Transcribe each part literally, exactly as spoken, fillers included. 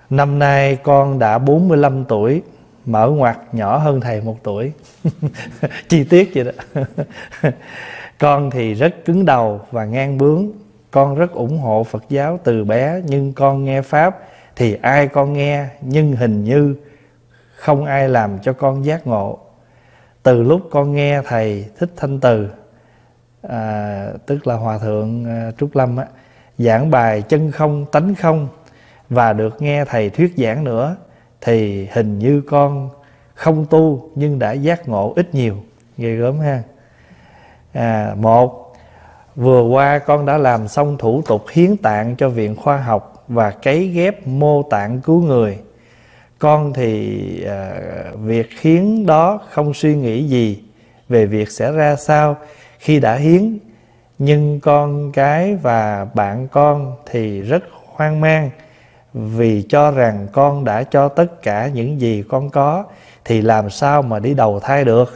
Năm nay con đã bốn mươi lăm tuổi, mở ngoặt nhỏ hơn thầy một tuổi. Chi tiết vậy đó. Con thì rất cứng đầu và ngang bướng. Con rất ủng hộ Phật giáo từ bé, nhưng con nghe Pháp thì ai con nghe, nhưng hình như không ai làm cho con giác ngộ. Từ lúc con nghe thầy Thích Thanh Từ, à, tức là Hòa Thượng à, Trúc Lâm á, giảng bài chân không tánh không, và được nghe thầy thuyết giảng nữa, thì hình như con không tu nhưng đã giác ngộ ít nhiều. Ghê gớm ha. À, một, vừa qua con đã làm xong thủ tục hiến tạng cho Viện Khoa học và cấy ghép mô tạng cứu người. Con thì à, việc hiến đó không suy nghĩ gì về việc sẽ ra sao khi đã hiến, nhưng con cái và bạn con thì rất hoang mang, vì cho rằng con đã cho tất cả những gì con có thì làm sao mà đi đầu thai được.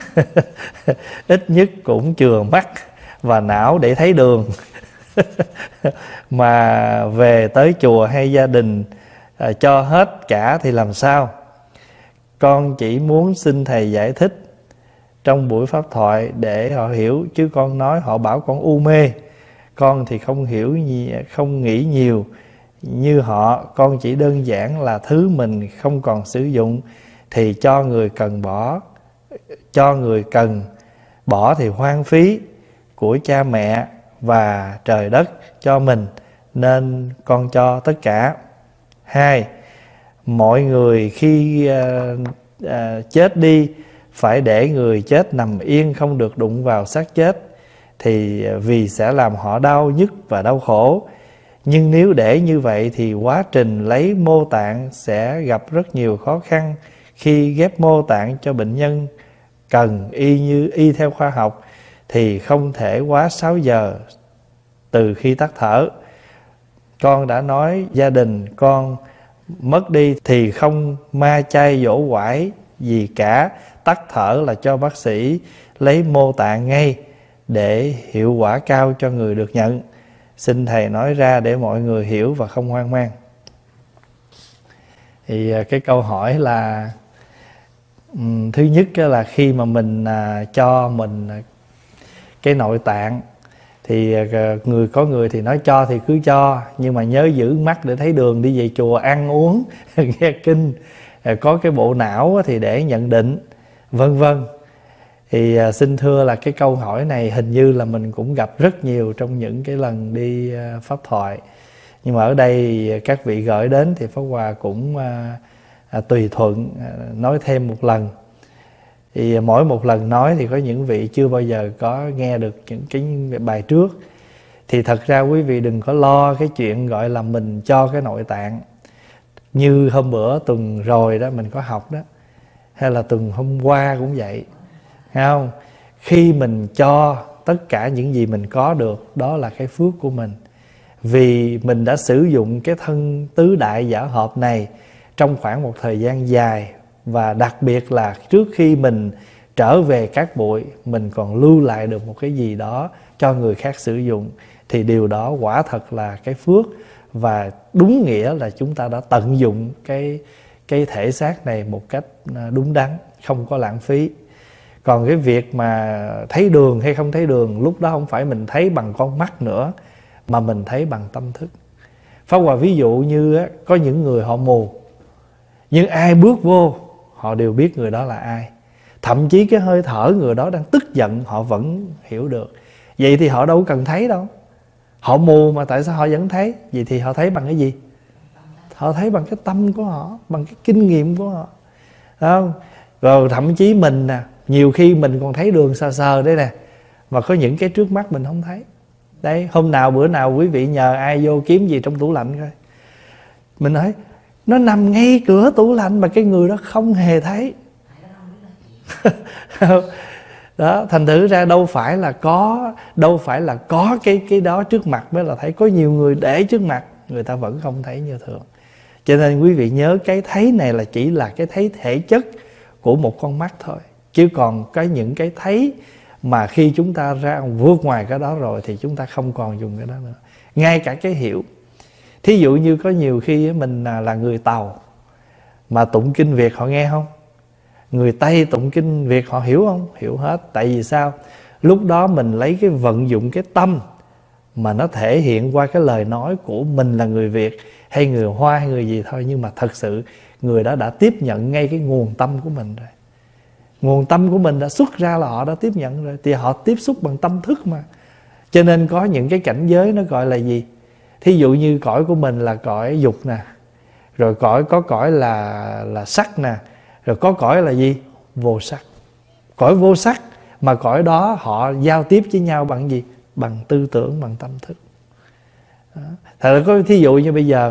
Ít nhất cũng chừa mắt và não để thấy đường. Mà về tới chùa hay gia đình à, cho hết cả thì làm sao? Con chỉ muốn xin thầy giải thích trong buổi pháp thoại để họ hiểu, chứ con nói họ bảo con u mê. Con thì không hiểu, không nghĩ nhiều như họ. Con chỉ đơn giản là thứ mình không còn sử dụng thì cho người cần bỏ, cho người cần bỏ thì hoang phí của cha mẹ và trời đất cho mình, nên con cho tất cả. Hai, mọi người khi uh, uh, chết đi phải để người chết nằm yên, không được đụng vào xác chết, thì vì sẽ làm họ đau nhức và đau khổ. Nhưng nếu để như vậy thì quá trình lấy mô tạng sẽ gặp rất nhiều khó khăn. Khi ghép mô tạng cho bệnh nhân cần y như y theo khoa học thì không thể quá sáu giờ từ khi tắt thở. Con đã nói gia đình con mất đi thì không ma chay dỗ quải gì cả, tắt thở là cho bác sĩ lấy mô tạng ngay để hiệu quả cao cho người được nhận. Xin thầy nói ra để mọi người hiểu và không hoang mang. Thì cái câu hỏi là um, thứ nhất là khi mà mình uh, cho mình uh, cái nội tạng thì uh, người có người thì nói cho thì cứ cho, nhưng mà nhớ giữ mắt để thấy đường, đi về chùa ăn uống nghe kinh, uh, có cái bộ não thì để nhận định, vân vân. Thì uh, xin thưa là cái câu hỏi này hình như là mình cũng gặp rất nhiều trong những cái lần đi uh, pháp thoại. Nhưng mà ở đây các vị gửi đến thì Pháp Hòa cũng uh, uh, tùy thuận uh, nói thêm một lần. Thì mỗi một lần nói thì có những vị chưa bao giờ có nghe được những cái bài trước. Thì thật ra quý vị đừng có lo cái chuyện gọi là mình cho cái nội tạng. Như hôm bữa tuần rồi đó mình có học đó, hay là tuần hôm qua cũng vậy, thấy không? Khi mình cho tất cả những gì mình có được, đó là cái phước của mình. Vì mình đã sử dụng cái thân tứ đại giả hợp này trong khoảng một thời gian dài, và đặc biệt là trước khi mình trở về cát bụi, mình còn lưu lại được một cái gì đó cho người khác sử dụng, thì điều đó quả thật là cái phước, và đúng nghĩa là chúng ta đã tận dụng cái, cái thể xác này một cách đúng đắn, không có lãng phí. Còn cái việc mà thấy đường hay không thấy đường, lúc đó không phải mình thấy bằng con mắt nữa, mà mình thấy bằng tâm thức. Pháp Hòa ví dụ như á, có những người họ mù, nhưng ai bước vô họ đều biết người đó là ai. Thậm chí cái hơi thở người đó đang tức giận họ vẫn hiểu được. Vậy thì họ đâu cần thấy đâu. Họ mù mà tại sao họ vẫn thấy? Vậy thì họ thấy bằng cái gì? Họ thấy bằng cái tâm của họ, bằng cái kinh nghiệm của họ, không? Rồi thậm chí mình nè, nhiều khi mình còn thấy đường sờ sờ đấy nè, mà có những cái trước mắt mình không thấy. Đấy, hôm nào bữa nào quý vị nhờ ai vô kiếm gì trong tủ lạnh coi, mình nói nó nằm ngay cửa tủ lạnh mà cái người đó không hề thấy. Đó, thành thử ra đâu phải là có đâu phải là có cái cái đó trước mặt mới là thấy. Có nhiều người để trước mặt người ta vẫn không thấy như thường. Cho nên quý vị nhớ cái thấy này là chỉ là cái thấy thể chất của một con mắt thôi, chứ còn cái những cái thấy mà khi chúng ta ra vượt ngoài cái đó rồi thì chúng ta không còn dùng cái đó nữa. Ngay cả cái hiểu, Thí dụ như có nhiều khi mình là người Tàu mà tụng kinh Việt họ nghe không? Người Tây tụng kinh Việt họ hiểu không? Hiểu hết. Tại vì sao? Lúc đó mình lấy cái vận dụng cái tâm mà nó thể hiện qua cái lời nói của mình là người Việt hay người Hoa hay người gì thôi. Nhưng mà thật sự người đó đã tiếp nhận ngay cái nguồn tâm của mình rồi. Nguồn tâm của mình đã xuất ra là họ đã tiếp nhận rồi. Thì họ tiếp xúc bằng tâm thức mà. Cho nên có những cái cảnh giới nó gọi là gì? Thí dụ như cõi của mình là cõi dục nè, rồi cõi có cõi là là sắc nè, rồi có cõi là gì? Vô sắc. Cõi vô sắc mà cõi đó họ giao tiếp với nhau bằng gì? Bằng tư tưởng, bằng tâm thức. Đó. Thật ra có thí dụ như bây giờ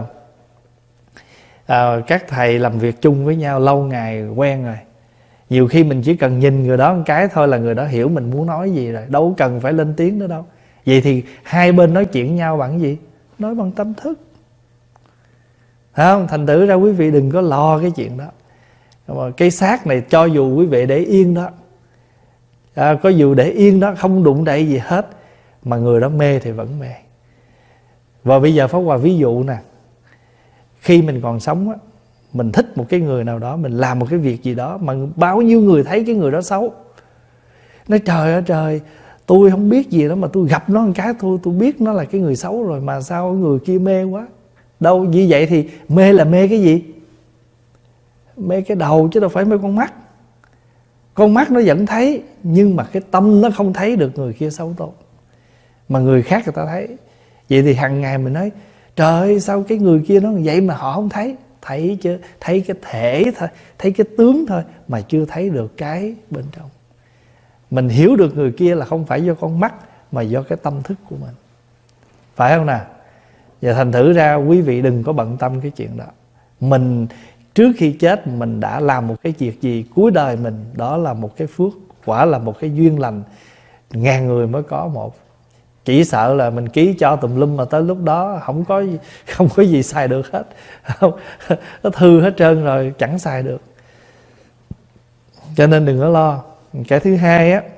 à, các thầy làm việc chung với nhau lâu ngày quen rồi, nhiều khi mình chỉ cần nhìn người đó một cái thôi là người đó hiểu mình muốn nói gì rồi, đâu cần phải lên tiếng nữa đâu. Vậy thì hai bên nói chuyện nhau bằng gì? Nói bằng tâm thức. Phải không? Thành thử ra quý vị đừng có lo cái chuyện đó. Mà cái xác này cho dù quý vị để yên đó, à, có dù để yên đó không đụng đậy gì hết, mà người đó mê thì vẫn mê. Và bây giờ Pháp Hòa ví dụ nè, khi mình còn sống á, mình thích một cái người nào đó, mình làm một cái việc gì đó mà bao nhiêu người thấy cái người đó xấu, nói trời ơi trời, tôi không biết gì đó mà tôi gặp nó một cái thôi, tôi biết nó là cái người xấu rồi mà sao người kia mê quá. Đâu như vậy thì mê là mê cái gì? Mê cái đầu chứ đâu phải mê con mắt. Con mắt nó vẫn thấy, nhưng mà cái tâm nó không thấy được người kia xấu tốt, mà người khác người ta thấy. Vậy thì hàng ngày mình nói trời ơi sao cái người kia nó vậy mà họ không thấy. Thấy chứ, thấy cái thể thôi, thấy cái tướng thôi, mà chưa thấy được cái bên trong. Mình hiểu được người kia là không phải do con mắt, mà do cái tâm thức của mình. Phải không nào? Và thành thử ra quý vị đừng có bận tâm cái chuyện đó. Mình trước khi chết mình đã làm một cái việc gì cuối đời mình, đó là một cái phước, quả là một cái duyên lành, ngàn người mới có một. Chỉ sợ là mình ký cho tùm lum mà tới lúc đó không có không có gì xài được hết, không, nó hư hết trơn rồi, chẳng xài được. Cho nên đừng có lo. Cái thứ hai á,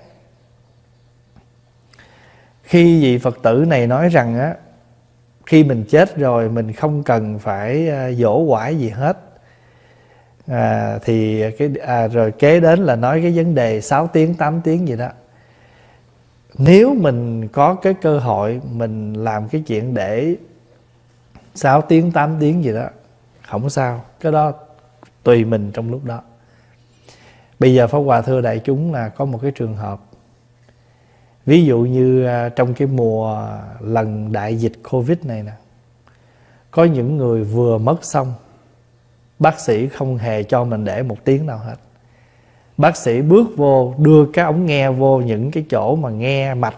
khi vị Phật tử này nói rằng á, khi mình chết rồi mình không cần phải dỗ quải gì hết, à, thì cái à, rồi kế đến là nói cái vấn đề sáu tiếng tám tiếng gì đó. Nếu mình có cái cơ hội mình làm cái chuyện để sáu tiếng tám tiếng gì đó, không sao, cái đó tùy mình trong lúc đó. Bây giờ Pháp Hòa thưa đại chúng là có một cái trường hợp, ví dụ như trong cái mùa lần đại dịch Covid này nè, có những người vừa mất xong, bác sĩ không hề cho mình để một tiếng nào hết. Bác sĩ bước vô, đưa cái ống nghe vô những cái chỗ mà nghe mạch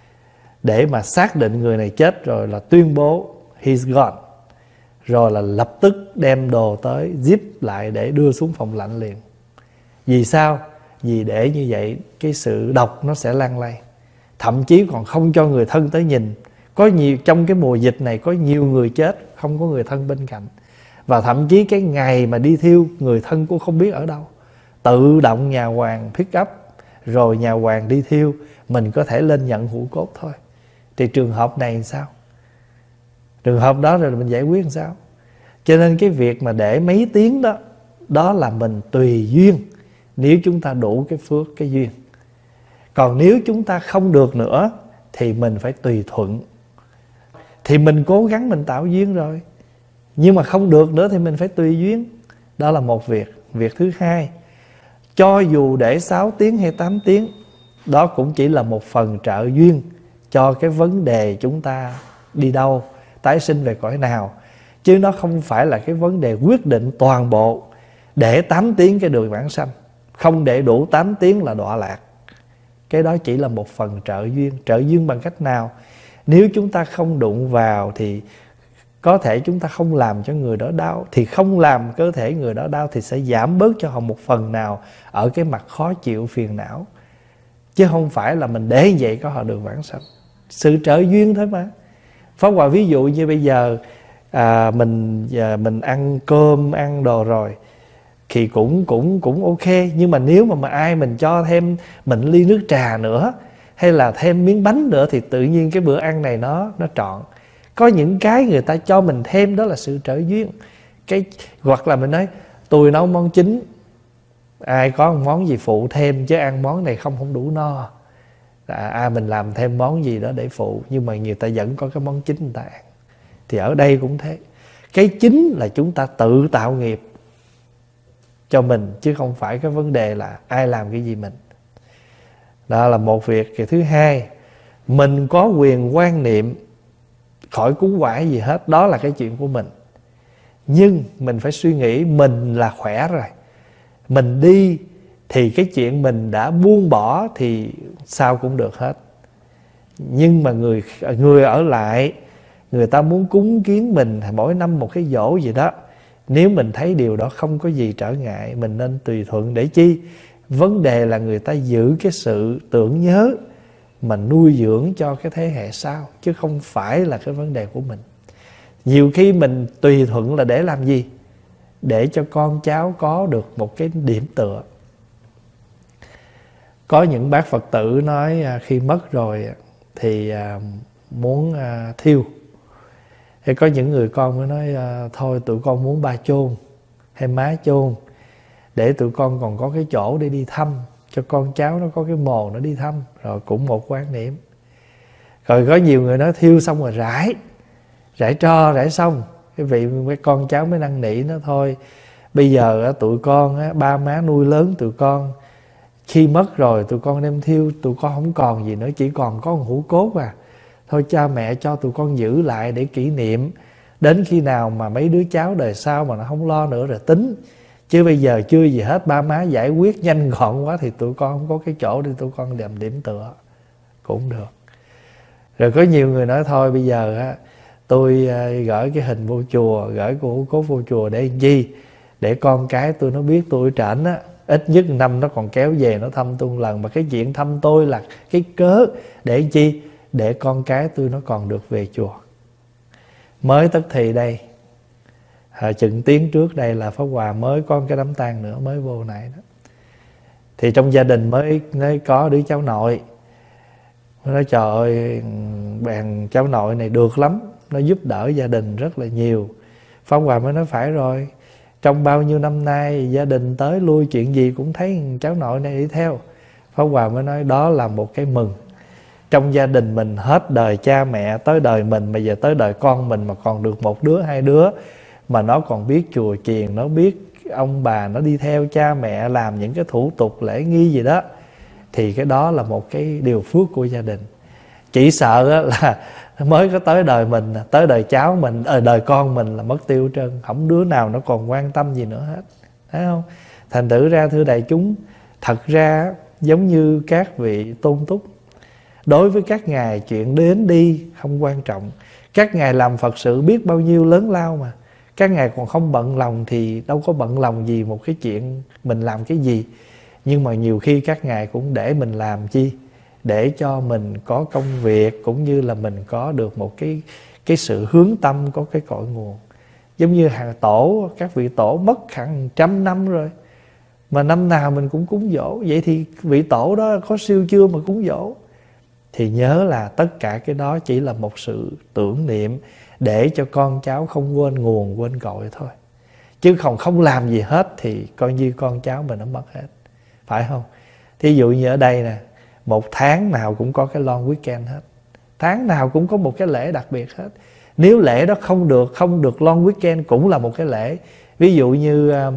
để mà xác định người này chết rồi, là tuyên bố he's gone. Rồi là lập tức đem đồ tới zip lại để đưa xuống phòng lạnh liền. Vì sao? Vì để như vậy cái sự độc nó sẽ lan lây. Thậm chí còn không cho người thân tới nhìn. Có nhiều, trong cái mùa dịch này có nhiều người chết không có người thân bên cạnh. Và thậm chí cái ngày mà đi thiêu, người thân cũng không biết ở đâu. Tự động nhà hoàng pick up, rồi nhà hoàng đi thiêu, mình có thể lên nhận hũ cốt thôi. Thì trường hợp này làm sao? Trường hợp đó rồi mình giải quyết làm sao? Cho nên cái việc mà để mấy tiếng đó, đó là mình tùy duyên, nếu chúng ta đủ cái phước, cái duyên. Còn nếu chúng ta không được nữa thì mình phải tùy thuận. Thì mình cố gắng mình tạo duyên rồi, nhưng mà không được nữa thì mình phải tùy duyên. Đó là một việc. Việc thứ hai, cho dù để sáu tiếng hay tám tiếng, đó cũng chỉ là một phần trợ duyên cho cái vấn đề chúng ta đi đâu, tái sinh về cõi nào. Chứ nó không phải là cái vấn đề quyết định toàn bộ. Để tám tiếng cái đường vãng sanh, không để đủ tám tiếng là đọa lạc. Cái đó chỉ là một phần trợ duyên. Trợ duyên bằng cách nào? Nếu chúng ta không đụng vào thì có thể chúng ta không làm cho người đó đau. Thì không làm cơ thể người đó đau thì sẽ giảm bớt cho họ một phần nào ở cái mặt khó chịu phiền não. Chứ không phải là mình để vậy có họ được vãng sanh. Sự trợ duyên thôi mà. Pháp Hòa ví dụ như bây giờ à, mình à, mình ăn cơm, ăn đồ rồi thì cũng cũng cũng ok. Nhưng mà nếu mà, mà ai mình cho thêm mình ly nước trà nữa, hay là thêm miếng bánh nữa, thì tự nhiên cái bữa ăn này nó nó trọn. Có những cái người ta cho mình thêm, đó là sự trợ duyên. Cái hoặc là mình nói tôi nấu món chính, ai có một món gì phụ thêm, chứ ăn món này không không đủ no. À, à mình làm thêm món gì đó để phụ, nhưng mà người ta vẫn có cái món chính người ta ăn. Thì ở đây cũng thế. Cái chính là chúng ta tự tạo nghiệp cho mình, chứ không phải cái vấn đề là ai làm cái gì mình. Đó là một việc. Cái thứ hai, mình có quyền quan niệm khỏi cúng quả gì hết, đó là cái chuyện của mình. Nhưng mình phải suy nghĩ mình là khỏe rồi, mình đi thì cái chuyện mình đã buông bỏ thì sao cũng được hết. Nhưng mà người người ở lại, người ta muốn cúng kiến mình mỗi năm một cái giỗ gì đó, nếu mình thấy điều đó không có gì trở ngại, mình nên tùy thuận. Để chi? Vấn đề là người ta giữ cái sự tưởng nhớ mà nuôi dưỡng cho cái thế hệ sau, chứ không phải là cái vấn đề của mình. Nhiều khi mình tùy thuận là để làm gì? Để cho con cháu có được một cái điểm tựa. Có những bác Phật tử nói khi mất rồi thì muốn thiêu. Thì có những người con mới nói thôi tụi con muốn ba chôn hay má chôn, để tụi con còn có cái chỗ để đi thăm, cho con cháu nó có cái mồ nó đi thăm. Rồi cũng một quan niệm. Rồi có nhiều người nói thiêu xong rồi rải, rải tro, rải xong, cái vị cái con cháu mới năn nỉ nó thôi. Bây giờ tụi con, ba má nuôi lớn tụi con, khi mất rồi tụi con đem thiêu, tụi con không còn gì nữa, chỉ còn có một hũ cốt à. Thôi cha mẹ cho tụi con giữ lại để kỷ niệm, đến khi nào mà mấy đứa cháu đời sau mà nó không lo nữa rồi tính. Chứ bây giờ chưa gì hết, ba má giải quyết nhanh gọn quá thì tụi con không có cái chỗ để tụi con làm điểm tựa cũng được. Rồi có nhiều người nói thôi bây giờ á, tôi gửi cái hình vô chùa, gửi cái hũ cốt vô chùa để làm chi? Để con cái tôi nó biết tôi ở trển á, ít nhất năm nó còn kéo về nó thăm tôi một lần. Mà cái chuyện thăm tôi là cái cớ để làm chi? Để con cái tôi nó còn được về chùa. Mới tức thì đây, à, chừng tiếng trước đây là Pháp Hòa mới có cái đám tang nữa, mới vô này đó. Thì trong gia đình mới, mới có đứa cháu nội. Nó nói trời ơi, bạn cháu nội này được lắm, nó giúp đỡ gia đình rất là nhiều. Pháp Hòa mới nói phải rồi, trong bao nhiêu năm nay gia đình tới lui chuyện gì cũng thấy cháu nội này đi theo. Pháp Hòa mới nói đó là một cái mừng. Trong gia đình mình hết đời cha mẹ tới đời mình, bây giờ tới đời con mình mà còn được một đứa hai đứa mà nó còn biết chùa chiền, nó biết ông bà nó đi theo cha mẹ làm những cái thủ tục lễ nghi gì đó, thì cái đó là một cái điều phước của gia đình. Chỉ sợ là mới có tới đời mình, tới đời cháu mình, ở đời con mình là mất tiêu trơn, không đứa nào nó còn quan tâm gì nữa hết, thấy không? Thành thử ra thưa đại chúng, thật ra giống như các vị tôn túc, đối với các ngài chuyện đến đi không quan trọng. Các ngài làm Phật sự biết bao nhiêu lớn lao mà. Các ngài còn không bận lòng thì đâu có bận lòng gì một cái chuyện mình làm cái gì. Nhưng mà nhiều khi các ngài cũng để mình làm chi? Để cho mình có công việc, cũng như là mình có được một cái, cái sự hướng tâm, có cái cội nguồn. Giống như hàng tổ, các vị tổ mất hàng trăm năm rồi, mà năm nào mình cũng cúng dỗ. Vậy thì vị tổ đó có siêu chưa mà cúng dỗ? Thì nhớ là tất cả cái đó chỉ là một sự tưởng niệm, để cho con cháu không quên nguồn, quên cội thôi. Chứ không không làm gì hết thì coi như con cháu mình nó mất hết, phải không? Thí dụ như ở đây nè, một tháng nào cũng có cái long weekend hết, tháng nào cũng có một cái lễ đặc biệt hết. Nếu lễ đó không được, không được long weekend cũng là một cái lễ. Ví dụ như um,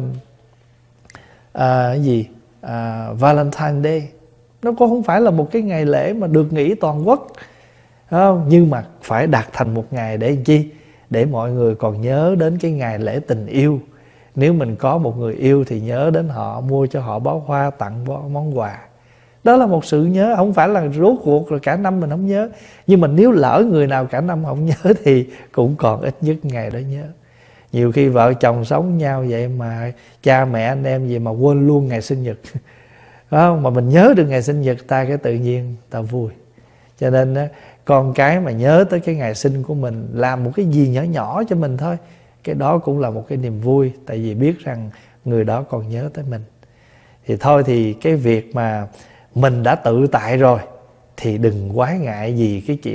uh, cái gì uh, Valentine Day, nó cũng không phải là một cái ngày lễ mà được nghỉ toàn quốc, không? Nhưng mà phải đặt thành một ngày để làm chi? Để mọi người còn nhớ đến cái ngày lễ tình yêu. Nếu mình có một người yêu thì nhớ đến họ, mua cho họ bó hoa, tặng món quà. Đó là một sự nhớ, không phải là rốt cuộc rồi cả năm mình không nhớ. Nhưng mà nếu lỡ người nào cả năm không nhớ thì cũng còn ít nhất ngày đó nhớ. Nhiều khi vợ chồng sống nhau vậy mà cha mẹ anh em gì mà quên luôn ngày sinh nhật, không? Mà mình nhớ được ngày sinh nhật ta, cái tự nhiên ta vui. Cho nên con cái mà nhớ tới cái ngày sinh của mình, làm một cái gì nhỏ nhỏ cho mình thôi, cái đó cũng là một cái niềm vui. Tại vì biết rằng người đó còn nhớ tới mình. Thì thôi thì cái việc mà mình đã tự tại rồi thì đừng quái ngại gì cái chuyện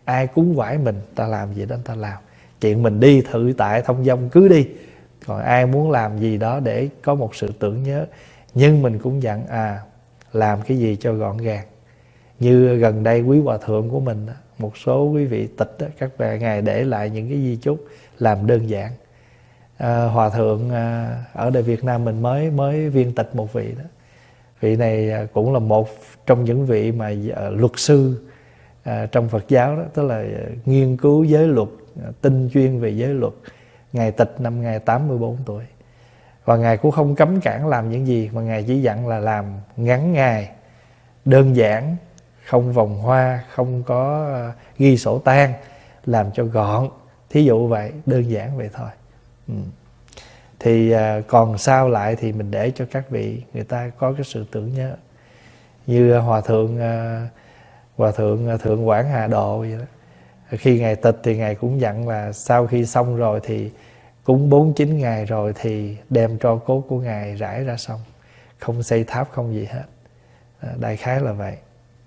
ai cúng quải mình, ta làm gì đó ta làm. Chuyện mình đi thử tại thông dong cứ đi. Còn ai muốn làm gì đó để có một sự tưởng nhớ, nhưng mình cũng dặn à làm cái gì cho gọn gàng. Như gần đây quý hòa thượng của mình, một số quý vị tịch đó, các bạn ngài để lại những cái di chúc làm đơn giản. À, hòa thượng à, ở đây Việt Nam mình mới mới viên tịch một vị đó. Vị này à, cũng là một trong những vị mà à, luật sư à, trong Phật giáo đó, tức là à, nghiên cứu giới luật, à, tinh chuyên về giới luật. Ngài tịch năm ngài tám mươi bốn tuổi. Và ngài cũng không cấm cản làm những gì, mà ngài chỉ dặn là làm ngắn ngày, đơn giản, không vòng hoa, không có uh, ghi sổ tang, làm cho gọn. Thí dụ vậy, đơn giản vậy thôi. Ừ. Thì uh, còn sao lại thì mình để cho các vị người ta có cái sự tưởng nhớ. Như uh, hòa thượng uh, hòa thượng uh, thượng Quảng Hà Độ vậy đó. Khi ngài tịch thì ngài cũng dặn là sau khi xong rồi thì cúng bốn chín ngày rồi thì đem tro cốt của ngài rải ra sông, không xây tháp không gì hết. À, đại khái là vậy.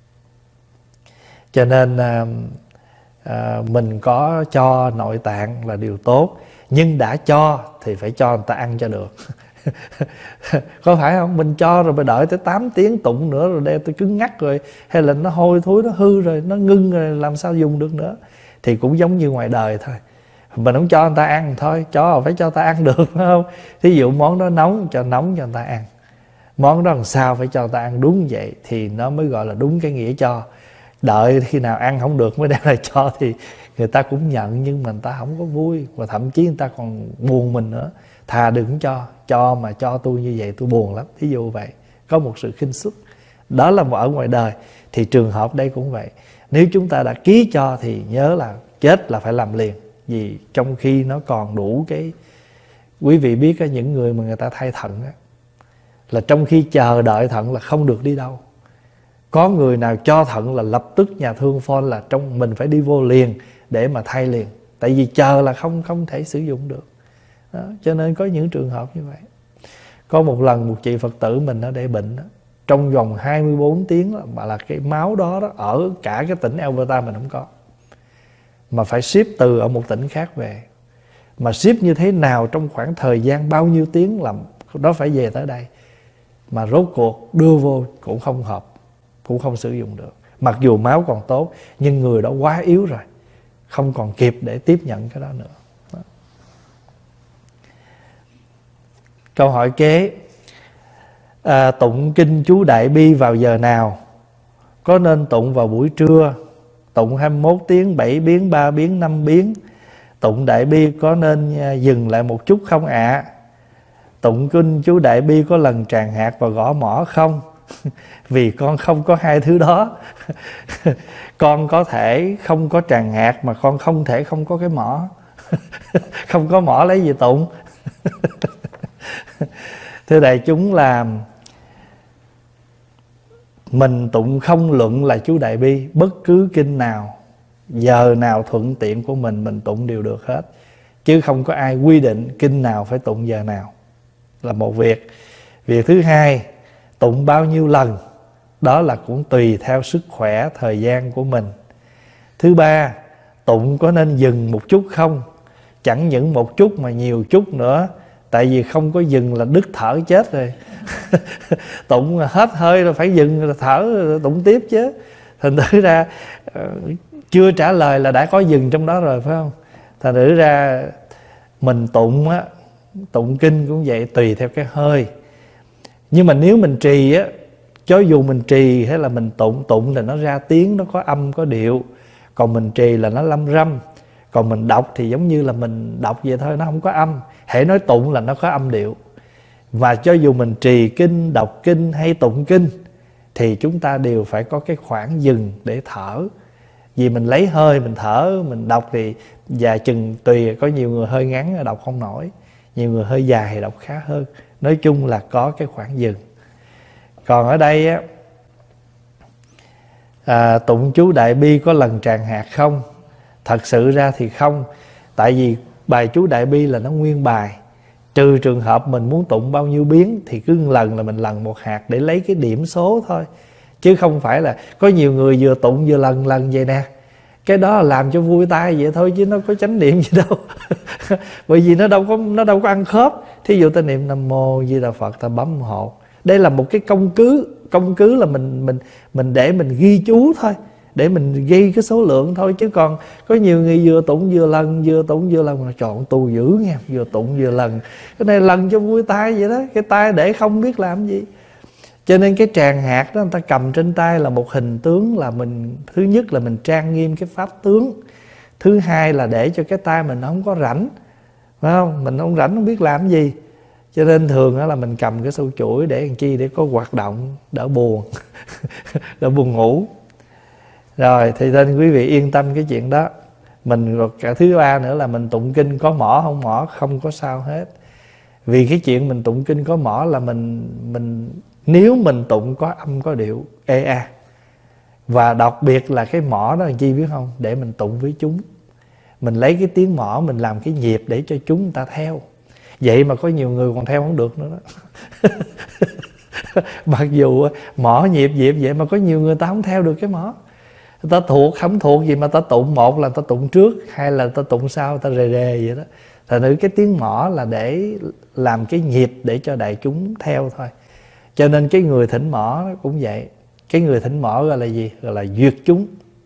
Cho nên à, à, mình có cho nội tạng là điều tốt, nhưng đã cho thì phải cho người ta ăn cho được. Có phải không? Mình cho rồi phải đợi tới tám tiếng tụng nữa rồi đeo tới cứng ngắc rồi, hay là nó hôi thối, nó hư rồi, nó ngưng rồi, làm sao dùng được nữa. Thì cũng giống như ngoài đời thôi, mình không cho người ta ăn thôi, cho phải cho người ta ăn được, phải không? Thí dụ món đó nóng, cho nóng cho người ta ăn. Món đó làm sao phải cho người ta ăn đúng vậy thì nó mới gọi là đúng cái nghĩa cho. Đợi khi nào ăn không được mới đem lại cho thì người ta cũng nhận, nhưng mà người ta không có vui, và thậm chí người ta còn buồn mình nữa. Thà đừng cho, cho mà cho tôi như vậy tôi buồn lắm. Thí dụ vậy, có một sự khinh suất. Đó là ở ngoài đời. Thì trường hợp đây cũng vậy. Nếu chúng ta đã ký cho thì nhớ là chết là phải làm liền. Vì trong khi nó còn đủ cái... Quý vị biết á, những người mà người ta thay thận á, là trong khi chờ đợi thận là không được đi đâu. Có người nào cho thận là lập tức nhà thương phone là trong mình phải đi vô liền để mà thay liền. Tại vì chờ là không không thể sử dụng được. Đó, cho nên có những trường hợp như vậy. Có một lần một chị Phật tử mình ở đây bệnh đó, trong vòng hai mươi bốn tiếng đó, mà là cái máu đó, đó ở cả cái tỉnh Alberta mình không có, mà phải ship từ ở một tỉnh khác về. Mà ship như thế nào, trong khoảng thời gian bao nhiêu tiếng làm đó phải về tới đây, mà rốt cuộc đưa vô cũng không hợp, cũng không sử dụng được. Mặc dù máu còn tốt, nhưng người đó quá yếu rồi, không còn kịp để tiếp nhận cái đó nữa. Đó. Câu hỏi kế, à, tụng kinh chú Đại Bi vào giờ nào? Có nên tụng vào buổi trưa, tụng hai mươi mốt tiếng, bảy biến, ba biến, năm biến? Tụng Đại Bi có nên dừng lại một chút không ạ? À? Tụng kinh chú Đại Bi có lần tràng hạt và gõ mõ không? Vì con không có hai thứ đó. Con có thể không có tràng hạt, mà con không thể không có cái mõ. Không có mõ lấy gì tụng? Thưa đại chúng, là mình tụng không luận là chú Đại Bi, bất cứ kinh nào, giờ nào thuận tiện của mình, mình tụng đều được hết. Chứ không có ai quy định kinh nào phải tụng giờ nào, là một việc. Việc thứ hai, tụng bao nhiêu lần, đó là cũng tùy theo sức khỏe, thời gian của mình. Thứ ba, tụng có nên dừng một chút không? Chẳng những một chút mà nhiều chút nữa. Tại vì không có dừng là đứt thở chết rồi. Tụng hết hơi rồi phải dừng rồi thở rồi tụng tiếp chứ. Thành thử ra chưa trả lời là đã có dừng trong đó rồi, phải không? Thành thử ra mình tụng á, tụng kinh cũng vậy, tùy theo cái hơi. Nhưng mà nếu mình trì á, cho dù mình trì hay là mình tụng, tụng là nó ra tiếng, nó có âm có điệu. Còn mình trì là nó lâm râm. Còn mình đọc thì giống như là mình đọc vậy thôi, nó không có âm. Hễ nói tụng là nó có âm điệu. Và cho dù mình trì kinh, đọc kinh hay tụng kinh thì chúng ta đều phải có cái khoảng dừng để thở. Vì mình lấy hơi, mình thở, mình đọc thì dài chừng tùy. Có nhiều người hơi ngắn đọc không nổi, nhiều người hơi dài thì đọc khá hơn. Nói chung là có cái khoảng dừng. Còn ở đây á, à, tụng chú Đại Bi có lần tràng hạt không? Thật sự ra thì không. Tại vì bài chú Đại Bi là nó nguyên bài. Trừ trường hợp mình muốn tụng bao nhiêu biến thì cứ một lần là mình lần một hạt để lấy cái điểm số thôi. Chứ không phải là có nhiều người vừa tụng vừa lần lần vậy nè. Cái đó là làm cho vui tai vậy thôi, chứ nó có chánh niệm gì đâu. Bởi vì nó đâu có nó đâu có ăn khớp. Thí dụ ta niệm Nam Mô Di Đà Phật, ta bấm hộ. Đây là một cái công cứ, công cứ là mình mình mình để mình ghi chú thôi, để mình ghi cái số lượng thôi. Chứ còn có nhiều người vừa tụng vừa lần, vừa tụng vừa lần, mà chọn tu dữ nghe, vừa tụng vừa lần. Cái này lần cho vui tai vậy đó, cái tai để không biết làm gì. Cho nên cái tràng hạt đó người ta cầm trên tay là một hình tướng, là mình, thứ nhất là mình trang nghiêm cái pháp tướng, thứ hai là để cho cái tay mình không có rảnh, phải không? Mình không rảnh không biết làm gì, cho nên thường đó là mình cầm cái sâu chuỗi để làm chi, để có hoạt động, đỡ buồn đỡ buồn ngủ. Rồi thì nên quý vị yên tâm cái chuyện đó. Mình rồi cả thứ ba nữa là mình tụng kinh có mỏ không mỏ không có sao hết. Vì cái chuyện mình tụng kinh có mỏ là mình mình nếu mình tụng có âm có điệu ê a, và đặc biệt là cái mỏ đó là chi biết không? Để mình tụng với chúng, mình lấy cái tiếng mỏ mình làm cái nhịp để cho chúng người ta theo. Vậy mà có nhiều người còn theo không được nữa đó. Mặc dù mỏ nhịp nhịp vậy mà có nhiều người ta không theo được cái mỏ. Người ta thuộc không thuộc gì mà ta tụng, một là ta tụng trước, hai là ta tụng sau, ta rề rề vậy đó. Thành thử cái tiếng mỏ là để làm cái nhịp để cho đại chúng theo thôi. Cho nên cái người thỉnh mỏ cũng vậy. Cái người thỉnh mỏ gọi là gì? Gọi là duyệt chúng.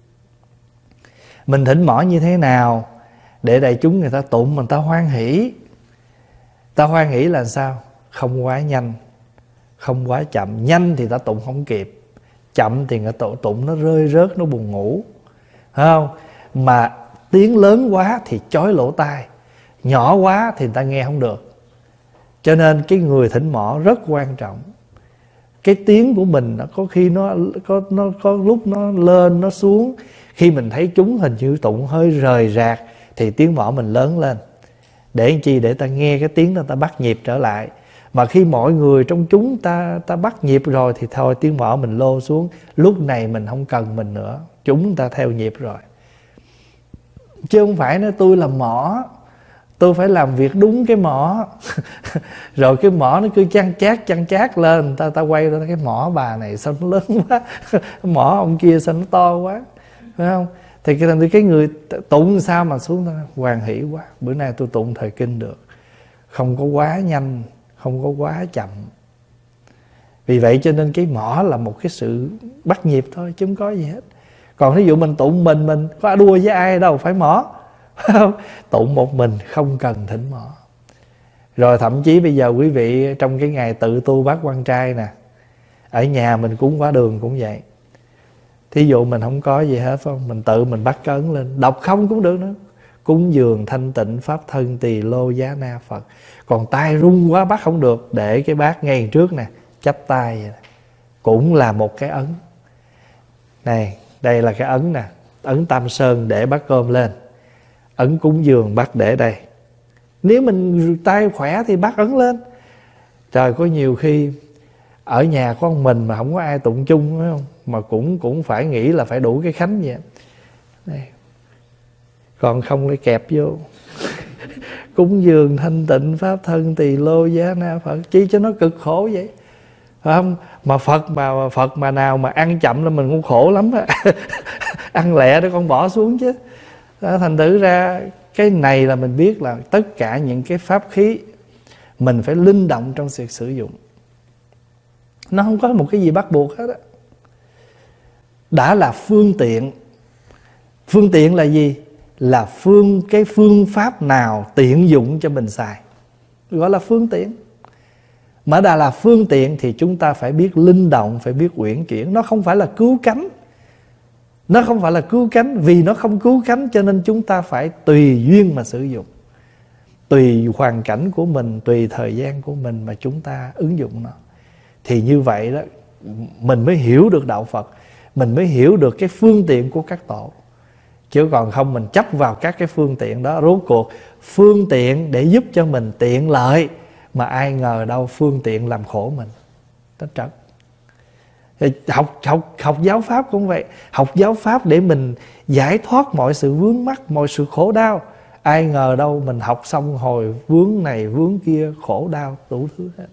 Mình thỉnh mỏ như thế nào để đại chúng người ta tụng mình ta hoan hỷ. Ta hoan hỷ là sao? Không quá nhanh, không quá chậm. Nhanh thì ta tụng không kịp, chậm thì người ta tụng nó rơi rớt, nó buồn ngủ, phải không? Mà tiếng lớn quá thì chói lỗ tai, nhỏ quá thì người ta nghe không được. Cho nên cái người thỉnh mỏ rất quan trọng. Cái tiếng của mình nó có khi nó có nó có lúc nó lên nó xuống. Khi mình thấy chúng hình như tụng hơi rời rạc thì tiếng mỏ mình lớn lên. Để làm chi? Để ta nghe cái tiếng đó, ta bắt nhịp trở lại. Mà khi mọi người trong chúng ta ta bắt nhịp rồi thì thôi, tiếng mỏ mình lô xuống. Lúc này mình không cần mình nữa, chúng ta theo nhịp rồi. Chứ không phải nói tôi là mỏ, tôi phải làm việc đúng cái mỏ. Rồi cái mỏ nó cứ chăn chát chăn chát lên, ta ta quay ra cái mỏ bà này sao nó lớn quá, mỏ ông kia sao nó to quá, phải không? Thì cái, cái người tụng sao mà xuống ta hoan hỷ quá, bữa nay tôi tụng thời kinh được, không có quá nhanh, không có quá chậm. Vì vậy cho nên cái mỏ là một cái sự bắt nhịp thôi, chứ không có gì hết. Còn ví dụ mình tụng mình mình có đua với ai đâu phải mỏ. Tụng một mình không cần thỉnh mỏ. Rồi thậm chí bây giờ quý vị trong cái ngày tự tu bát quan trai nè, ở nhà mình cúng quả đường cũng vậy. Thí dụ mình không có gì hết, phải không? Mình tự mình bắt cấn lên, đọc không cũng được nữa. Cúng dường thanh tịnh pháp thân tỳ lô giá na Phật. Còn tay run quá bắt không được, để cái bát ngay trước nè, chắp tay vậy nè, cũng là một cái ấn. Này, đây là cái ấn nè, ấn Tam Sơn để bát cơm lên. Ấn cúng dường bắt để đây. Nếu mình tay khỏe thì bắt ấn lên. Trời, có nhiều khi ở nhà có mình mà không có ai tụng chung, phải không? Mà cũng cũng phải nghĩ là phải đủ cái khánh vậy. Đây. Còn không lại kẹp vô. Cúng dường thanh tịnh pháp thân tỳ lô giá na Phật. Chi cho nó cực khổ vậy, phải không? Mà Phật mà Phật mà nào mà ăn chậm là mình cũng khổ lắm á. Ăn lẹ để con bỏ xuống chứ. Đó, thành thử ra cái này là mình biết là tất cả những cái pháp khí mình phải linh động trong việc sử dụng. Nó không có một cái gì bắt buộc hết á. Đã là phương tiện. Phương tiện là gì? Là phương cái phương pháp nào tiện dụng cho mình xài, gọi là phương tiện. Mà đã là phương tiện thì chúng ta phải biết linh động, phải biết uyển chuyển. Nó không phải là cứu cánh. Nó không phải là cứu cánh. Vì nó không cứu cánh cho nên chúng ta phải tùy duyên mà sử dụng, tùy hoàn cảnh của mình, tùy thời gian của mình mà chúng ta ứng dụng nó. Thì như vậy đó, mình mới hiểu được đạo Phật, mình mới hiểu được cái phương tiện của các tổ. Chứ còn không mình chấp vào các cái phương tiện đó, rốt cuộc phương tiện để giúp cho mình tiện lợi, mà ai ngờ đâu phương tiện làm khổ mình. Tất trật. Học, học, học giáo pháp cũng vậy. Học giáo pháp để mình giải thoát mọi sự vướng mắc, mọi sự khổ đau. Ai ngờ đâu mình học xong hồi vướng này vướng kia, khổ đau đủ thứ hết.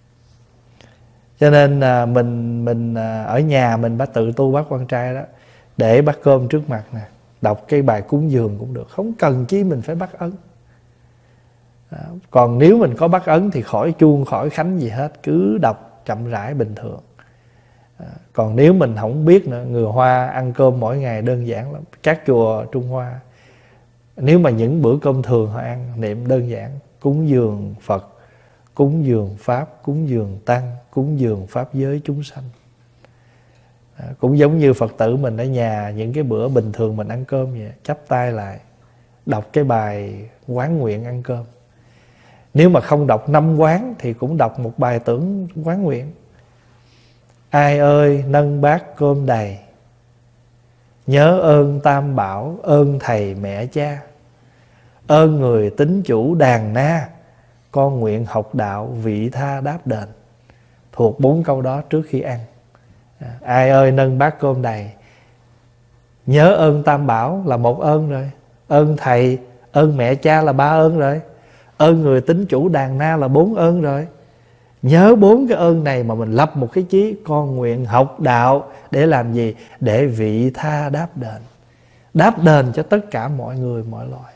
Cho nên à, mình mình à, ở nhà mình bắt tự tu bát quan trai đó, để bát cơm trước mặt nè, đọc cái bài cúng dường cũng được, không cần chi mình phải bắt ấn. Đó. Còn nếu mình có bắt ấn thì khỏi chuông khỏi khánh gì hết, cứ đọc chậm rãi bình thường. Đó. Còn nếu mình không biết nữa, người Hoa ăn cơm mỗi ngày đơn giản lắm. Các chùa Trung Hoa, nếu mà những bữa cơm thường họ ăn niệm đơn giản: cúng dường Phật, cúng dường Pháp, cúng dường Tăng, cúng dường Pháp giới chúng sanh. À, cũng giống như Phật tử mình ở nhà, những cái bữa bình thường mình ăn cơm vậy, chắp tay lại đọc cái bài quán nguyện ăn cơm. Nếu mà không đọc năm quán thì cũng đọc một bài tưởng quán nguyện: ai ơi nâng bát cơm đầy, nhớ ơn Tam Bảo, ơn thầy mẹ cha, ơn người tín chủ đàn na, con nguyện học đạo vị tha đáp đền. Thuộc bốn câu đó trước khi ăn. À, ai ơi nâng bát cơm đầy, nhớ ơn Tam Bảo là một ơn rồi, ơn thầy, ơn mẹ cha là ba ơn rồi, ơn người tín chủ đàn na là bốn ơn rồi. Nhớ bốn cái ơn này mà mình lập một cái chí: con nguyện học đạo để làm gì? Để vị tha đáp đền. Đáp đền cho tất cả mọi người mọi loài.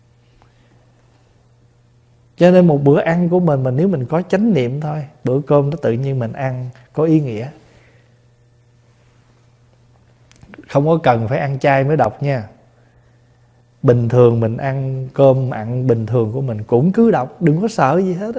Cho nên một bữa ăn của mình, mà nếu mình có chánh niệm thôi, bữa cơm đó tự nhiên mình ăn có ý nghĩa. Không có cần phải ăn chay mới đọc nha. Bình thường mình ăn cơm ăn bình thường của mình cũng cứ đọc, đừng có sợ gì hết á.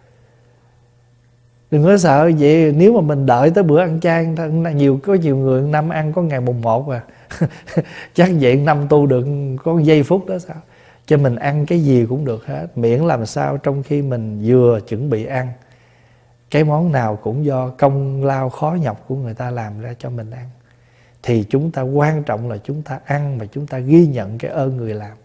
Đừng có sợ vậy. Nếu mà mình đợi tới bữa ăn chay, nhiều có nhiều người năm ăn có ngày mùng một à chắc vậy năm tu được có giây phút đó sao. Cho mình ăn cái gì cũng được hết, miễn làm sao trong khi mình vừa chuẩn bị ăn, cái món nào cũng do công lao khó nhọc của người ta làm ra cho mình ăn, thì chúng ta quan trọng là chúng ta ăn và chúng ta ghi nhận cái ơn người làm.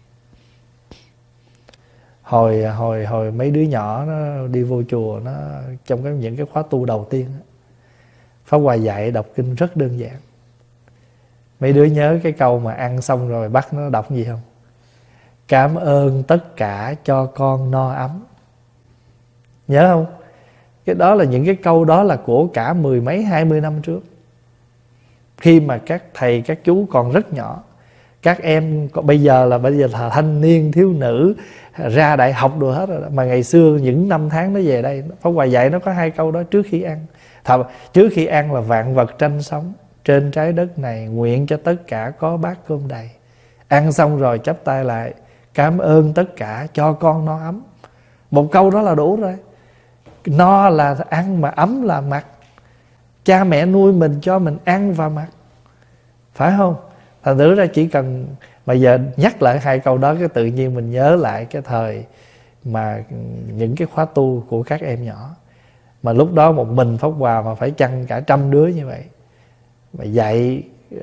Hồi hồi hồi mấy đứa nhỏ nó đi vô chùa, nó trong cái những cái khóa tu đầu tiên, Pháp Hòa dạy đọc kinh rất đơn giản. Mấy đứa nhớ cái câu mà ăn xong rồi bắt nó đọc gì không? Cảm ơn tất cả cho con no ấm. Nhớ không? Cái đó là những cái câu đó là của cả mười mấy hai mươi năm trước, khi mà các thầy các chú còn rất nhỏ. Các em bây giờ là bây giờ là thanh niên thiếu nữ, ra đại học đồ hết rồi đó. Mà ngày xưa những năm tháng nó về đây, Pháp Hòa dạy nó có hai câu đó trước khi ăn. Thật, trước khi ăn là vạn vật tranh sống trên trái đất này, nguyện cho tất cả có bát cơm đầy. Ăn xong rồi chắp tay lại: cảm ơn tất cả cho con no ấm. Một câu đó là đủ rồi. No là ăn, mà ấm là mặc. Cha mẹ nuôi mình cho mình ăn và mặc, phải không? Thành thử ra chỉ cần bây giờ nhắc lại hai câu đó, cái tự nhiên mình nhớ lại cái thời mà những cái khóa tu của các em nhỏ. Mà lúc đó một mình Pháp Hòa mà phải chăn cả trăm đứa như vậy, mà dạy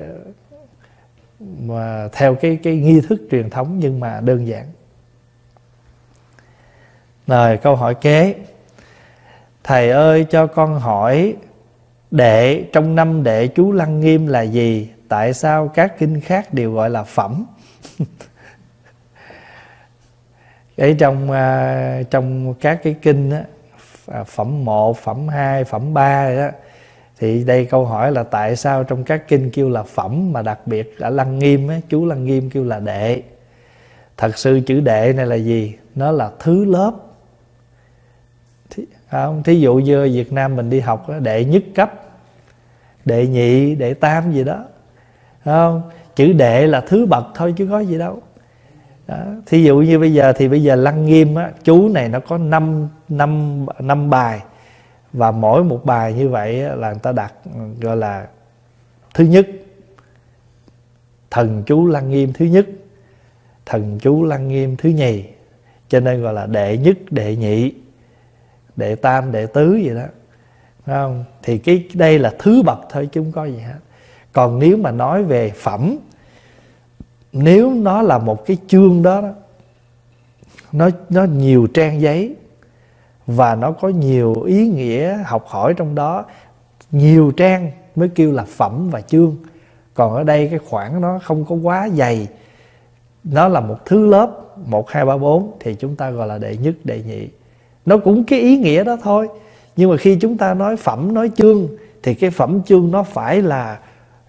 mà theo cái cái nghi thức truyền thống nhưng mà đơn giản. Rồi câu hỏi kế: thầy ơi cho con hỏi, đệ trong năm đệ chú Lăng Nghiêm là gì? Tại sao các kinh khác đều gọi là phẩm? Ở trong uh, trong các cái kinh á, phẩm một, phẩm hai, phẩm ba đó, thì đây câu hỏi là tại sao trong các kinh kêu là phẩm, mà đặc biệt ở Lăng Nghiêm á, chú Lăng Nghiêm kêu là đệ. Thật sự chữ đệ này là gì? Nó là thứ lớp. Thí, không? Thí dụ như ở Việt Nam mình đi học đó, đệ nhất cấp, đệ nhị, đệ tam gì đó, không? Chữ đệ là thứ bậc thôi chứ có gì đâu đó. Thí dụ như bây giờ thì bây giờ Lăng Nghiêm á, chú này nó có năm, năm, năm bài, và mỗi một bài như vậy là người ta đặt gọi là thứ nhất, thần chú Lăng Nghiêm thứ nhất, thần chú Lăng Nghiêm thứ nhì, cho nên gọi là đệ nhất, đệ nhị, đệ tam, đệ tứ vậy đó, phải không? Thì cái đây là thứ bậc thôi chứ không có gì hết. Còn nếu mà nói về phẩm, nếu nó là một cái chương đó, đó nó, nó nhiều trang giấy và nó có nhiều ý nghĩa học hỏi trong đó, nhiều trang mới kêu là phẩm và chương. Còn ở đây cái khoảng nó không có quá dày, nó là một thứ lớp một, hai, ba, bốn, thì chúng ta gọi là đệ nhất, đệ nhị. Nó cũng cái ý nghĩa đó thôi. Nhưng mà khi chúng ta nói phẩm, nói chương, thì cái phẩm chương nó phải là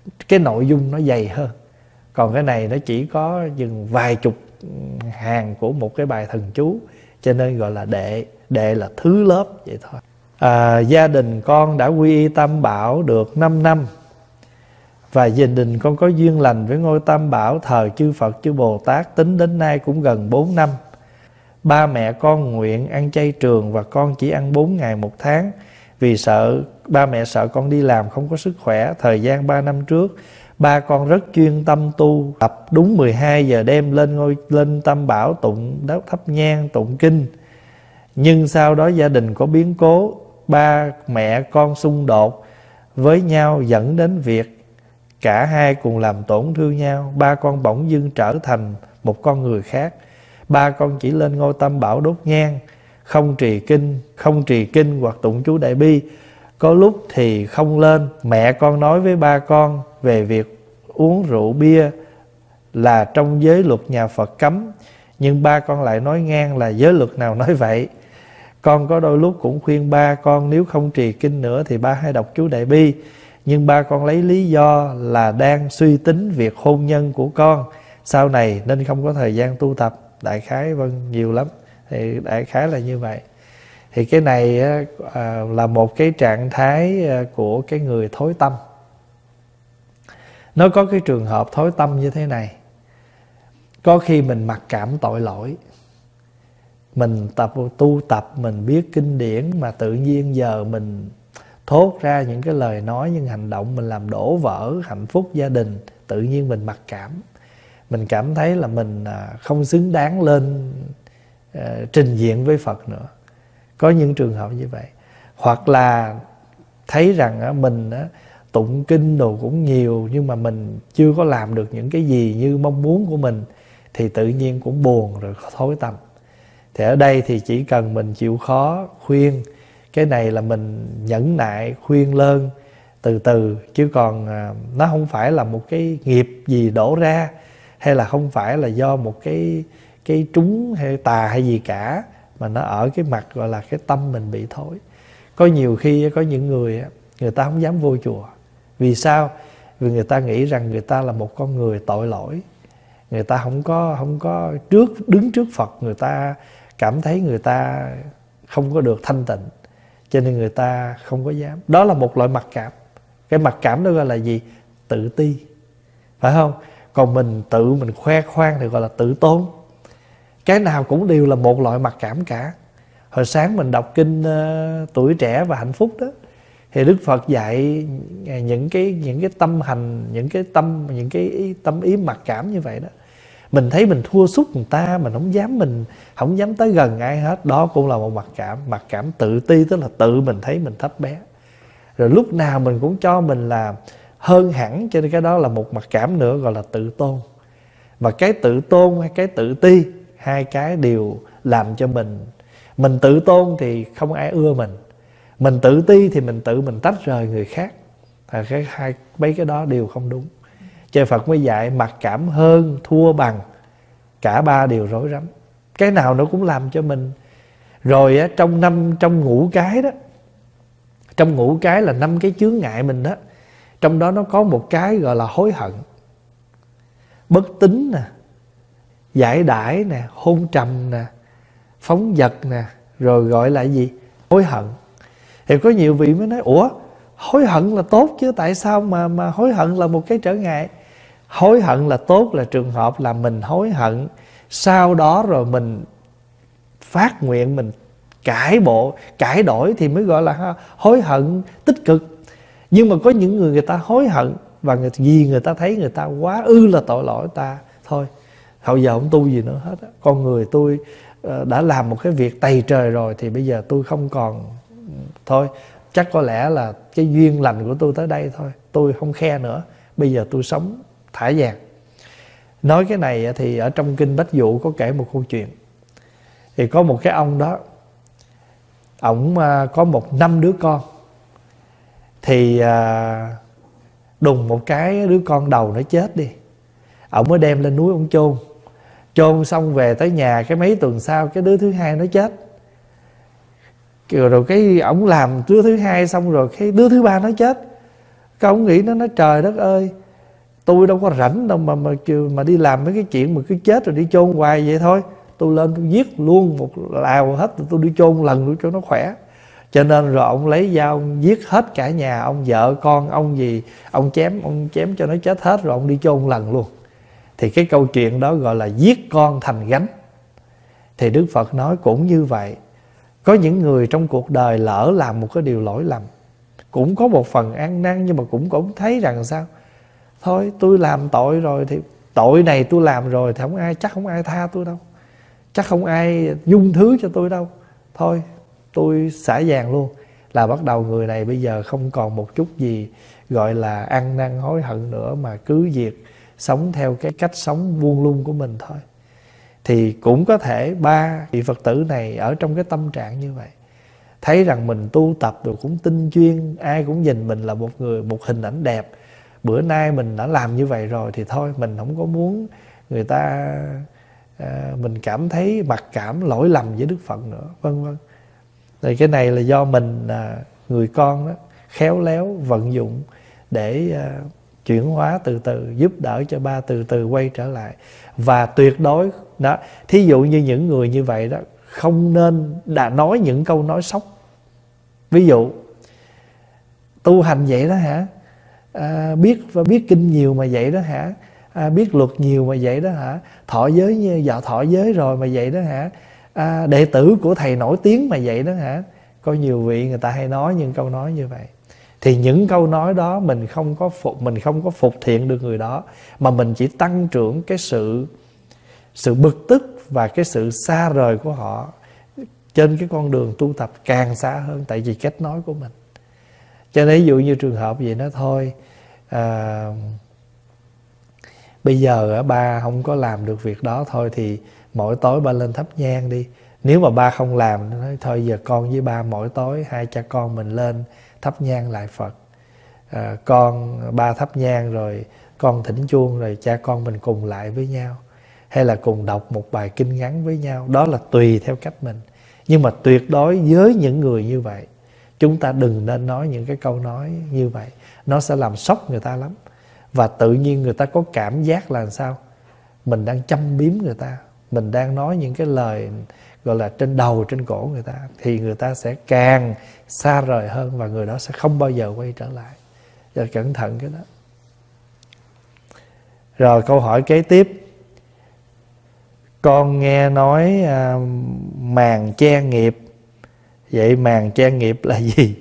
cái nội dung nó dày hơn. Còn cái này nó chỉ có chừng vài chục hàng của một cái bài thần chú, cho nên gọi là đệ. Đệ là thứ lớp vậy thôi. À, gia đình con đã quy y Tam Bảo được năm năm, và gia đình con có duyên lành với ngôi Tam Bảo, thờ chư Phật chư Bồ Tát, tính đến nay cũng gần bốn năm. Ba mẹ con nguyện ăn chay trường, và con chỉ ăn bốn ngày một tháng, vì sợ ba mẹ sợ con đi làm không có sức khỏe. Thời gian ba năm trước, ba con rất chuyên tâm tu tập, đúng mười hai giờ đêm lên ngôi lên Tam Bảo tụng đốt thắp nhang tụng kinh. Nhưng sau đó gia đình có biến cố, ba mẹ con xung đột với nhau, dẫn đến việc cả hai cùng làm tổn thương nhau. Ba con bỗng dưng trở thành một con người khác. Ba con chỉ lên ngôi Tam Bảo đốt nhang, không trì kinh, không trì kinh hoặc tụng chú Đại Bi. Có lúc thì không lên. Mẹ con nói với ba con về việc uống rượu bia là trong giới luật nhà Phật cấm, nhưng ba con lại nói ngang là giới luật nào nói vậy. Con có đôi lúc cũng khuyên ba con nếu không trì kinh nữa thì ba hãy đọc chú Đại Bi, nhưng ba con lấy lý do là đang suy tính việc hôn nhân của con sau này nên không có thời gian tu tập. Đại khái vâng nhiều lắm, thì đại khái là như vậy. Thì cái này à, là một cái trạng thái của cái người thối tâm. Nó có cái trường hợp thối tâm như thế này. Có khi mình mặc cảm tội lỗi, mình tập tu tập, mình biết kinh điển, mà tự nhiên giờ mình thốt ra những cái lời nói, những hành động mình làm đổ vỡ hạnh phúc gia đình. Tự nhiên mình mặc cảm, mình cảm thấy là mình không xứng đáng lên uh, trình diện với Phật nữa. Có những trường hợp như vậy. Hoặc là thấy rằng uh, mình uh, tụng kinh đồ cũng nhiều, nhưng mà mình chưa có làm được những cái gì như mong muốn của mình, thì tự nhiên cũng buồn rồi thối tâm. Thì ở đây thì chỉ cần mình chịu khó khuyên, cái này là mình nhẫn nại khuyên lơn từ từ, chứ còn uh, nó không phải là một cái nghiệp gì đổ ra, hay là không phải là do một cái cái trúng hay tà hay gì cả, mà nó ở cái mặt gọi là cái tâm mình bị thối. Có nhiều khi có những người người ta không dám vô chùa. Vì sao? Vì người ta nghĩ rằng người ta là một con người tội lỗi. Người ta không có không có trước đứng trước Phật, người ta cảm thấy người ta không có được thanh tịnh, cho nên người ta không có dám. Đó là một loại mặc cảm. Cái mặc cảm đó gọi là gì? Tự ti, phải không? Còn mình tự mình khoe khoang thì gọi là tự tôn. Cái nào cũng đều là một loại mặc cảm cả. Hồi sáng mình đọc kinh uh, Tuổi Trẻ và Hạnh Phúc đó, thì Đức Phật dạy những cái những cái tâm hành, những cái tâm những cái tâm ý mặc cảm như vậy đó. Mình thấy mình thua sút người ta, mình không dám mình không dám tới gần ai hết, đó cũng là một mặc cảm. Mặc cảm tự ti tức là tự mình thấy mình thấp bé, rồi lúc nào mình cũng cho mình là hơn hẳn, cho nên cái đó là một mặc cảm nữa, gọi là tự tôn. Và cái tự tôn hay cái tự ti, hai cái đều làm cho mình mình tự tôn thì không ai ưa mình, mình tự ti thì mình tự mình tách rời người khác. Và cái hai mấy cái đó đều không đúng. Cho Phật mới dạy mặc cảm hơn thua bằng, cả ba đều rối rắm. Cái nào nó cũng làm cho mình. Rồi á, trong năm trong ngũ cái đó, trong ngũ cái là năm cái chướng ngại mình đó, trong đó nó có một cái gọi là hối hận, bất tín nè, giải đãi nè, hôn trầm nè, phóng dật nè, rồi gọi là gì? Hối hận. Thì có nhiều vị mới nói, ủa hối hận là tốt chứ, tại sao mà mà hối hận là một cái trở ngại? Hối hận là tốt là trường hợp là mình hối hận, sau đó rồi mình phát nguyện, mình cải bộ, cải đổi thì mới gọi là hối hận tích cực. Nhưng mà có những người người ta hối hận và người, vì người ta thấy người ta quá ư là tội lỗi ta, thôi hầu giờ không tu gì nữa hết á. Con người tôi uh, đã làm một cái việc tày trời rồi, thì bây giờ tôi không còn, thôi chắc có lẽ là cái duyên lành của tôi tới đây thôi, tôi không khe nữa, bây giờ tôi sống thả vàng. Nói cái này thì ở trong kinh Bách Dụ có kể một câu chuyện. Thì có một cái ông đó, ổng có một năm đứa con. Thì đùng một cái đứa con đầu nó chết đi, ổng mới đem lên núi ông chôn. Chôn xong về tới nhà, cái mấy tuần sau cái đứa thứ hai nó chết. Rồi cái ổng làm đứa thứ hai xong rồi cái đứa thứ ba nó chết. Cái ông nghĩ nó nói trời đất ơi, tôi đâu có rảnh đâu mà mà mà đi làm mấy cái chuyện mà cứ chết rồi đi chôn hoài vậy thôi. Tôi lên tôi giết luôn một lào hết, tôi đi chôn một lần nữa cho nó khỏe. Cho nên rồi ông lấy dao ông giết hết cả nhà, ông vợ con ông gì, ông chém ông chém cho nó chết hết rồi ông đi chôn một lần luôn. Thì cái câu chuyện đó gọi là giết con thành gánh. Thì Đức Phật nói cũng như vậy. Có những người trong cuộc đời lỡ làm một cái điều lỗi lầm, cũng có một phần ăn năn, nhưng mà cũng cũng thấy rằng sao, thôi tôi làm tội rồi thì tội này tôi làm rồi thì không ai, chắc không ai tha tôi đâu, chắc không ai dung thứ cho tôi đâu, thôi tôi xả vàng luôn. Là bắt đầu người này bây giờ không còn một chút gì gọi là ăn năn hối hận nữa, mà cứ việc sống theo cái cách sống buông lung của mình thôi. Thì cũng có thể ba vị Phật tử này ở trong cái tâm trạng như vậy, thấy rằng mình tu tập rồi cũng tinh chuyên, ai cũng nhìn mình là một người, một hình ảnh đẹp. Bữa nay mình đã làm như vậy rồi thì thôi, mình không có muốn người ta à, mình cảm thấy mặc cảm lỗi lầm với Đức Phật nữa, vân vân. Thì cái này là do mình à, người con đó khéo léo vận dụng để à, chuyển hóa từ từ, giúp đỡ cho ba từ từ quay trở lại. Và tuyệt đối đó, thí dụ như những người như vậy đó, không nên đã nói những câu nói sốc. Ví dụ tu hành vậy đó hả, à, biết và biết kinh nhiều mà vậy đó hả, à, biết luật nhiều mà vậy đó hả, thọ giới như dạ thọ giới rồi mà vậy đó hả, à, đệ tử của thầy nổi tiếng mà vậy đó hả. Có nhiều vị người ta hay nói những câu nói như vậy. Thì những câu nói đó mình không có phục, mình không có phục thiện được người đó, mà mình chỉ tăng trưởng cái sự sự bực tức và cái sự xa rời của họ trên cái con đường tu tập càng xa hơn, tại vì cách nói của mình. Cho nên ví dụ như trường hợp vậy đó thôi, à, bây giờ ba không có làm được việc đó thôi thì mỗi tối ba lên thắp nhang đi. Nếu mà ba không làm, nói thôi giờ con với ba mỗi tối hai cha con mình lên thắp nhang lại Phật. À, con ba thắp nhang rồi con thỉnh chuông rồi cha con mình cùng lại với nhau, hay là cùng đọc một bài kinh ngắn với nhau. Đó là tùy theo cách mình. Nhưng mà tuyệt đối với những người như vậy, chúng ta đừng nên nói những cái câu nói như vậy. Nó sẽ làm sốc người ta lắm. Và tự nhiên người ta có cảm giác là sao? Mình đang châm biếm người ta, mình đang nói những cái lời gọi là trên đầu, trên cổ người ta, thì người ta sẽ càng xa rời hơn, và người đó sẽ không bao giờ quay trở lại. Giờ cẩn thận cái đó. Rồi câu hỏi kế tiếp. Con nghe nói à, màn che nghiệp. Vậy màn che nghiệp là gì?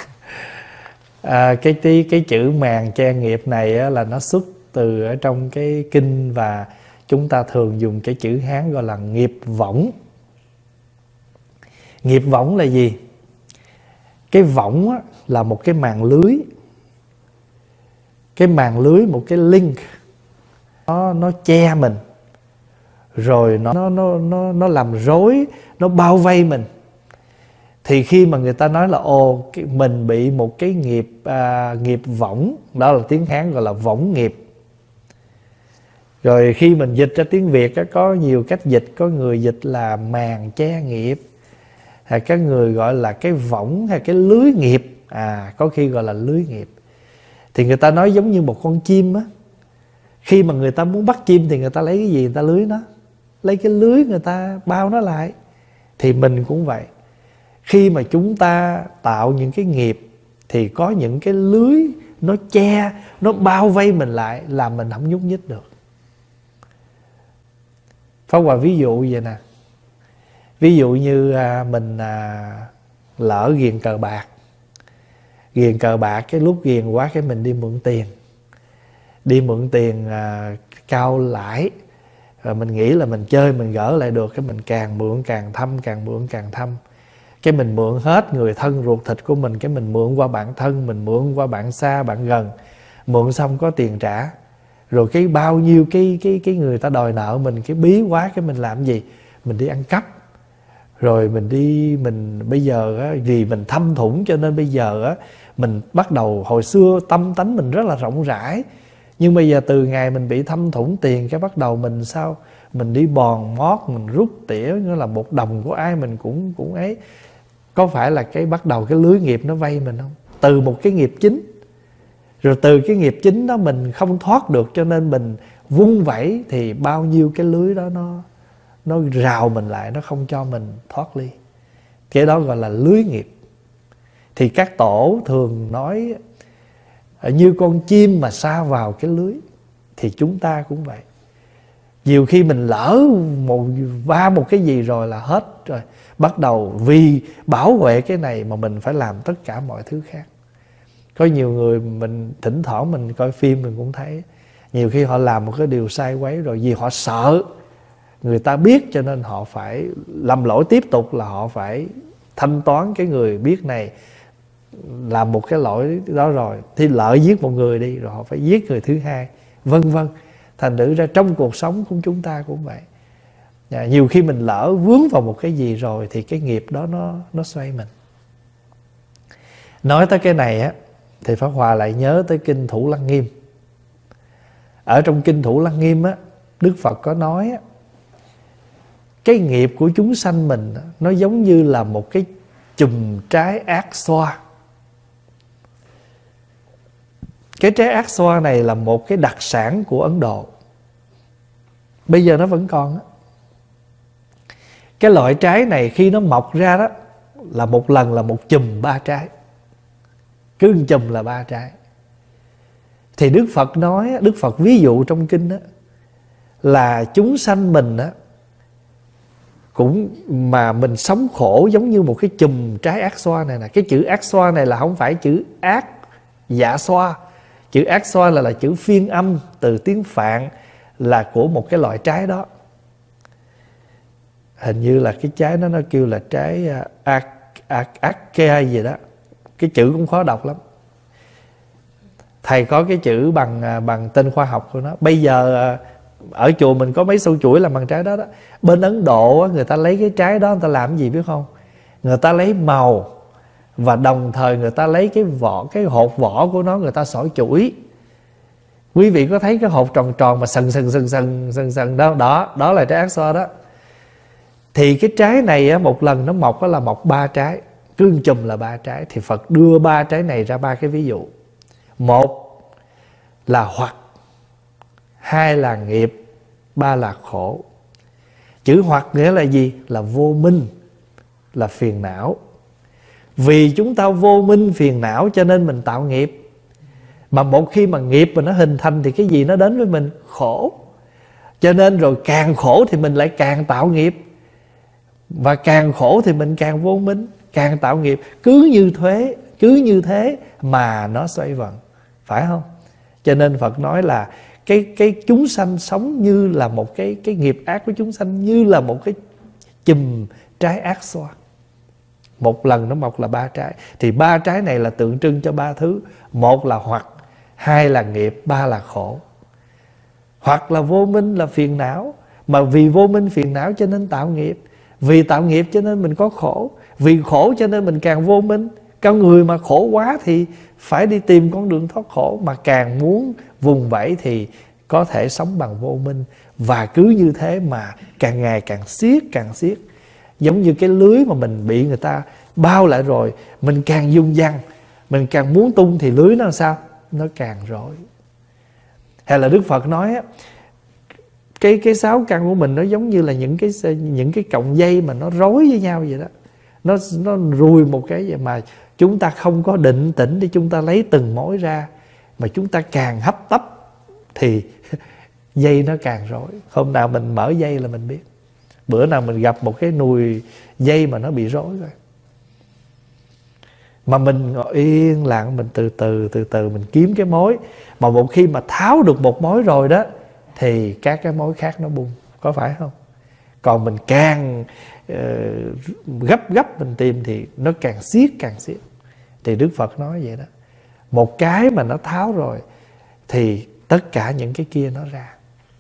à, cái, cái, cái chữ màn che nghiệp này á, là nó xuất từ ở trong cái kinh, và chúng ta thường dùng cái chữ Hán gọi là nghiệp võng. Nghiệp võng là gì? Cái võng á, là một cái màn lưới. Cái màn lưới, một cái link, nó, nó che mình, rồi nó, nó, nó, nó làm rối, nó bao vây mình. Thì khi mà người ta nói là ồ, mình bị một cái nghiệp à, nghiệp võng, đó là tiếng Hán gọi là võng nghiệp. Rồi khi mình dịch ra tiếng Việt á, có nhiều cách dịch. Có người dịch là màn che nghiệp, hay các người gọi là cái võng hay cái lưới nghiệp. À, có khi gọi là lưới nghiệp. Thì người ta nói giống như một con chim á. Khi mà người ta muốn bắt chim thì người ta lấy cái gì người ta lưới nó? Lấy cái lưới người ta bao nó lại. Thì mình cũng vậy. Khi mà chúng ta tạo những cái nghiệp thì có những cái lưới nó che, nó bao vây mình lại, làm mình không nhúc nhích được. Pháp Hòa ví dụ vậy nè. Ví dụ như à, mình à, lỡ ghiền cờ bạc. Ghiền cờ bạc, cái lúc ghiền quá cái mình đi mượn tiền. Đi mượn tiền à, cao lãi. Rồi mình nghĩ là mình chơi mình gỡ lại được, cái mình càng mượn càng thâm, càng mượn càng thâm. Cái mình mượn hết người thân ruột thịt của mình, cái mình mượn qua bạn thân, mình mượn qua bạn xa, bạn gần. Mượn xong có tiền trả. Rồi cái bao nhiêu cái cái cái người ta đòi nợ mình, cái bí quá, cái mình làm gì? Mình đi ăn cắp. Rồi mình đi, mình bây giờ á, vì mình thâm thủng cho nên bây giờ á, mình bắt đầu, hồi xưa tâm tánh mình rất là rộng rãi. Nhưng bây giờ từ ngày mình bị thâm thủng tiền, cái bắt đầu mình sao? Mình đi bòn mót, mình rút tỉa, nghĩa là một đồng của ai mình cũng cũng ấy. Có phải là cái bắt đầu cái lưới nghiệp nó vây mình không? Từ một cái nghiệp chính. Rồi từ cái nghiệp chính đó mình không thoát được, cho nên mình vung vẩy thì bao nhiêu cái lưới đó nó nó rào mình lại, nó không cho mình thoát ly. Cái đó gọi là lưới nghiệp. Thì các tổ thường nói như con chim mà sa vào cái lưới, thì chúng ta cũng vậy. Nhiều khi mình lỡ một va một cái gì rồi là hết rồi. Bắt đầu vì bảo vệ cái này mà mình phải làm tất cả mọi thứ khác. Có nhiều người mình thỉnh thoảng mình coi phim mình cũng thấy, nhiều khi họ làm một cái điều sai quấy rồi, vì họ sợ người ta biết cho nên họ phải lầm lỗi tiếp tục, là họ phải thanh toán cái người biết này làm một cái lỗi đó rồi, thì lỡ giết một người đi rồi họ phải giết người thứ hai, vân vân. Thành thử ra trong cuộc sống của chúng ta cũng vậy. À, nhiều khi mình lỡ vướng vào một cái gì rồi thì cái nghiệp đó nó nó xoay mình. Nói tới cái này á thì Pháp Hòa lại nhớ tới kinh Thủ Lăng Nghiêm. Ở trong kinh Thủ Lăng Nghiêm á, Đức Phật có nói á, cái nghiệp của chúng sanh mình á, nó giống như là một cái chùm trái ác xoa. Cái trái ác xoa này là một cái đặc sản của Ấn Độ. Bây giờ nó vẫn còn á. Cái loại trái này khi nó mọc ra đó là một lần là một chùm ba trái. Cứ một chùm là ba trái. Thì Đức Phật nói, Đức Phật ví dụ trong kinh đó, là chúng sanh mình á, cũng mà mình sống khổ giống như một cái chùm trái ác xoa này nè. Cái chữ ác xoa này là không phải chữ ác dạ xoa. Chữ ác xoa là, là chữ phiên âm từ tiếng Phạn, là của một cái loại trái đó. Hình như là cái trái đó nó kêu là trái ác ác ác kê hay gì đó. Cái chữ cũng khó đọc lắm. Thầy có cái chữ bằng bằng tên khoa học của nó. Bây giờ ở chùa mình có mấy sâu chuỗi làm bằng trái đó đó. Bên Ấn Độ người ta lấy cái trái đó người ta làm gì biết không? Người ta lấy màu, và đồng thời người ta lấy cái vỏ, cái hột vỏ của nó người ta xỏ chuỗi. Quý vị có thấy cái hột tròn tròn mà sần sần sần sần sần sần đó, đó, đó là trái ác xoa đó. Thì cái trái này một lần nó mọc là mọc ba trái, cứ chùm là ba trái. Thì Phật đưa ba trái này ra ba cái ví dụ. Một là hoặc, hai là nghiệp, ba là khổ. Chữ hoặc nghĩa là gì? Là vô minh, là phiền não. Vì chúng ta vô minh phiền não cho nên mình tạo nghiệp. Mà một khi mà nghiệp mà nó hình thành thì cái gì nó đến với mình? Khổ. Cho nên rồi càng khổ thì mình lại càng tạo nghiệp. Và càng khổ thì mình càng vô minh, càng tạo nghiệp. Cứ như thế, cứ như thế mà nó xoay vần. Phải không? Cho nên Phật nói là cái, cái chúng sanh sống như là một cái, cái nghiệp ác của chúng sanh như là một cái chùm trái ác xoa. Một lần nó mọc là ba trái. Thì ba trái này là tượng trưng cho ba thứ. Một là hoặc, hai là nghiệp, ba là khổ. Hoặc là vô minh, là phiền não. Mà vì vô minh phiền não cho nên tạo nghiệp. Vì tạo nghiệp cho nên mình có khổ. Vì khổ cho nên mình càng vô minh. Con người mà khổ quá thì phải đi tìm con đường thoát khổ. Mà càng muốn vùng vẫy thì có thể sống bằng vô minh. Và cứ như thế mà càng ngày càng siết, càng siết. Giống như cái lưới mà mình bị người ta bao lại rồi, mình càng dung dăng, mình càng muốn tung thì lưới nó làm sao? Nó càng rối. Hay là Đức Phật nói á, cái cái sáu căn của mình nó giống như là những cái những cái cọng dây mà nó rối với nhau vậy đó. Nó nó rùi một cái vậy mà chúng ta không có định tĩnh để chúng ta lấy từng mối ra, mà chúng ta càng hấp tấp thì dây nó càng rối. Hôm nào mình mở dây là mình biết. Bữa nào mình gặp một cái nùi dây mà nó bị rối rồi, mà mình ngồi yên lặng, mình từ từ từ từ mình kiếm cái mối. Mà một khi mà tháo được một mối rồi đó thì các cái mối khác nó bung. Có phải không? Còn mình càng uh, gấp gấp mình tìm thì nó càng siết càng siết. Thì Đức Phật nói vậy đó. Một cái mà nó tháo rồi thì tất cả những cái kia nó ra.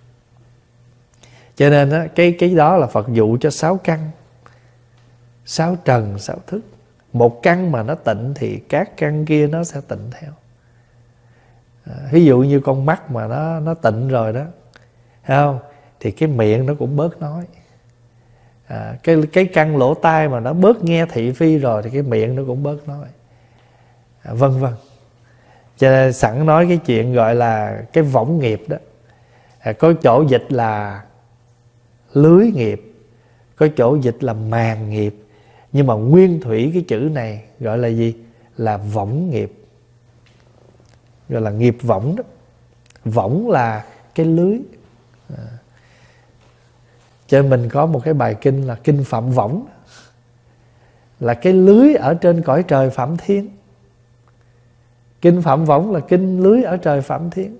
Cho nên đó, cái, cái đó là Phật dụ cho sáu căn. Sáu trần, sáu thức. Một căn mà nó tịnh thì các căn kia nó sẽ tịnh theo. À, ví dụ như con mắt mà nó, nó tịnh rồi đó, thấy không? Thì cái miệng nó cũng bớt nói. À, cái, cái căn lỗ tai mà nó bớt nghe thị phi rồi thì cái miệng nó cũng bớt nói. À, vân vân. Cho nên sẵn nói cái chuyện gọi là cái võng nghiệp đó. À, có chỗ dịch là lưới nghiệp, có chỗ dịch là màn nghiệp, nhưng mà nguyên thủy cái chữ này gọi là gì? Là võng nghiệp, gọi là nghiệp võng đó. Võng là cái lưới. À. Cho nên mình có một cái bài kinh là kinh Phạm Võng, là cái lưới ở trên cõi trời Phạm Thiên. Kinh Phạm Võng là kinh lưới ở trời Phạm Thiên.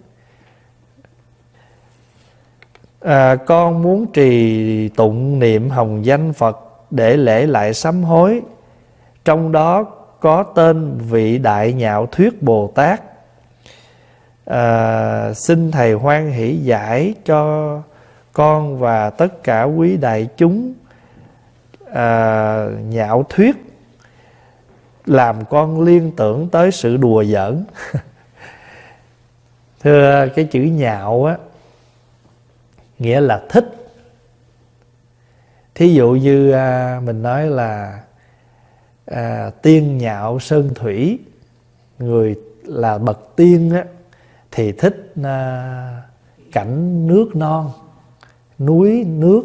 À, con muốn trì tụng niệm hồng danh Phật để lễ lại sám hối, trong đó có tên vị Đại Nhạo Thuyết Bồ Tát. À, xin Thầy hoan hỷ giải cho con và tất cả quý đại chúng à, nhạo thuyết, làm con liên tưởng tới sự đùa giỡn. Thưa, cái chữ nhạo á, nghĩa là thích. Thí dụ như à, mình nói là à, tiên nhạo sơn thủy, người là bậc tiên á, thì thích à, cảnh nước non, núi nước.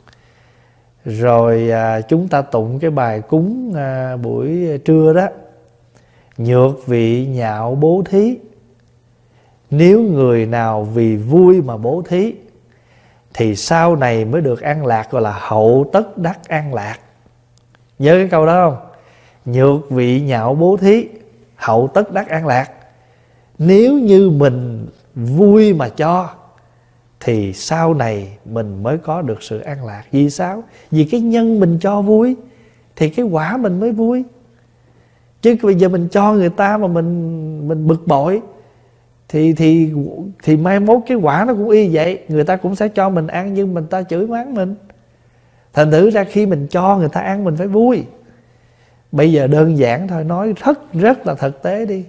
Rồi à, chúng ta tụng cái bài cúng à, buổi trưa đó: nhược vị nhạo bố thí, nếu người nào vì vui mà bố thí thì sau này mới được an lạc, gọi là hậu tất đắc an lạc. Nhớ cái câu đó không? Nhược vị nhạo bố thí, hậu tất đắc an lạc. Nếu như mình vui mà cho thì sau này mình mới có được sự an lạc. Vì sao? Vì cái nhân mình cho vui thì cái quả mình mới vui. Chứ bây giờ mình cho người ta mà mình mình bực bội thì thì thì mai mốt cái quả nó cũng y vậy. Người ta cũng sẽ cho mình ăn nhưng mình ta chửi mắng mình. Thành thử ra khi mình cho người ta ăn mình phải vui. Bây giờ đơn giản thôi, nói rất rất là thực tế đi.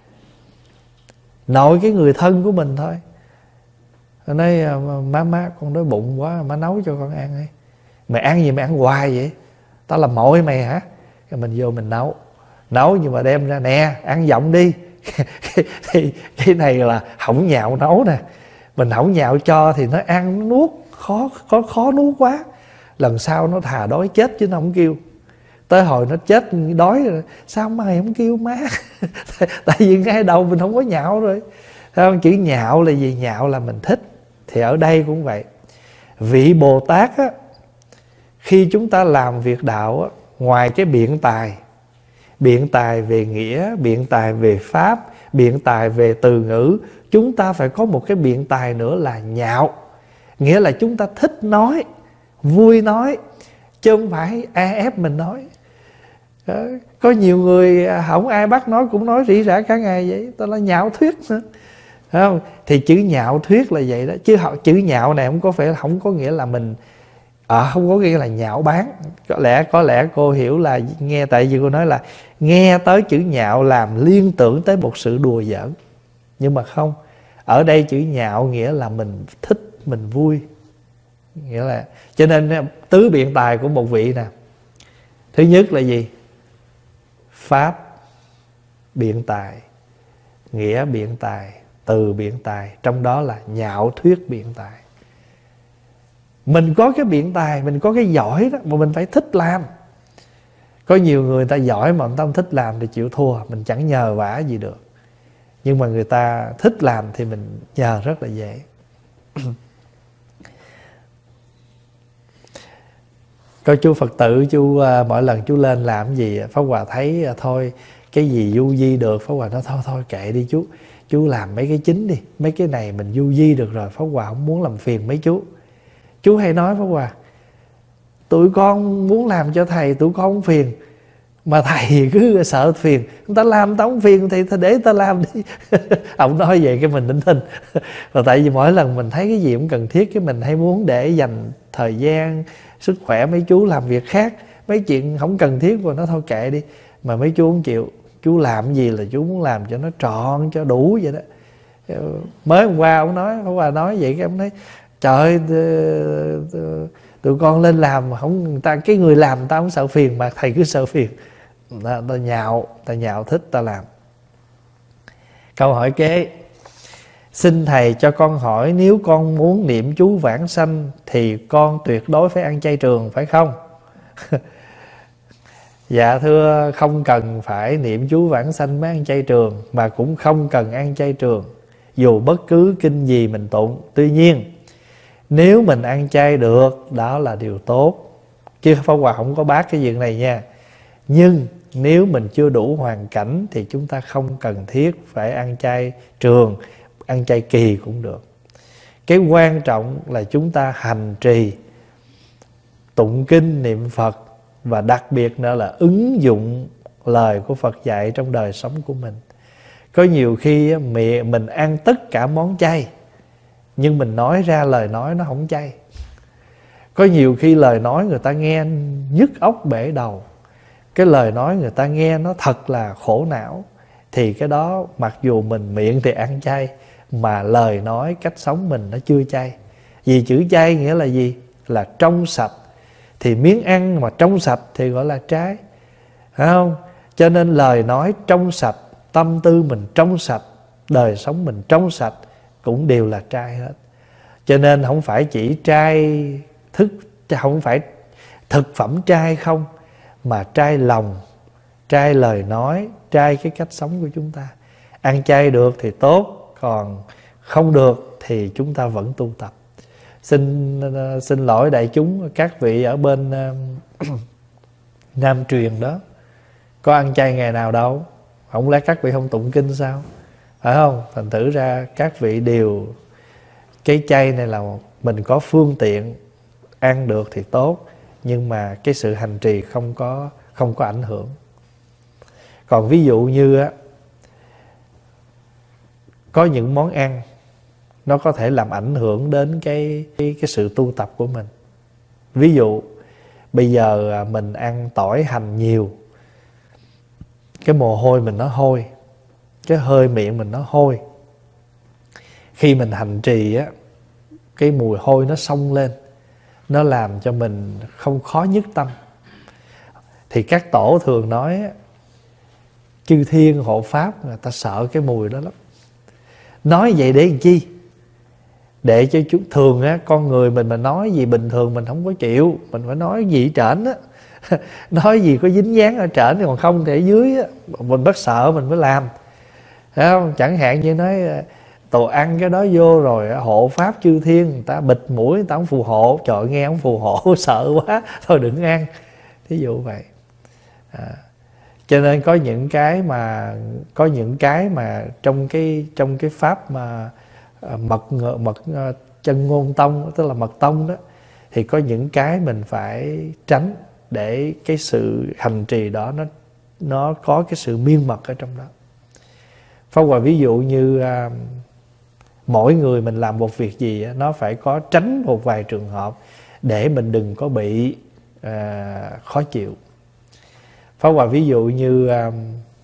Nội cái người thân của mình thôi, nó nói má má con đói bụng quá, má nấu cho con ăn đi. Mày ăn gì mày ăn hoài vậy? Tao làm mội mày hả? Rồi mình vô mình nấu. Nấu nhưng mà đem ra nè, ăn giọng đi. Thì cái này là hỏng nhạo nấu nè. Mình hỏng nhạo cho thì nó ăn nó nuốt khó, khó, khó nuốt quá. Lần sau nó thà đói chết chứ nó không kêu. Tới hồi nó chết đói rồi, sao mày không kêu má? Tại vì ngay đầu mình không có nhạo rồi. Thấy không? Chữ nhạo là gì? Nhạo là mình thích. Thì ở đây cũng vậy. Vị Bồ Tát á, khi chúng ta làm việc đạo á, ngoài cái biện tài, biện tài về nghĩa, biện tài về pháp, biện tài về từ ngữ, chúng ta phải có một cái biện tài nữa là nhạo. Nghĩa là chúng ta thích nói, vui nói, chứ không phải e ép mình nói. Đó. Có nhiều người không ai bắt nói cũng nói rỉ rả cả ngày vậy. Đó là nhạo thuyết nữa. Thấy không? Thì chữ nhạo thuyết là vậy đó. Chứ chữ nhạo này không có phải không có nghĩa là mình à, không có nghĩa là nhạo báng. Có lẽ có lẽ cô hiểu là nghe, tại vì cô nói là nghe tới chữ nhạo làm liên tưởng tới một sự đùa giỡn. Nhưng mà không. Ở đây chữ nhạo nghĩa là mình thích, mình vui. Nghĩa là cho nên tứ biện tài của một vị nè. Thứ nhất là gì? Pháp biện tài, nghĩa biện tài, từ biện tài, trong đó là nhạo thuyết biện tài. Mình có cái biện tài, mình có cái giỏi đó mà mình phải thích làm. Có nhiều người ta giỏi mà người ta không thích làm thì chịu thua, mình chẳng nhờ vả gì được. Nhưng mà người ta thích làm thì mình nhờ rất là dễ. Có chú Phật tử, chú mỗi lần chú lên làm gì Pháp Hòa thấy thôi cái gì du di được, Pháp Hòa nói thôi thôi kệ đi chú, chú làm mấy cái chính đi, mấy cái này mình du di được rồi, Pháp Hòa không muốn làm phiền mấy chú. Chú hay nói Pháp Hòa, tụi con muốn làm cho thầy, tụi con không phiền, mà thầy cứ sợ phiền, người ta làm tao không phiền thì để ta làm đi. Ông nói vậy cái mình nín thinh. Và tại vì mỗi lần mình thấy cái gì cũng cần thiết, cái mình hay muốn để dành thời gian, sức khỏe mấy chú làm việc khác, mấy chuyện không cần thiết rồi nó thôi kệ đi. Mà mấy chú không chịu, chú làm gì là chú muốn làm cho nó trọn, cho đủ vậy đó. Mới hôm qua ông nói, hôm qua nói vậy cái ông nói trời ơi, tụi con lên làm mà không, người ta cái người làm ta không sợ phiền mà thầy cứ sợ phiền. Ta, ta nhạo, ta nhạo thích ta làm. Câu hỏi kế: xin thầy cho con hỏi, nếu con muốn niệm chú vãng sanh thì con tuyệt đối phải ăn chay trường phải không? Dạ thưa, không cần phải niệm chú vãng sanh mới ăn chay trường, mà cũng không cần ăn chay trường dù bất cứ kinh gì mình tụng. Tuy nhiên nếu mình ăn chay được, đó là điều tốt, chứ Pháp Hòa không có bác cái việc này nha. Nhưng nếu mình chưa đủ hoàn cảnh thì chúng ta không cần thiết phải ăn chay trường, ăn chay kỳ cũng được. Cái quan trọng là chúng ta hành trì, tụng kinh, niệm Phật, và đặc biệt nữa là ứng dụng lời của Phật dạy trong đời sống của mình. Có nhiều khi mình ăn tất cả món chay, nhưng mình nói ra lời nói nó không chay. Có nhiều khi lời nói người ta nghe nhức óc bể đầu, cái lời nói người ta nghe nó thật là khổ não, thì cái đó mặc dù mình miệng thì ăn chay, mà lời nói, cách sống mình nó chưa chay. Vì chữ chay nghĩa là gì? Là trong sạch. Thì miếng ăn mà trong sạch thì gọi là trái, phải không? Cho nên lời nói trong sạch, tâm tư mình trong sạch, đời sống mình trong sạch cũng đều là trai hết. Cho nên không phải chỉ trai thức, không phải thực phẩm trai không, mà trai lòng, trai lời nói, trai cái cách sống của chúng ta. Ăn chay được thì tốt, còn không được thì chúng ta vẫn tu tập. Xin xin lỗi đại chúng, các vị ở bên uh, Nam Truyền đó, có ăn chay ngày nào đâu. Không lẽ các vị không tụng kinh sao? Phải không? Thành thử ra các vị đều, cái chay này là mình có phương tiện ăn được thì tốt, nhưng mà cái sự hành trì không có không có ảnh hưởng. Còn ví dụ như á, có những món ăn nó có thể làm ảnh hưởng đến cái, cái, cái sự tu tập của mình. Ví dụ bây giờ mình ăn tỏi hành nhiều, cái mồ hôi mình nó hôi, cái hơi miệng mình nó hôi. Khi mình hành trì á, cái mùi hôi nó xông lên, nó làm cho mình không khó nhức tâm. Thì các tổ thường nói chư thiên hộ pháp người ta sợ cái mùi đó lắm. Nói vậy để làm chi? Để cho chúng thường á, con người mình mà nói gì bình thường mình không có chịu, mình phải nói gì ở trển á. Nói gì có dính dáng ở trển, còn không thì ở dưới á, mình bắt sợ mình mới làm. Thấy không? Chẳng hạn như nói tổ ăn cái đó vô rồi hộ pháp chư thiên, người ta bịt mũi, người ta không phù hộ. Trời, nghe không phù hộ sợ quá, thôi đừng ăn. Thí dụ vậy. À, cho nên có những cái mà có những cái mà trong cái trong cái pháp mà mật mật chân ngôn tông, tức là mật tông đó, thì có những cái mình phải tránh để cái sự hành trì đó nó nó có cái sự miên mật ở trong đó. Pháp Hòa ví dụ như à, mỗi người mình làm một việc gì nó phải có tránh một vài trường hợp để mình đừng có bị à, khó chịu. Pháp Hòa ví dụ như à,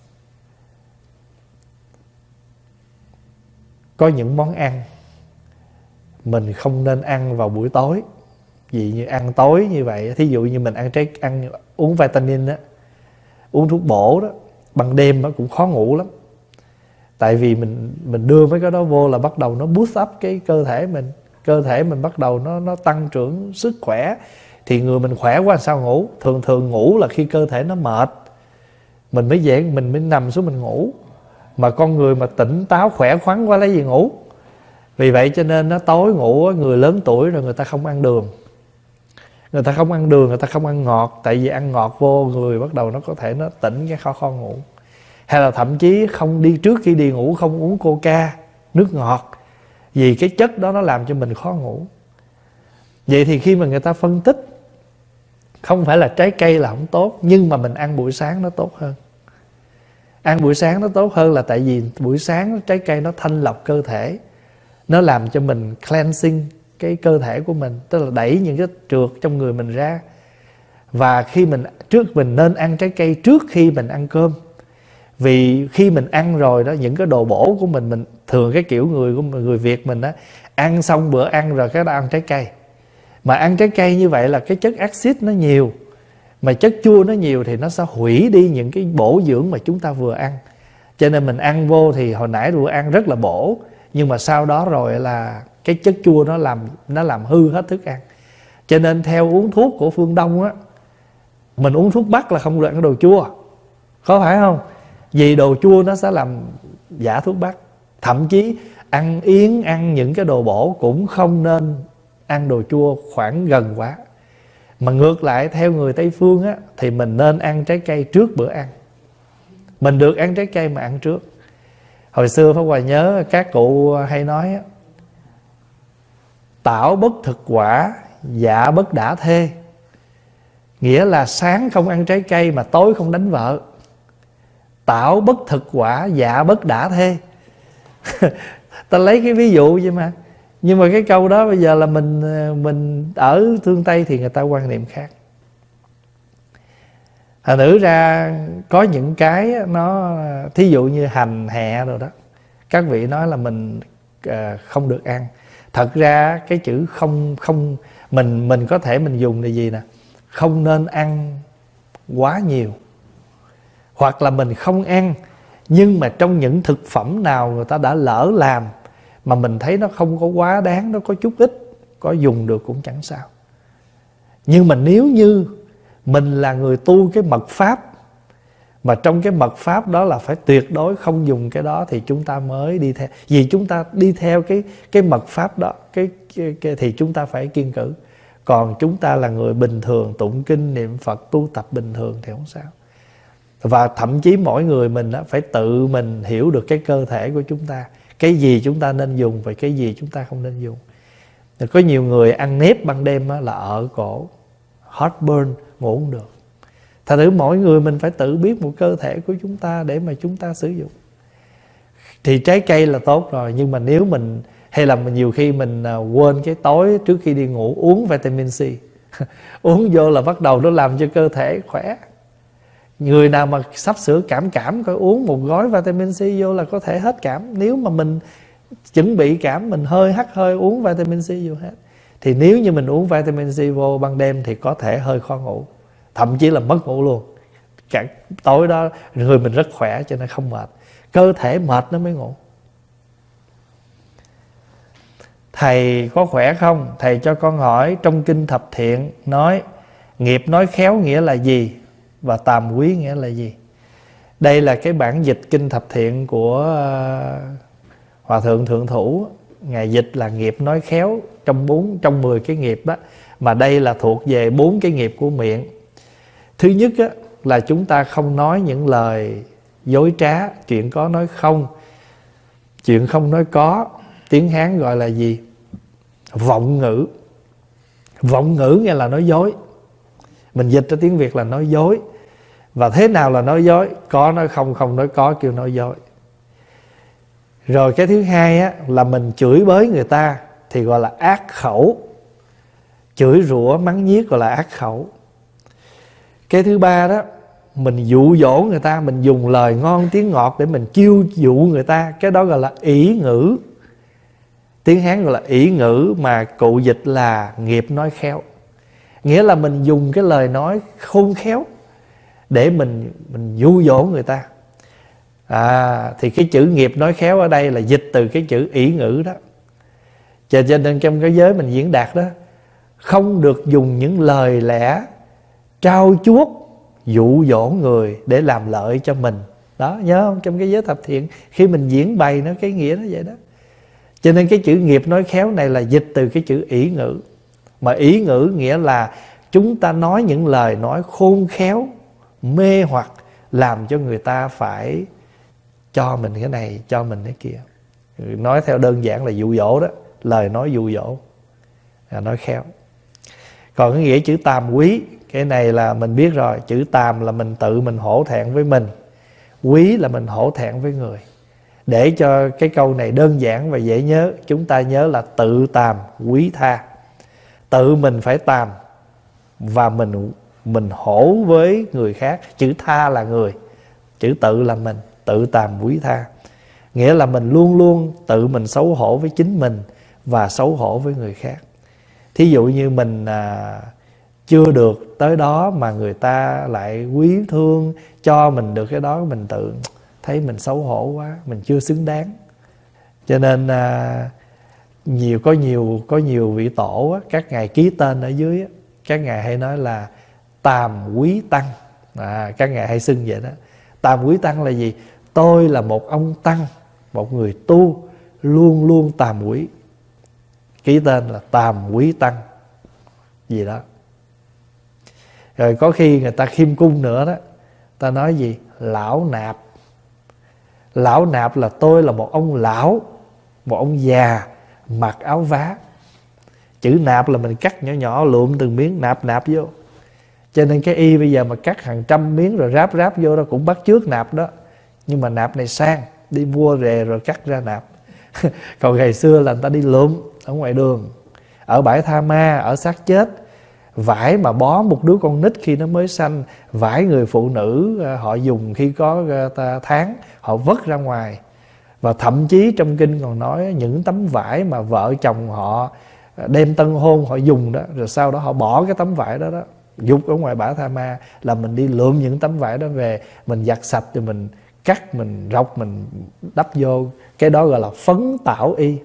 có những món ăn mình không nên ăn vào buổi tối. Vì như ăn tối như vậy, thí dụ như mình ăn trái ăn uống vitamin đó, uống thuốc bổ đó, ban đêm đó cũng khó ngủ lắm. Tại vì mình mình đưa mấy cái đó vô là bắt đầu nó boost up cái cơ thể mình, cơ thể mình bắt đầu nó nó tăng trưởng sức khỏe, thì người mình khỏe quá sao ngủ. Thường thường ngủ là khi cơ thể nó mệt, mình mới dễ mình mới nằm xuống mình ngủ. Mà con người mà tỉnh táo khỏe khoắn quá lấy gì ngủ. Vì vậy cho nên nó tối ngủ, người lớn tuổi rồi người ta không ăn đường, người ta không ăn đường, người ta không ăn ngọt. Tại vì ăn ngọt vô người bắt đầu nó có thể nó tỉnh cái khó khó ngủ. Hay là thậm chí không đi, trước khi đi ngủ không uống coca, nước ngọt, vì cái chất đó nó làm cho mình khó ngủ. Vậy thì khi mà người ta phân tích, không phải là trái cây là không tốt, nhưng mà mình ăn buổi sáng nó tốt hơn. Ăn buổi sáng nó tốt hơn là tại vì buổi sáng trái cây nó thanh lọc cơ thể, nó làm cho mình cleansing cái cơ thể của mình, tức là đẩy những cái trượt trong người mình ra. Và khi mình trước mình nên ăn trái cây trước khi mình ăn cơm. Vì khi mình ăn rồi đó, những cái đồ bổ của mình, mình thường cái kiểu người của người Việt mình đó, ăn xong bữa ăn rồi cái đó ăn trái cây. Mà ăn trái cây như vậy là cái chất axit nó nhiều, mà chất chua nó nhiều thì nó sẽ hủy đi những cái bổ dưỡng mà chúng ta vừa ăn. Cho nên mình ăn vô thì hồi nãy tôi ăn rất là bổ, nhưng mà sau đó rồi là cái chất chua nó làm nó làm hư hết thức ăn. Cho nên theo uống thuốc của phương Đông á, mình uống thuốc Bắc là không được ăn đồ chua, có phải không? Vì đồ chua nó sẽ làm giả thuốc Bắc. Thậm chí ăn yến, ăn những cái đồ bổ cũng không nên ăn đồ chua khoảng gần quá. Mà ngược lại theo người Tây Phương á, thì mình nên ăn trái cây trước bữa ăn. Mình được ăn trái cây mà ăn trước. Hồi xưa Pháp Hòa nhớ các cụ hay nói á, tảo bất thực quả, dạ bất đả thê. Nghĩa là sáng không ăn trái cây mà tối không đánh vợ. Tảo bất thực quả, dạ bất đả thê. Ta lấy cái ví dụ vậy mà. Nhưng mà cái câu đó bây giờ là mình mình ở phương Tây thì người ta quan niệm khác. Thành thử ra có những cái nó, thí dụ như hành hẹ rồi đó, các vị nói là mình à, không được ăn. Thật ra cái chữ không không mình mình có thể mình dùng là gì nè, không nên ăn quá nhiều, hoặc là mình không ăn, nhưng mà trong những thực phẩm nào người ta đã lỡ làm mà mình thấy nó không có quá đáng, nó có chút ít, có dùng được cũng chẳng sao. Nhưng mà nếu như mình là người tu cái mật pháp, mà trong cái mật pháp đó là phải tuyệt đối không dùng cái đó, thì chúng ta mới đi theo. Vì chúng ta đi theo cái cái mật pháp đó, cái, cái, cái thì chúng ta phải kiêng cữ. Còn chúng ta là người bình thường, tụng kinh niệm Phật tu tập bình thường thì không sao. Và thậm chí mỗi người mình đó, phải tự mình hiểu được cái cơ thể của chúng ta, cái gì chúng ta nên dùng và cái gì chúng ta không nên dùng. Có nhiều người ăn nếp ban đêm là ở cổ, heartburn, ngủ không được. Thật thử mỗi người mình phải tự biết một cơ thể của chúng ta để mà chúng ta sử dụng. Thì trái cây là tốt rồi, nhưng mà nếu mình, hay là mình nhiều khi mình quên cái tối trước khi đi ngủ uống vitamin C. Uống vô là bắt đầu nó làm cho cơ thể khỏe. Người nào mà sắp sửa cảm cảm coi uống một gói vitamin C vô là có thể hết cảm. Nếu mà mình chuẩn bị cảm, mình hơi hắt hơi uống vitamin C vô hết. Thì nếu như mình uống vitamin C vô ban đêm thì có thể hơi khó ngủ, thậm chí là mất ngủ luôn. Cả tối đó người mình rất khỏe cho nên không mệt. Cơ thể mệt nó mới ngủ. Thầy có khỏe không? Thầy cho con hỏi trong kinh Thập Thiện nói nghiệp nói khéo nghĩa là gì? Và tàm quý nghĩa là gì? Đây là cái bản dịch kinh Thập Thiện của Hòa Thượng Thượng Thủ. Ngài dịch là nghiệp nói khéo trong bốn trong mười cái nghiệp đó. Mà đây là thuộc về bốn cái nghiệp của miệng. Thứ nhất á, là chúng ta không nói những lời dối trá, chuyện có nói không, chuyện không nói có. Tiếng Hán gọi là gì? Vọng ngữ. Vọng ngữ nghĩa là nói dối. Mình dịch ra tiếng Việt là nói dối. Và thế nào là nói dối? Có nói không, không nói có kêu nói dối. Rồi cái thứ hai á, là mình chửi bới người ta thì gọi là ác khẩu. Chửi rủa mắng nhiếc gọi là ác khẩu. Cái thứ ba đó, mình dụ dỗ người ta, mình dùng lời ngon tiếng ngọt để mình chiêu dụ người ta, cái đó gọi là ỷ ngữ. Tiếng Hán gọi là ỷ ngữ, mà cụ dịch là nghiệp nói khéo. Nghĩa là mình dùng cái lời nói khôn khéo để mình mình dụ dỗ người ta. À, thì cái chữ nghiệp nói khéo ở đây là dịch từ cái chữ ỷ ngữ đó. Cho nên trong cái giới mình diễn đạt đó, không được dùng những lời lẽ trao chuốt dụ dỗ người để làm lợi cho mình. Đó, nhớ không? Trong cái giới Thập Thiện khi mình diễn bày nó, cái nghĩa nó vậy đó. Cho nên cái chữ nghiệp nói khéo này là dịch từ cái chữ ỷ ngữ. Mà ỷ ngữ nghĩa là chúng ta nói những lời nói khôn khéo, mê hoặc, làm cho người ta phải cho mình cái này, cho mình cái kia. Nói theo đơn giản là dụ dỗ đó. Lời nói dụ dỗ là nói khéo. Còn cái nghĩa chữ tàm quý, cái này là mình biết rồi. Chữ tàm là mình tự mình hổ thẹn với mình, quý là mình hổ thẹn với người. Để cho cái câu này đơn giản và dễ nhớ, chúng ta nhớ là tự tàm quý tha. Tự mình phải tàm và mình mình hổ với người khác. Chữ tha là người, chữ tự là mình. Tự tàm quý tha nghĩa là mình luôn luôn tự mình xấu hổ với chính mình và xấu hổ với người khác. Thí dụ như mình à, chưa được tới đó mà người ta lại quý thương cho mình được cái đó, mình tự thấy mình xấu hổ quá, mình chưa xứng đáng. Cho nên à, nhiều có nhiều có nhiều vị tổ á, các ngài ký tên ở dưới á, các ngài hay nói là Tàm Quý Tăng. À, các ngài hay xưng vậy đó. Tàm Quý Tăng là gì? Tôi là một ông tăng, một người tu luôn luôn tàm quý. Ký tên là Tàm Quý Tăng gì đó. Rồi có khi người ta khiêm cung nữa đó, ta nói gì? Lão Nạp. Lão Nạp là tôi là một ông lão, một ông già mặc áo vá. Chữ nạp là mình cắt nhỏ nhỏ lụm từng miếng nạp nạp vô. Cho nên cái y bây giờ mà cắt hàng trăm miếng rồi ráp ráp vô đó cũng bắt chước nạp đó. Nhưng mà nạp này sang, đi mua về rồi cắt ra nạp. Còn ngày xưa là người ta đi lụm ở ngoài đường, ở bãi tha ma, ở xác chết. Vải mà bó một đứa con nít khi nó mới sanh, vải người phụ nữ họ dùng khi có tháng, họ vứt ra ngoài. Và thậm chí trong kinh còn nói những tấm vải mà vợ chồng họ đem tân hôn họ dùng đó, rồi sau đó họ bỏ cái tấm vải đó đó dục ở ngoài bãi tha ma, là mình đi lượm những tấm vải đó về, mình giặt sạch rồi mình cắt, mình rọc, mình đắp vô. Cái đó gọi là phấn tảo y.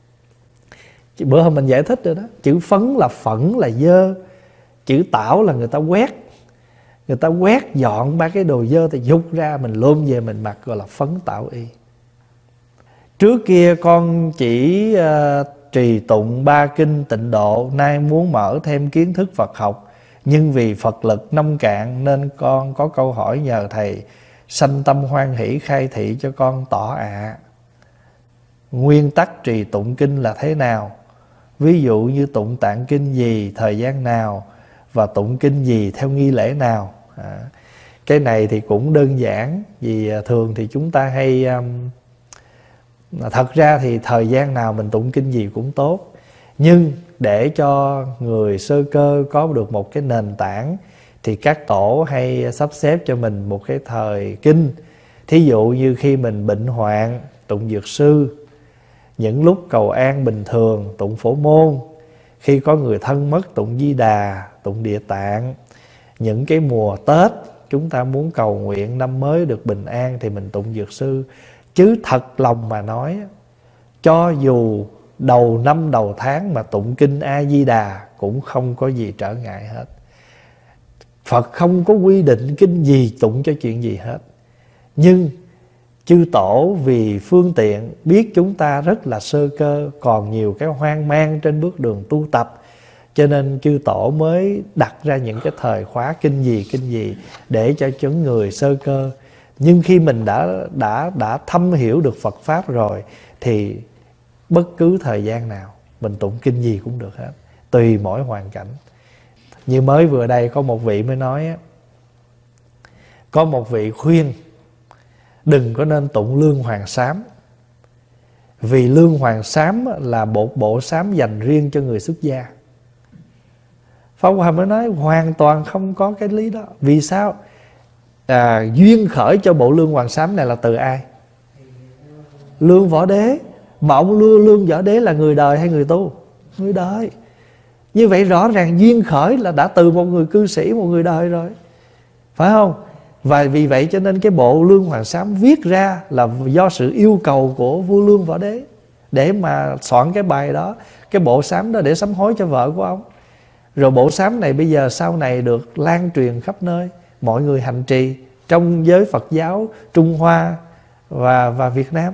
Bữa hôm mình giải thích rồi đó. Chữ phấn là phẫn là dơ, chữ tảo là người ta quét. Người ta quét dọn ba cái đồ dơ thì dục ra, mình lôm về mình mặc, gọi là phấn tảo y. Trước kia con chỉ uh, trì tụng ba kinh tịnh độ, nay muốn mở thêm kiến thức Phật học, nhưng vì Phật lực nông cạn nên con có câu hỏi nhờ thầy sanh tâm hoan hỷ khai thị cho con tỏ ạ. À. Nguyên tắc trì tụng kinh là thế nào? Ví dụ như tụng tạng kinh gì, thời gian nào, và tụng kinh gì theo nghi lễ nào. À, cái này thì cũng đơn giản, vì thường thì chúng ta hay um, thật ra thì thời gian nào mình tụng kinh gì cũng tốt, nhưng để cho người sơ cơ có được một cái nền tảng thì các tổ hay sắp xếp cho mình một cái thời kinh. Thí dụ như khi mình bệnh hoạn tụng Dược Sư, những lúc cầu an bình thường tụng Phổ Môn, khi có người thân mất tụng Di Đà, tụng Địa Tạng. Những cái mùa Tết chúng ta muốn cầu nguyện năm mới được bình an thì mình tụng Dược Sư. Chứ thật lòng mà nói, cho dù đầu năm đầu tháng mà tụng kinh A Di Đà cũng không có gì trở ngại hết. Phật không có quy định kinh gì tụng cho chuyện gì hết. Nhưng chư tổ vì phương tiện biết chúng ta rất là sơ cơ, còn nhiều cái hoang mang trên bước đường tu tập, cho nên chư tổ mới đặt ra những cái thời khóa kinh gì kinh gì để cho chúng người sơ cơ. Nhưng khi mình đã đã đã thâm hiểu được Phật pháp rồi thì bất cứ thời gian nào mình tụng kinh gì cũng được hết, tùy mỗi hoàn cảnh. Như mới vừa đây có một vị mới nói, có một vị khuyên đừng có nên tụng Lương Hoàng Sám, vì Lương Hoàng Sám là một bộ sám dành riêng cho người xuất gia. Pháp Hòa mới nói hoàn toàn không có cái lý đó. Vì sao? À, duyên khởi cho bộ Lương Hoàng Sám này là từ ai? Lương Võ Đế. Mà ông Lương, Lương Võ Đế là người đời hay người tu? Người đời. Như vậy rõ ràng duyên khởi là đã từ một người cư sĩ, một người đời rồi, phải không? Và vì vậy cho nên cái bộ Lương Hoàng Sám viết ra là do sự yêu cầu của vua Lương Võ Đế, để mà soạn cái bài đó, cái bộ sám đó để sám hối cho vợ của ông. Rồi bộ sám này bây giờ sau này được lan truyền khắp nơi, mọi người hành trì trong giới Phật giáo Trung Hoa và, và Việt Nam.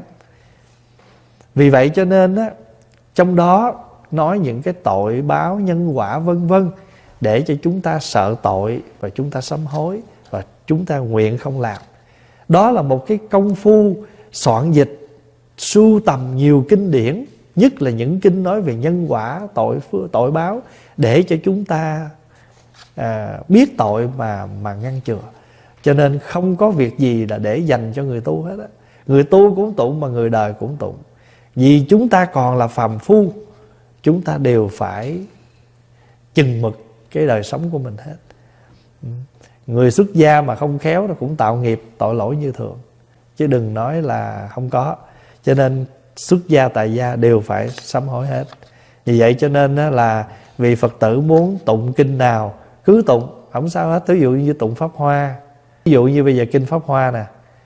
Vì vậy cho nên á, trong đó nói những cái tội báo nhân quả vân vân, để cho chúng ta sợ tội và chúng ta sám hối và chúng ta nguyện không làm. Đó là một cái công phu soạn dịch, sưu tầm nhiều kinh điển, nhất là những kinh nói về nhân quả, tội tội báo, để cho chúng ta à, biết tội mà mà ngăn chừa. Cho nên không có việc gì là để dành cho người tu hết á. Người tu cũng tụng mà người đời cũng tụng. Vì chúng ta còn là phàm phu, chúng ta đều phải chừng mực cái đời sống của mình hết. Người xuất gia mà không khéo nó cũng tạo nghiệp tội lỗi như thường, chứ đừng nói là không có. Cho nên xuất gia tại gia đều phải sám hối hết. Vì vậy cho nên là vì Phật tử muốn tụng kinh nào cứ tụng, không sao hết. Ví dụ như tụng Pháp Hoa, ví dụ như bây giờ kinh Pháp Hoa nè,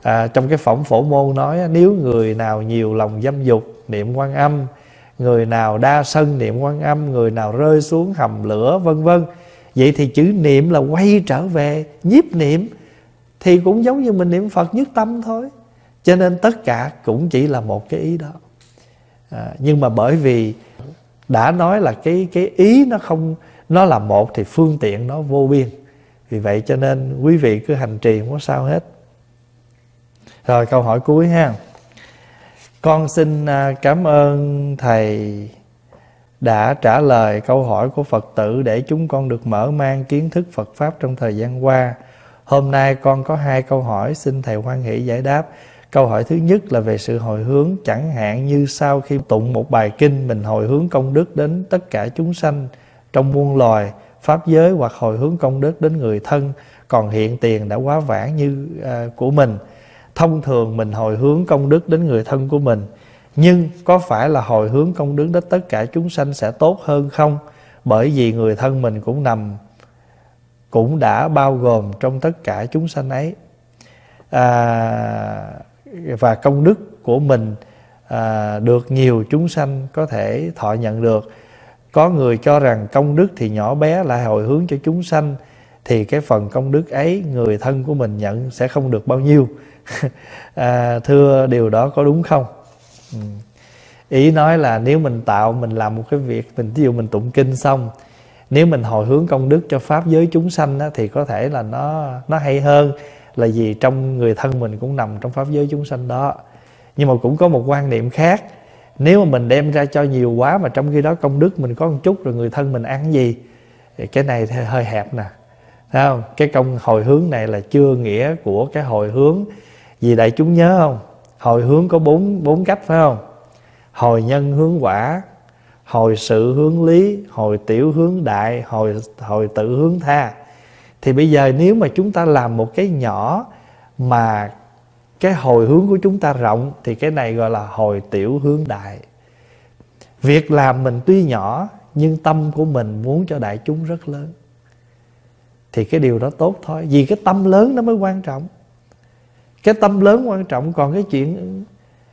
À, trong cái Phỏng Phổ Môn nói, nếu người nào nhiều lòng dâm dục niệm Quan Âm, người nào đa sân niệm Quan Âm, người nào rơi xuống hầm lửa vân vân. Vậy thì chữ niệm là quay trở về nhiếp niệm, thì cũng giống như mình niệm Phật nhất tâm thôi. Cho nên tất cả cũng chỉ là một cái ý đó. À, nhưng mà bởi vì đã nói là cái cái ý nó không, nó là một thì phương tiện nó vô biên. Vì vậy cho nên quý vị cứ hành trì không có sao hết. Rồi câu hỏi cuối ha. Con xin cảm ơn thầy đã trả lời câu hỏi của Phật tử để chúng con được mở mang kiến thức Phật Pháp trong thời gian qua. Hôm nay con có hai câu hỏi xin thầy hoan hỷ giải đáp. Câu hỏi thứ nhất là về sự hồi hướng, chẳng hạn như sau khi tụng một bài kinh mình hồi hướng công đức đến tất cả chúng sanh trong muôn loài, pháp giới, hoặc hồi hướng công đức đến người thân còn hiện tiền đã quá vãng như à, của mình. Thông thường mình hồi hướng công đức đến người thân của mình, nhưng có phải là hồi hướng công đức đến tất cả chúng sanh sẽ tốt hơn không? Bởi vì người thân mình cũng nằm, cũng đã bao gồm trong tất cả chúng sanh ấy. À, và công đức của mình à, được nhiều chúng sanh có thể thọ nhận được. Có người cho rằng công đức thì nhỏ bé, lại hồi hướng cho chúng sanh, thì cái phần công đức ấy người thân của mình nhận sẽ không được bao nhiêu. à, Thưa điều đó có đúng không? Ừ. Ý nói là nếu mình tạo, mình làm một cái việc, mình ví dụ mình tụng kinh xong, nếu mình hồi hướng công đức cho pháp giới chúng sanh á, thì có thể là nó nó hay hơn, là vì trong người thân mình cũng nằm trong pháp giới chúng sanh đó. Nhưng mà cũng có một quan niệm khác. Nếu mà mình đem ra cho nhiều quá mà trong khi đó công đức mình có một chút, rồi người thân mình ăn gì, thì cái này thì hơi hẹp nè. Thấy không? Cái công hồi hướng này là chưa nghĩa của cái hồi hướng. Vì đại chúng nhớ không? Hồi hướng có bốn, bốn cách phải không? Hồi nhân hướng quả, hồi sự hướng lý, hồi tiểu hướng đại, hồi, hồi tự hướng tha. Thì bây giờ nếu mà chúng ta làm một cái nhỏ mà cái hồi hướng của chúng ta rộng, thì cái này gọi là hồi tiểu hướng đại. Việc làm mình tuy nhỏ nhưng tâm của mình muốn cho đại chúng rất lớn, thì cái điều đó tốt thôi. Vì cái tâm lớn nó mới quan trọng. Cái tâm lớn quan trọng. Còn cái chuyện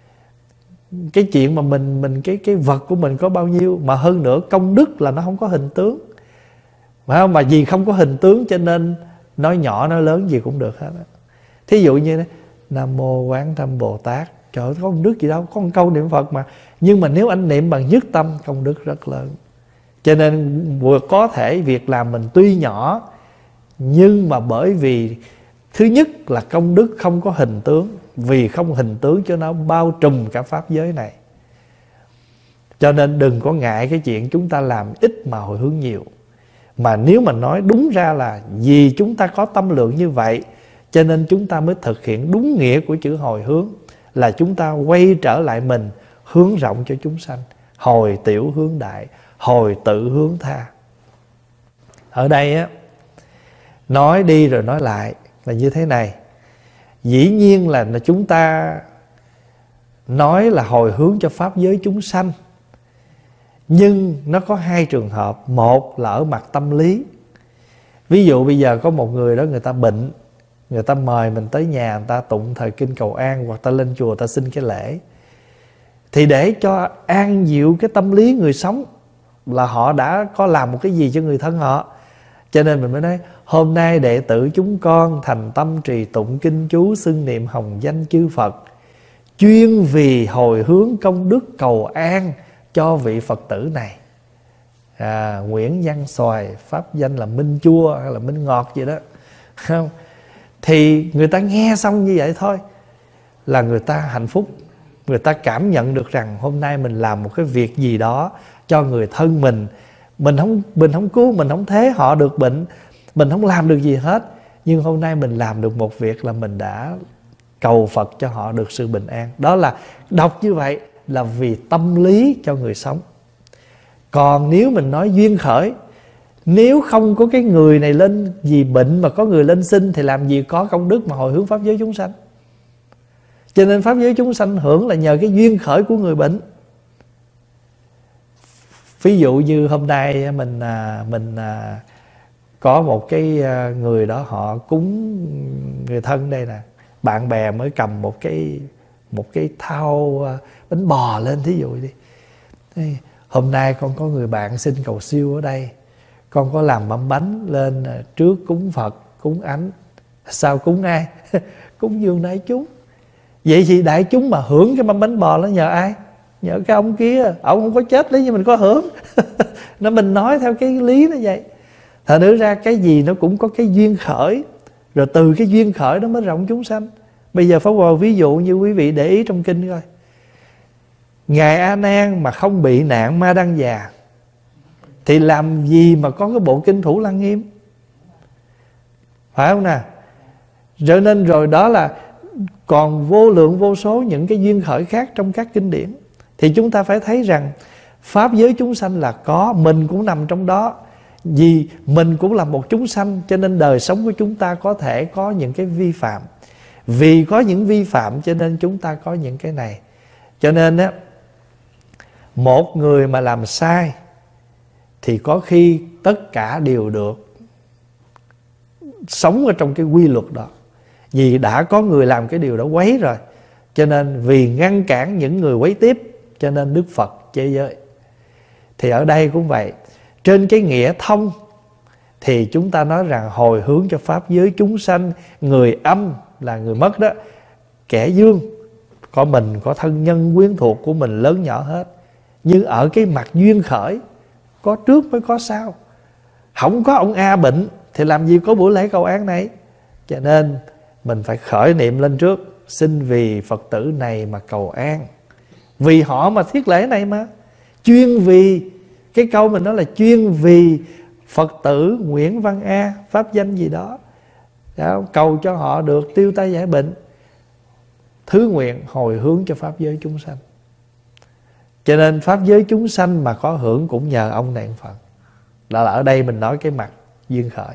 Cái chuyện mà mình mình cái cái vật của mình có bao nhiêu, mà hơn nữa công đức là nó không có hình tướng, phải không? Mà vì không có hình tướng cho nên nói nhỏ nói lớn gì cũng được hết á. Thí dụ như Nam Mô Quán Thâm Bồ Tát, trời ơi, có công đức gì đâu, có một câu niệm Phật mà. Nhưng mà nếu anh niệm bằng nhất tâm, công đức rất lớn. Cho nên vừa có thể việc làm mình tuy nhỏ, nhưng mà bởi vì thứ nhất là công đức không có hình tướng, vì không hình tướng cho nó bao trùm cả pháp giới này. Cho nên đừng có ngại cái chuyện chúng ta làm ít mà hồi hướng nhiều. Mà nếu mà nói đúng ra là vì chúng ta có tâm lượng như vậy, cho nên chúng ta mới thực hiện đúng nghĩa của chữ hồi hướng, là chúng ta quay trở lại mình, hướng rộng cho chúng sanh. Hồi tiểu hướng đại, hồi tự hướng tha. Ở đây á, nói đi rồi nói lại là như thế này. Dĩ nhiên là chúng ta nói là hồi hướng cho pháp giới chúng sanh, nhưng nó có hai trường hợp. Một là ở mặt tâm lý. Ví dụ bây giờ có một người đó, người ta bệnh, người ta mời mình tới nhà, người ta tụng thời kinh cầu an, hoặc ta lên chùa ta xin cái lễ. Thì để cho an dịu cái tâm lý người sống, là họ đã có làm một cái gì cho người thân họ. Cho nên mình mới nói hôm nay đệ tử chúng con thành tâm trì tụng kinh chú, xưng niệm hồng danh chư Phật, chuyên vì hồi hướng công đức cầu an cho vị Phật tử này. à, Nguyễn Văn Xoài, pháp danh là Minh Chua hay là Minh Ngọt gì đó, không? Thì người ta nghe xong như vậy thôi là người ta hạnh phúc. Người ta cảm nhận được rằng hôm nay mình làm một cái việc gì đó cho người thân mình. Mình không, mình không cứu, mình không thế họ được bệnh, mình không làm được gì hết, nhưng hôm nay mình làm được một việc là mình đã cầu Phật cho họ được sự bình an. Đó là đọc như vậy là vì tâm lý cho người sống. Còn nếu mình nói duyên khởi, nếu không có cái người này lên vì bệnh mà có người lên sinh, thì làm gì có công đức mà hồi hướng pháp giới chúng sanh. Cho nên pháp giới chúng sanh hưởng là nhờ cái duyên khởi của người bệnh. Ví dụ như hôm nay mình mình có một cái người đó họ cúng người thân đây nè, bạn bè mới cầm một cái một cái thau bánh bò lên, thí dụ đi. Thế, hôm nay con có người bạn xin cầu siêu ở đây, con có làm mâm bánh lên trước cúng Phật, cúng Ánh. Sao cúng ai? Cúng dường đại chúng. Vậy thì đại chúng mà hưởng cái mâm bánh bò nó nhờ ai? Nhờ cái ông kia. Ông không có chết lấy, nhưng mình có hưởng. Nó mình nói theo cái lý nó vậy. Thật nữ ra cái gì nó cũng có cái duyên khởi, rồi từ cái duyên khởi đó mới rộng chúng sanh. Bây giờ Pháp Hòa ví dụ như quý vị để ý trong kinh coi. Ngài A Nan mà không bị nạn ma đăng già thì làm gì mà có cái bộ kinh Thủ Lăng Nghiêm, phải không nè? Cho nên rồi đó là còn vô lượng vô số những cái duyên khởi khác trong các kinh điển. Thì chúng ta phải thấy rằng pháp giới chúng sanh là có, mình cũng nằm trong đó. Vì mình cũng là một chúng sanh, cho nên đời sống của chúng ta có thể có những cái vi phạm. Vì có những vi phạm cho nên chúng ta có những cái này. Cho nên á, một người mà làm sai thì có khi tất cả đều được sống ở trong cái quy luật đó. Vì đã có người làm cái điều đó quấy rồi, cho nên vì ngăn cản những người quấy tiếp, cho nên Đức Phật chế giới. Thì ở đây cũng vậy. Trên cái nghĩa thông thì chúng ta nói rằng hồi hướng cho pháp giới chúng sanh. Người âm là người mất đó, kẻ dương có mình, có thân nhân quyến thuộc của mình lớn nhỏ hết. Nhưng ở cái mặt duyên khởi, có trước mới có sau. Không có ông A bệnh thì làm gì có buổi lễ cầu an này. Cho nên mình phải khởi niệm lên trước, xin vì Phật tử này mà cầu an. Vì họ mà thiết lễ này mà. Chuyên vì, cái câu mình nói là chuyên vì Phật tử Nguyễn Văn A, pháp danh gì đó, đó, cầu cho họ được tiêu tai giải bệnh. Thứ nguyện hồi hướng cho pháp giới chúng sanh. Cho nên pháp giới chúng sanh mà có hưởng cũng nhờ ông này Phật. Đó là ở đây mình nói cái mặt duyên khởi.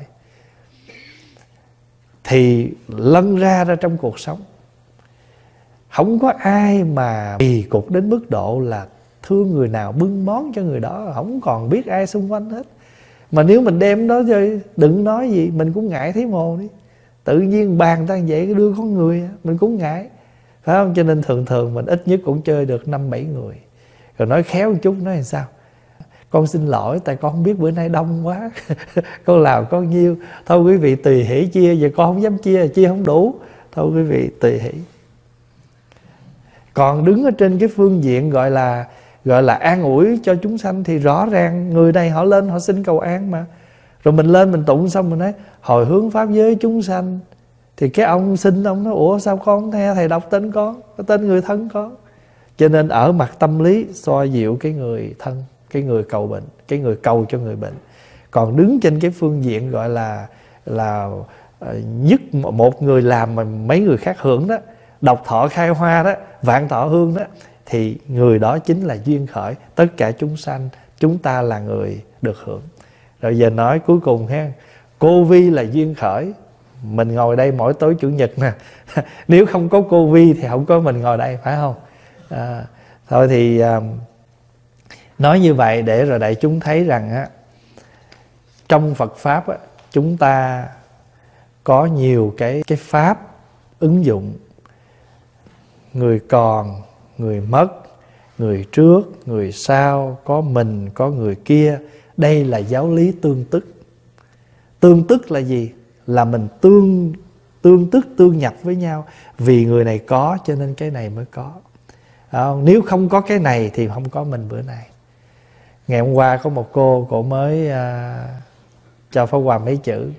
Thì lân ra ra trong cuộc sống, không có ai mà kỳ cục đến mức độ là thương người nào bưng món cho người đó, không còn biết ai xung quanh hết. Mà nếu mình đem đó chơi, đừng nói gì, mình cũng ngại thấy mồ đi. Tự nhiên bàn ta vậy đưa con người, mình cũng ngại, phải không? Cho nên thường thường mình ít nhất cũng chơi được năm bảy người. Rồi nói khéo một chút, nói làm sao? Con xin lỗi, tại con không biết bữa nay đông quá. Con làm có nhiêu, thôi quý vị tùy hỷ chia. Giờ con không dám chia, chia không đủ, thôi quý vị tùy hỷ. Còn đứng ở trên cái phương diện gọi là gọi là an ủi cho chúng sanh thì rõ ràng người này họ lên họ xin cầu an mà. Rồi mình lên mình tụng xong mình nói hồi hướng pháp giới chúng sanh, thì cái ông xin ông nói ủa sao con không nghe thầy đọc tên con, cái tên người thân con. Cho nên ở mặt tâm lý xoa dịu cái người thân, cái người cầu bệnh, cái người cầu cho người bệnh. Còn đứng trên cái phương diện gọi là là nhất một người làm mà mấy người khác hưởng đó, độc thọ khai hoa đó, vạn thọ hương đó, thì người đó chính là duyên khởi. Tất cả chúng sanh, chúng ta là người được hưởng. Rồi giờ nói cuối cùng ha, cô Vi là duyên khởi. Mình ngồi đây mỗi tối chủ nhật nè. Nếu không có cô Vi thì không có mình ngồi đây, phải không? À, thôi thì à, nói như vậy để rồi đại chúng thấy rằng á, trong Phật Pháp á, chúng ta có nhiều cái, cái pháp ứng dụng. Người còn, người mất, người trước, người sau, có mình, có người kia. Đây là giáo lý tương tức. Tương tức là gì? Là mình tương tương tức, tương nhập với nhau. Vì người này có cho nên cái này mới có. À, nếu không có cái này thì không có mình bữa nay. Ngày hôm qua có một cô, cô mới à, cho Pháp Hòa mấy chữ.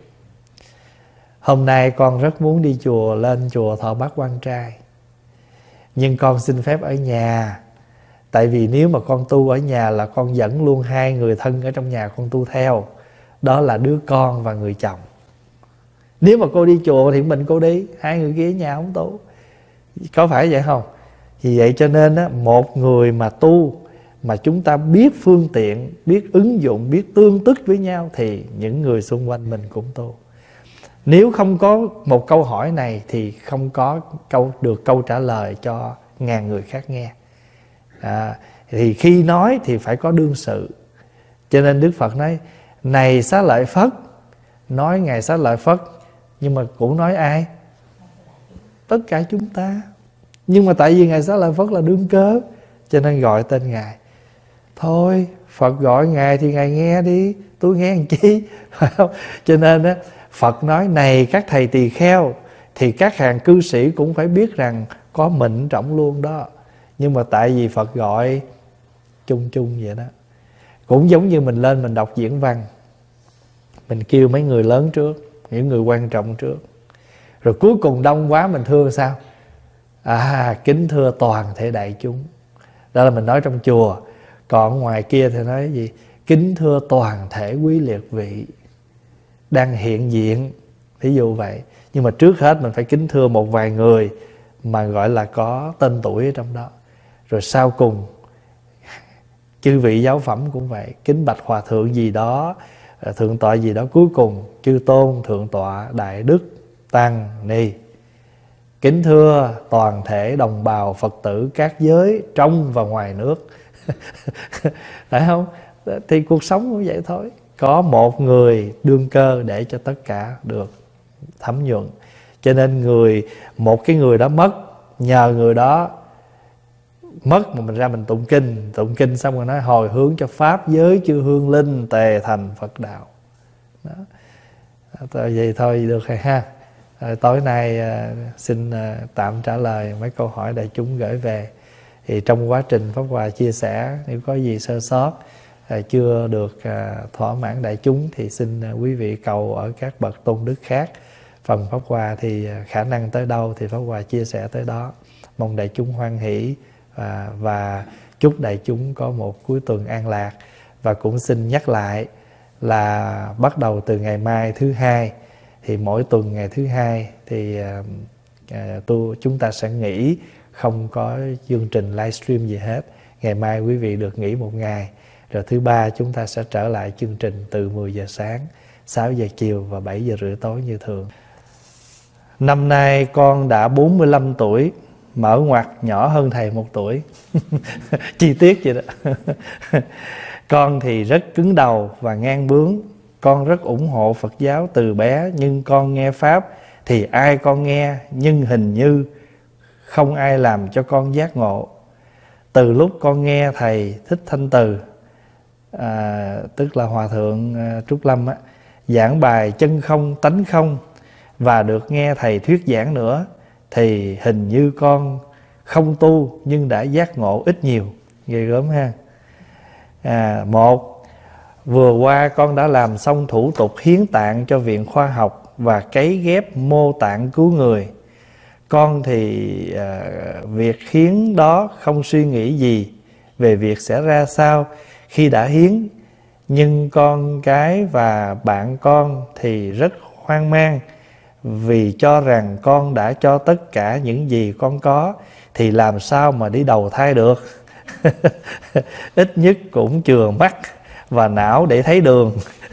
Hôm nay con rất muốn đi chùa, lên chùa thọ bát quan trai, nhưng con xin phép ở nhà. Tại vì nếu mà con tu ở nhà là con dẫn luôn hai người thân ở trong nhà con tu theo. Đó là đứa con và người chồng. Nếu mà cô đi chùa thì mình cô đi, hai người kia ở nhà không tu. Có phải vậy không? Vì vậy cho nên á, một người mà tu mà chúng ta biết phương tiện, biết ứng dụng, biết tương tức với nhau thì những người xung quanh mình cũng tu. Nếu không có một câu hỏi này thì không có câu được câu trả lời cho ngàn người khác nghe. À, thì khi nói thì phải có đương sự. Cho nên Đức Phật nói này Xá Lợi Phất, nói Ngài Xá Lợi Phất, nhưng mà cũng nói ai? tất cả chúng ta. Nhưng mà tại vì Ngài Xá Lợi Phất là đương cơ, cho nên gọi tên Ngài. Thôi Phật gọi Ngài thì Ngài nghe đi, tôi nghe làm chi, phải không? Cho nên á, Phật nói này các thầy tỳ kheo, thì các hàng cư sĩ cũng phải biết rằng có mình trọng luôn đó. Nhưng mà tại vì Phật gọi chung chung vậy đó. Cũng giống như mình lên mình đọc diễn văn, mình kêu mấy người lớn trước, những người quan trọng trước, rồi cuối cùng đông quá mình thưa sao? À, kính thưa toàn thể đại chúng. Đó là mình nói trong chùa. Còn ngoài kia thì nói gì? Kính thưa toàn thể quý liệt vị đang hiện diện, ví dụ vậy. Nhưng mà trước hết mình phải kính thưa một vài người mà gọi là có tên tuổi ở trong đó. Rồi sau cùng chư vị giáo phẩm cũng vậy, kính bạch hòa thượng gì đó, thượng tọa gì đó. Cuối cùng chư tôn thượng tọa đại đức tăng ni. Kính thưa toàn thể đồng bào Phật tử các giới trong và ngoài nước. Phải không? Thì cuộc sống cũng vậy thôi. Có một người đương cơ để cho tất cả được thấm nhuận. Cho nên người một cái người đó mất, nhờ người đó mất mà mình ra mình tụng kinh. Tụng kinh xong rồi nói hồi hướng cho pháp giới chư hương linh tề thành Phật đạo. Đó. Vậy thôi được rồi ha. À, tối nay à, xin à, tạm trả lời mấy câu hỏi đại chúng gửi về. Thì trong quá trình Pháp Hòa chia sẻ, nếu có gì sơ sót à, chưa được à, thỏa mãn đại chúng thì xin à, quý vị cầu ở các bậc tôn đức khác. Phần Pháp Hòa thì à, khả năng tới đâu thì Pháp Hòa chia sẻ tới đó. Mong đại chúng hoan hỷ và, và chúc đại chúng có một cuối tuần an lạc. Và cũng xin nhắc lại là bắt đầu từ ngày mai thứ hai, thì mỗi tuần ngày thứ hai thì à, à, tôi, chúng ta sẽ nghỉ, không có chương trình livestream gì hết. Ngày mai quý vị được nghỉ một ngày. Rồi thứ ba chúng ta sẽ trở lại chương trình từ mười giờ sáng, sáu giờ chiều và bảy giờ rưỡi tối như thường. Năm nay con đã bốn mươi lăm tuổi, mở ngoặt nhỏ hơn thầy một tuổi. Chi tiết vậy đó. Con thì rất cứng đầu và ngang bướng. Con rất ủng hộ Phật giáo từ bé, nhưng con nghe Pháp thì ai con nghe, nhưng hình như không ai làm cho con giác ngộ. Từ lúc con nghe Thầy Thích Thanh Từ, à, tức là Hòa Thượng à, Trúc Lâm á, giảng bài chân không tánh không, và được nghe Thầy thuyết giảng nữa, thì hình như con không tu nhưng đã giác ngộ ít nhiều. Ghê gớm ha. À, một, vừa qua con đã làm xong thủ tục hiến tạng cho Viện Khoa học và cấy ghép mô tạng cứu người. Con thì à, việc hiến đó không suy nghĩ gì về việc sẽ ra sao khi đã hiến. Nhưng con cái và bạn con thì rất hoang mang, vì cho rằng con đã cho tất cả những gì con có thì làm sao mà đi đầu thai được. Ít nhất cũng chừa mắt và não để thấy đường.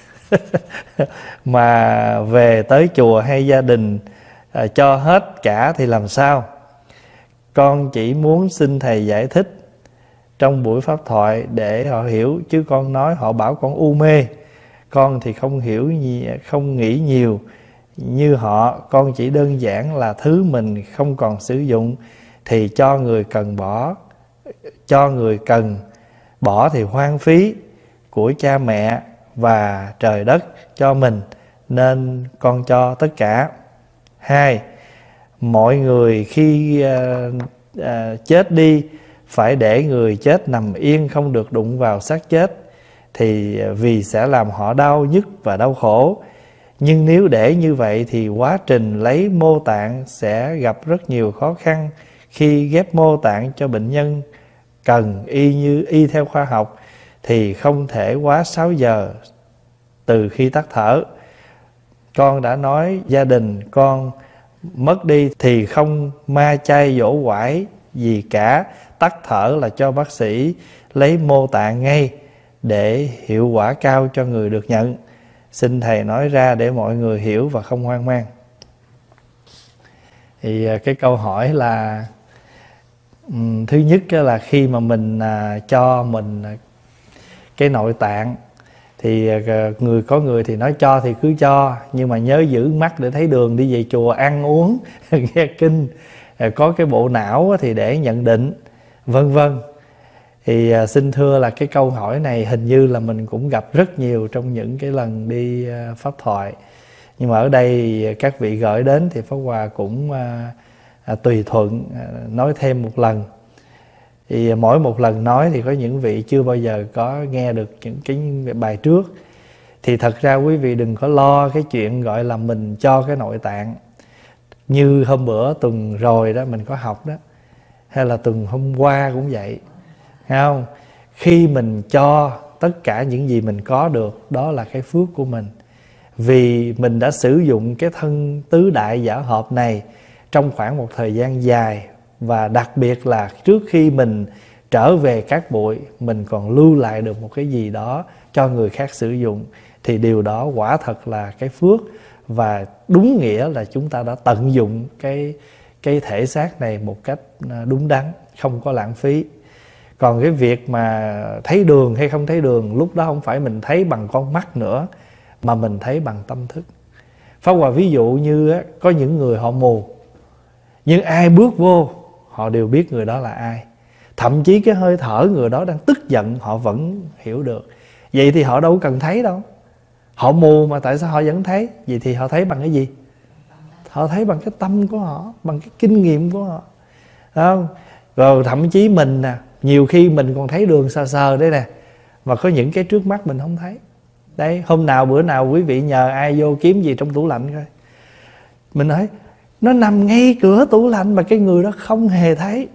Mà về tới chùa hay gia đình à, cho hết cả thì làm sao? Con chỉ muốn xin Thầy giải thích trong buổi pháp thoại để họ hiểu, chứ con nói họ bảo con u mê. Con thì không hiểu, không nghĩ nhiều như họ. Con chỉ đơn giản là thứ mình không còn sử dụng thì cho người cần bỏ, cho người cần bỏ thì hoang phí của cha mẹ và trời đất cho mình, nên con cho tất cả. Hai, mọi người khi uh, uh, chết đi phải để người chết nằm yên, không được đụng vào xác chết, thì vì sẽ làm họ đau nhức và đau khổ. Nhưng nếu để như vậy thì quá trình lấy mô tạng sẽ gặp rất nhiều khó khăn. Khi ghép mô tạng cho bệnh nhân cần y như y theo khoa học thì không thể quá sáu giờ từ khi tắt thở. Con đã nói gia đình con mất đi thì không ma chay dỗ quải gì cả, tắt thở là cho bác sĩ lấy mô tạng ngay để hiệu quả cao cho người được nhận. Xin Thầy nói ra để mọi người hiểu và không hoang mang. Thì cái câu hỏi là um, thứ nhất là khi mà mình à, cho mình cái nội tạng Thì người có người thì nói cho thì cứ cho, nhưng mà nhớ giữ mắt để thấy đường, đi về chùa ăn uống nghe kinh, có cái bộ não thì để nhận định, vân vân. Thì xin thưa là cái câu hỏi này hình như là mình cũng gặp rất nhiều trong những cái lần đi pháp thoại. Nhưng mà ở đây các vị gửi đến thì Pháp Hòa cũng à, à, tùy thuận à, nói thêm một lần. Thì mỗi một lần nói thì có những vị chưa bao giờ có nghe được những cái bài trước. Thì thật ra quý vị đừng có lo cái chuyện gọi là mình cho cái nội tạng. Như hôm bữa tuần rồi đó mình có học đó, hay là tuần hôm qua cũng vậy, thấy không? Khi mình cho tất cả những gì mình có được, đó là cái phước của mình. Vì mình đã sử dụng cái thân tứ đại giả hợp này trong khoảng một thời gian dài, và đặc biệt là trước khi mình trở về cát bụi, mình còn lưu lại được một cái gì đó cho người khác sử dụng, thì điều đó quả thật là cái phước, và đúng nghĩa là chúng ta đã tận dụng cái, cái thể xác này một cách đúng đắn, không có lãng phí. Còn cái việc mà thấy đường hay không thấy đường, lúc đó không phải mình thấy bằng con mắt nữa, mà mình thấy bằng tâm thức. Pháp Hòa ví dụ như á, có những người họ mù, nhưng ai bước vô họ đều biết người đó là ai. Thậm chí cái hơi thở người đó đang tức giận họ vẫn hiểu được. Vậy thì họ đâu cần thấy đâu. Họ mù mà tại sao họ vẫn thấy? Vậy thì họ thấy bằng cái gì? Họ thấy bằng cái tâm của họ, bằng cái kinh nghiệm của họ, không? Rồi thậm chí mình nè, nhiều khi mình còn thấy đường sờ sờ đây nè, mà có những cái trước mắt mình không thấy. Đấy, hôm nào bữa nào quý vị nhờ ai vô kiếm gì trong tủ lạnh coi, mình nói nó nằm ngay cửa tủ lạnh mà cái người đó không hề thấy.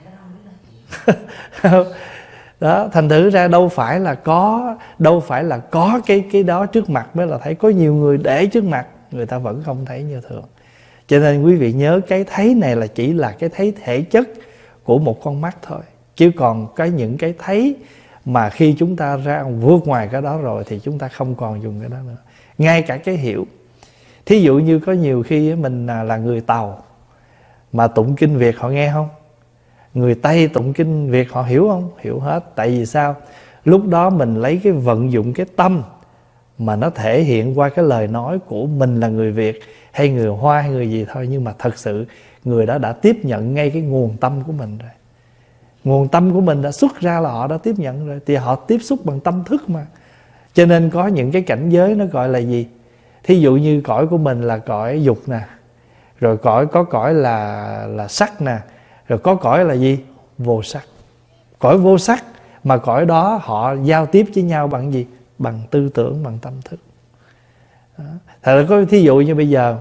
Đó, thành thử ra đâu phải là có đâu phải là có cái cái đó trước mặt mới là thấy. Có nhiều người để trước mặt người ta vẫn không thấy như thường. Cho nên quý vị nhớ, cái thấy này là chỉ là cái thấy thể chất của một con mắt thôi, chứ còn cái những cái thấy mà khi chúng ta ra vượt ngoài cái đó rồi thì chúng ta không còn dùng cái đó nữa. Ngay cả cái hiểu, thí dụ như có nhiều khi mình là người Tàu mà tụng kinh Việt họ nghe không? Người Tây tụng kinh Việt họ hiểu không? Hiểu hết. Tại vì sao? Lúc đó mình lấy cái vận dụng cái tâm mà nó thể hiện qua cái lời nói của mình là người Việt hay người Hoa hay người gì thôi, nhưng mà thật sự người đó đã tiếp nhận ngay cái nguồn tâm của mình rồi. Nguồn tâm của mình đã xuất ra là họ đã tiếp nhận rồi. Thì họ tiếp xúc bằng tâm thức mà. Cho nên có những cái cảnh giới nó gọi là gì? Thí dụ như cõi của mình là cõi dục nè, rồi cõi có cõi là là sắc nè, rồi có cõi là gì? Vô sắc. Cõi vô sắc mà cõi đó họ giao tiếp với nhau bằng gì? Bằng tư tưởng, bằng tâm thức. Đó. Thật ra có thí dụ như bây giờ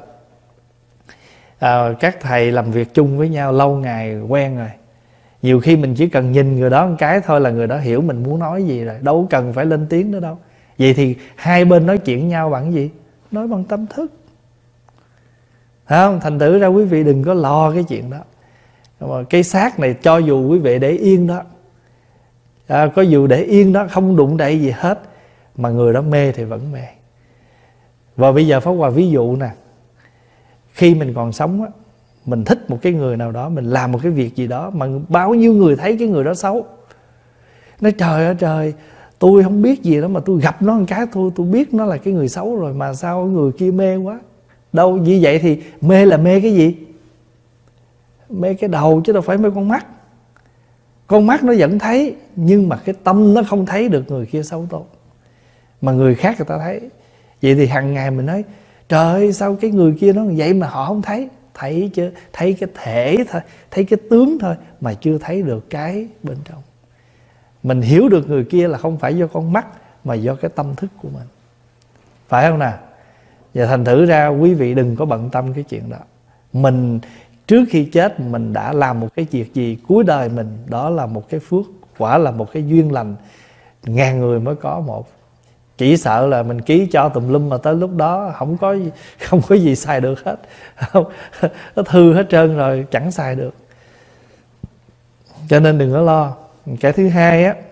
à, các thầy làm việc chung với nhau lâu ngày quen rồi, nhiều khi mình chỉ cần nhìn người đó một cái thôi là người đó hiểu mình muốn nói gì rồi, đâu cần phải lên tiếng nữa đâu. Vậy thì hai bên nói chuyện nhau bằng gì? Nói bằng tâm thức. Thấy không? Thành thử ra quý vị đừng có lo cái chuyện đó. Cái xác này cho dù quý vị để yên đó, à, có dù để yên đó không đụng đậy gì hết, mà người đó mê thì vẫn mê. Và bây giờ Pháp Hòa ví dụ nè, khi mình còn sống á, mình thích một cái người nào đó, mình làm một cái việc gì đó mà bao nhiêu người thấy cái người đó xấu, nói trời ơi trời, tôi không biết gì đó mà tôi gặp nó một cái thôi tôi biết nó là cái người xấu rồi, mà sao người kia mê quá. Đâu như vậy thì mê là mê cái gì? Mê cái đầu chứ đâu phải mê con mắt. Con mắt nó vẫn thấy, nhưng mà cái tâm nó không thấy được người kia xấu tốt, mà người khác người ta thấy. Vậy thì hàng ngày mình nói trời ơi sao cái người kia nó vậy mà họ không thấy. Thấy chứ, thấy cái thể thôi, thấy cái tướng thôi, mà chưa thấy được cái bên trong. Mình hiểu được người kia là không phải do con mắt, mà do cái tâm thức của mình. Phải không nào? Và thành thử ra quý vị đừng có bận tâm cái chuyện đó. Mình trước khi chết mình đã làm một cái việc gì cuối đời mình, đó là một cái phước, quả là một cái duyên lành, ngàn người mới có một. Chỉ sợ là mình ký cho tùm lum mà tới lúc đó không có không có gì xài được hết, không, nó hư hết trơn rồi, chẳng xài được. Cho nên đừng có lo. Cái thứ hai á,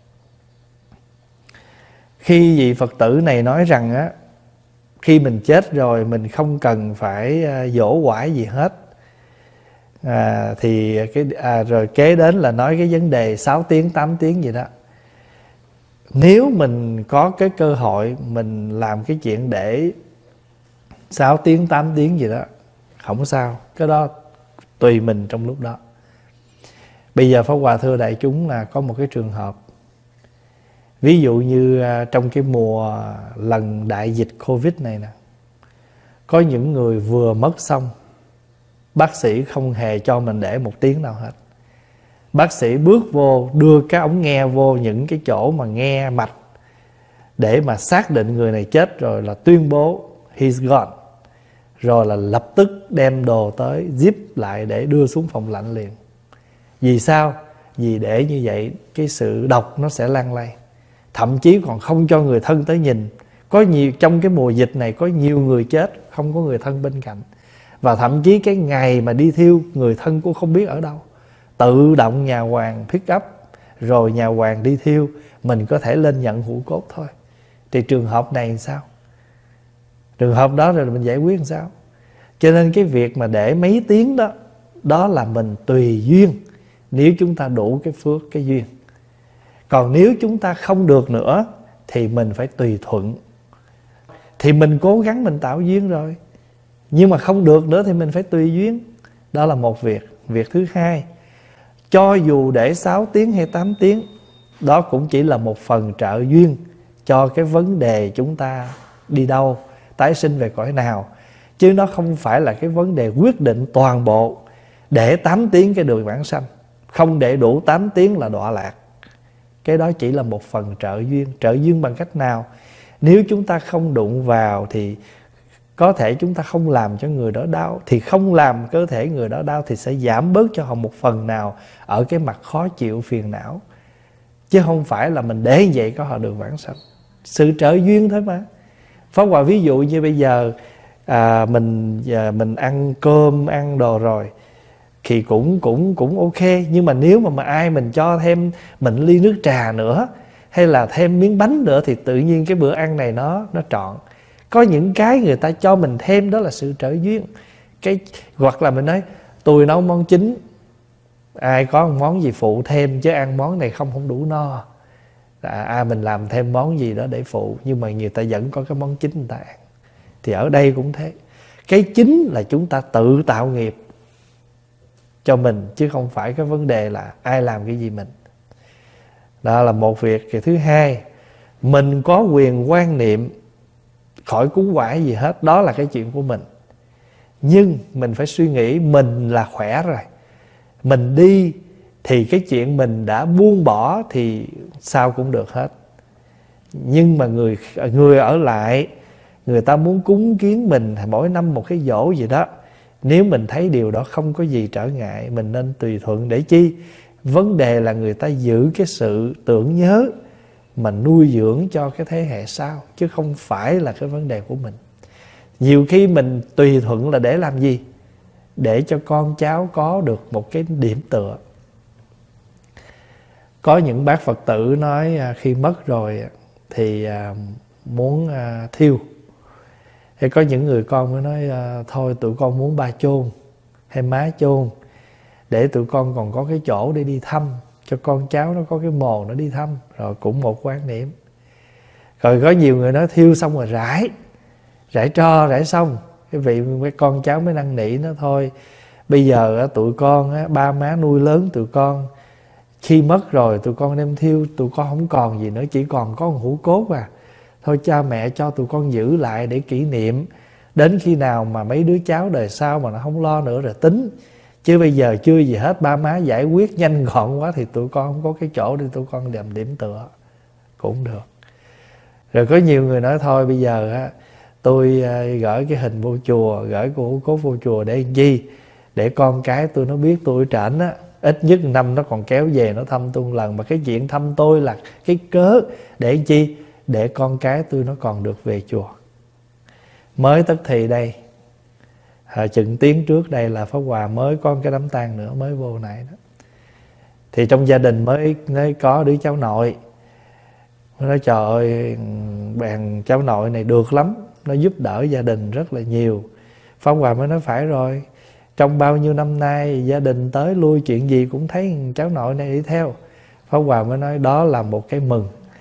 khi vị Phật tử này nói rằng á, khi mình chết rồi mình không cần phải dỗ quải gì hết, à, thì cái à, rồi kế đến là nói cái vấn đề sáu tiếng tám tiếng gì đó. nếu mình có cái cơ hội mình làm cái chuyện để sáu tiếng, tám tiếng gì đó, không sao, cái đó tùy mình trong lúc đó. Bây giờ Pháp Hòa thưa đại chúng là có một cái trường hợp, ví dụ như trong cái mùa lần đại dịch Covid này nè, có những người vừa mất xong, bác sĩ không hề cho mình để một tiếng nào hết. Bác sĩ bước vô, đưa cái ống nghe vô những cái chỗ mà nghe mạch để mà xác định người này chết rồi là tuyên bố he's gone. Rồi là lập tức đem đồ tới zip lại để đưa xuống phòng lạnh liền. Vì sao? Vì để như vậy cái sự độc nó sẽ lan lây. Thậm chí còn không cho người thân tới nhìn. Có nhiều, trong cái mùa dịch này có nhiều người chết không có người thân bên cạnh. Và thậm chí cái ngày mà đi thiêu, người thân cũng không biết ở đâu. Tự động nhà hoàng pick up, rồi nhà hoàng đi thiêu, mình có thể lên nhận hũ cốt thôi. Thì trường hợp này làm sao? Trường hợp đó rồi mình giải quyết làm sao? Cho nên cái việc mà để mấy tiếng đó, đó là mình tùy duyên, nếu chúng ta đủ cái phước, cái duyên. Còn nếu chúng ta không được nữa thì mình phải tùy thuận. Thì mình cố gắng mình tạo duyên rồi, nhưng mà không được nữa thì mình phải tùy duyên. Đó là một việc. Việc thứ hai, cho dù để sáu tiếng hay tám tiếng, đó cũng chỉ là một phần trợ duyên cho cái vấn đề chúng ta đi đâu, tái sinh về cõi nào. Chứ nó không phải là cái vấn đề quyết định toàn bộ. Để tám tiếng cái đường vãng sanh, không để đủ tám tiếng là đọa lạc. Cái đó chỉ là một phần trợ duyên. Trợ duyên bằng cách nào? Nếu chúng ta không đụng vào thì có thể chúng ta không làm cho người đó đau. Thì không làm cơ thể người đó đau thì sẽ giảm bớt cho họ một phần nào ở cái mặt khó chịu phiền não. Chứ không phải là mình để vậy có họ đường vãng sanh. Sự trợ duyên thôi mà. Pháp Hòa ví dụ như bây giờ à, mình à, mình ăn cơm, ăn đồ rồi thì cũng cũng cũng ok. Nhưng mà nếu mà, mà ai mình cho thêm mình ly nước trà nữa, hay là thêm miếng bánh nữa, thì tự nhiên cái bữa ăn này nó nó trọn. Có những cái người ta cho mình thêm, đó là sự trợ duyên. Cái hoặc là mình nói tôi nấu món chính, ai có một món gì phụ thêm, chứ ăn món này không không đủ no. À, à mình làm thêm món gì đó để phụ, nhưng mà người ta vẫn có cái món chính người ta ăn. Thì ở đây cũng thế. Cái chính là chúng ta tự tạo nghiệp cho mình, chứ không phải cái vấn đề là ai làm cái gì mình. Đó là một việc. Cái thứ hai, mình có quyền quan niệm khỏi cúng quải gì hết, đó là cái chuyện của mình. Nhưng mình phải suy nghĩ mình là khỏe rồi, mình đi thì cái chuyện mình đã buông bỏ thì sao cũng được hết. Nhưng mà người người ở lại, người ta muốn cúng kiến mình mỗi năm một cái giỗ gì đó, nếu mình thấy điều đó không có gì trở ngại, mình nên tùy thuận. Để chi? Vấn đề là người ta giữ cái sự tưởng nhớ mà nuôi dưỡng cho cái thế hệ sau, chứ không phải là cái vấn đề của mình. Nhiều khi mình tùy thuận là để làm gì? Để cho con cháu có được một cái điểm tựa. Có những bác Phật tử nói khi mất rồi thì muốn thiêu. Thì có những người con mới nói thôi tụi con muốn ba chôn hay má chôn, để tụi con còn có cái chỗ để đi thăm, cho con cháu nó có cái mồ nó đi thăm. Rồi cũng một quan niệm. Rồi có nhiều người nói thiêu xong rồi rải, rải tro, rải xong, cái vị cái con cháu mới năn nỉ nó thôi. Bây giờ tụi con, ba má nuôi lớn tụi con, khi mất rồi tụi con đem thiêu, tụi con không còn gì nữa, chỉ còn có một hũ cốt à. Thôi cha mẹ cho tụi con giữ lại để kỷ niệm. Đến khi nào mà mấy đứa cháu đời sau mà nó không lo nữa rồi tính. Chứ bây giờ chưa gì hết, ba má giải quyết nhanh gọn quá thì tụi con không có cái chỗ để tụi con làm điểm tựa cũng được. Rồi có nhiều người nói thôi bây giờ á, tôi gửi cái hình vô chùa, gửi cái hũ cốt vô chùa để làm chi? Để con cái tôi nó biết tôi ở trển á, ít nhất năm nó còn kéo về nó thăm tôi một lần. Mà cái chuyện thăm tôi là cái cớ để làm chi? Để con cái tôi nó còn được về chùa. Mới tức thì đây, à, chừng tiếng trước đây là Pháp Hòa mới có cái đám tang nữa, mới vô này đó. Thì trong gia đình mới, mới có đứa cháu nội. Nó nói trời ơi, bạn cháu nội này được lắm, nó giúp đỡ gia đình rất là nhiều. Pháp Hòa mới nói phải rồi, trong bao nhiêu năm nay gia đình tới lui chuyện gì cũng thấy cháu nội này đi theo. Pháp Hòa mới nói đó là một cái mừng.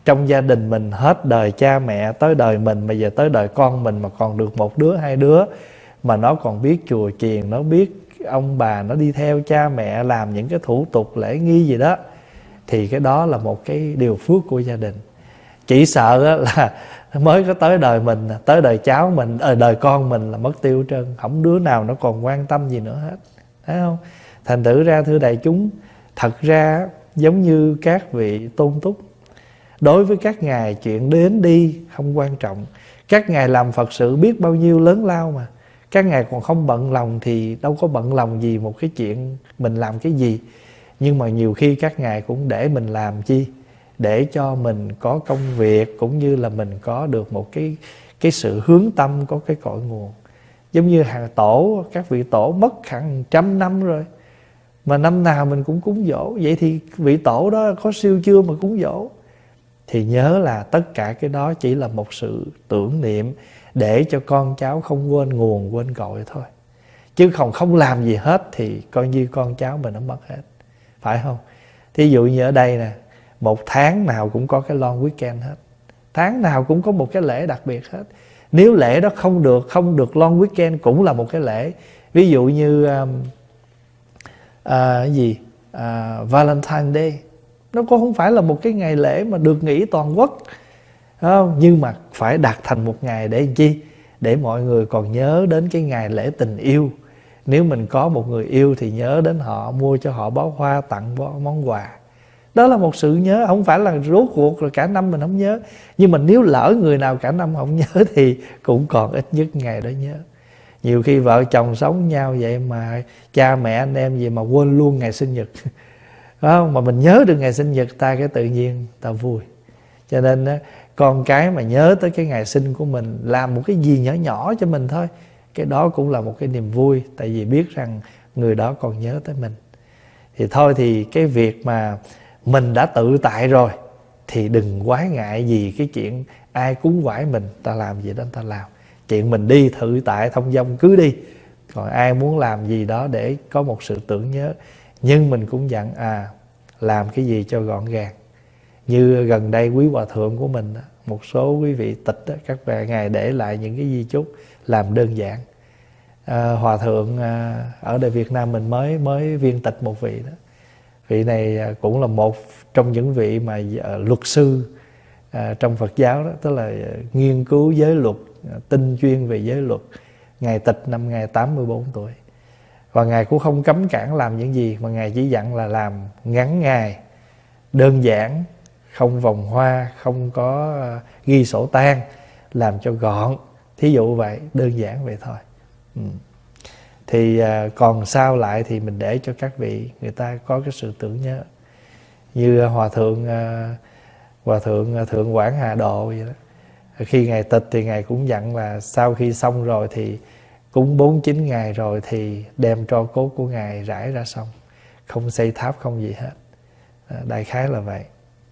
trong gia đình mình hết đời cha mẹ tới đời mình, mà giờ tới đời con mình mà còn được một đứa hai đứa mà nó còn biết chùa chiền, nó biết ông bà, nó đi theo cha mẹ làm những cái thủ tục lễ nghi gì đó, thì cái đó là một cái điều phước của gia đình. Chỉ sợ là mới có tới đời mình, tới đời cháu mình, ở đời con mình là mất tiêu trơn, không đứa nào nó còn quan tâm gì nữa hết, thấy không? Thành thử ra thưa đại chúng, thật ra giống như các vị tôn túc, đối với các ngài chuyện đến đi không quan trọng. Các ngài làm Phật sự biết bao nhiêu lớn lao mà, các ngài còn không bận lòng thì đâu có bận lòng gì một cái chuyện mình làm cái gì. Nhưng mà nhiều khi các ngài cũng để mình làm chi? Để cho mình có công việc, cũng như là mình có được một cái, cái sự hướng tâm, có cái cội nguồn. Giống như hàng tổ, các vị tổ mất hàng trăm năm rồi, mà năm nào mình cũng cúng dỗ. Vậy thì vị tổ đó có siêu chưa mà cúng dỗ? Thì nhớ là tất cả cái đó chỉ là một sự tưởng niệm, để cho con cháu không quên nguồn, quên cội thôi. Chứ không không làm gì hết thì coi như con cháu mình nó mất hết, phải không? Thí dụ như ở đây nè, một tháng nào cũng có cái long weekend hết, tháng nào cũng có một cái lễ đặc biệt hết. Nếu lễ đó không được, không được long weekend cũng là một cái lễ. Ví dụ như um, uh, cái gì uh, Valentine Day, nó cũng không phải là một cái ngày lễ mà được nghỉ toàn quốc, không? Nhưng mà phải đặt thành một ngày để làm chi? Để mọi người còn nhớ đến cái ngày lễ tình yêu. Nếu mình có một người yêu thì nhớ đến họ, mua cho họ bó hoa, tặng món quà. Đó là một sự nhớ, không phải là rốt cuộc rồi cả năm mình không nhớ. Nhưng mà nếu lỡ người nào cả năm không nhớ thì cũng còn ít nhất ngày đó nhớ. Nhiều khi vợ chồng sống nhau vậy mà cha mẹ anh em gì mà quên luôn ngày sinh nhật, không? Mà mình nhớ được ngày sinh nhật ta, cái tự nhiên ta vui. Cho nên con cái mà nhớ tới cái ngày sinh của mình, làm một cái gì nhỏ nhỏ cho mình thôi, cái đó cũng là một cái niềm vui. Tại vì biết rằng người đó còn nhớ tới mình. Thì thôi thì cái việc mà mình đã tự tại rồi thì đừng quái ngại gì cái chuyện ai cúng quải mình, ta làm gì đó ta làm. Chuyện mình đi tự tại thông dong cứ đi. Còn ai muốn làm gì đó để có một sự tưởng nhớ. Nhưng mình cũng dặn à, làm cái gì cho gọn gàng. Như gần đây quý hòa thượng của mình, một số quý vị tịch, các bạn ngài để lại những cái di chúc làm đơn giản. À, hòa thượng à, ở đây Việt Nam mình mới mới viên tịch một vị đó. Vị này cũng là một trong những vị mà uh, luật sư uh, trong Phật giáo đó, tức là uh, nghiên cứu giới luật, uh, tinh chuyên về giới luật. Ngài tịch năm ngài tám mươi bốn tuổi. Và Ngài cũng không cấm cản làm những gì, mà Ngài chỉ dặn là làm ngắn ngày, đơn giản, không vòng hoa, không có uh, ghi sổ tang, làm cho gọn. Thí dụ vậy, đơn giản vậy thôi. Ừ. Thì uh, còn sao lại thì mình để cho các vị người ta có cái sự tưởng nhớ. Như uh, hòa thượng uh, hòa thượng uh, thượng Quảng Hà Độ vậy đó. Khi Ngài tịch thì Ngài cũng dặn là sau khi xong rồi thì cúng bốn chín ngày rồi thì đem tro cốt của Ngài rải ra sông, không xây tháp không gì hết. uh, Đại khái là vậy.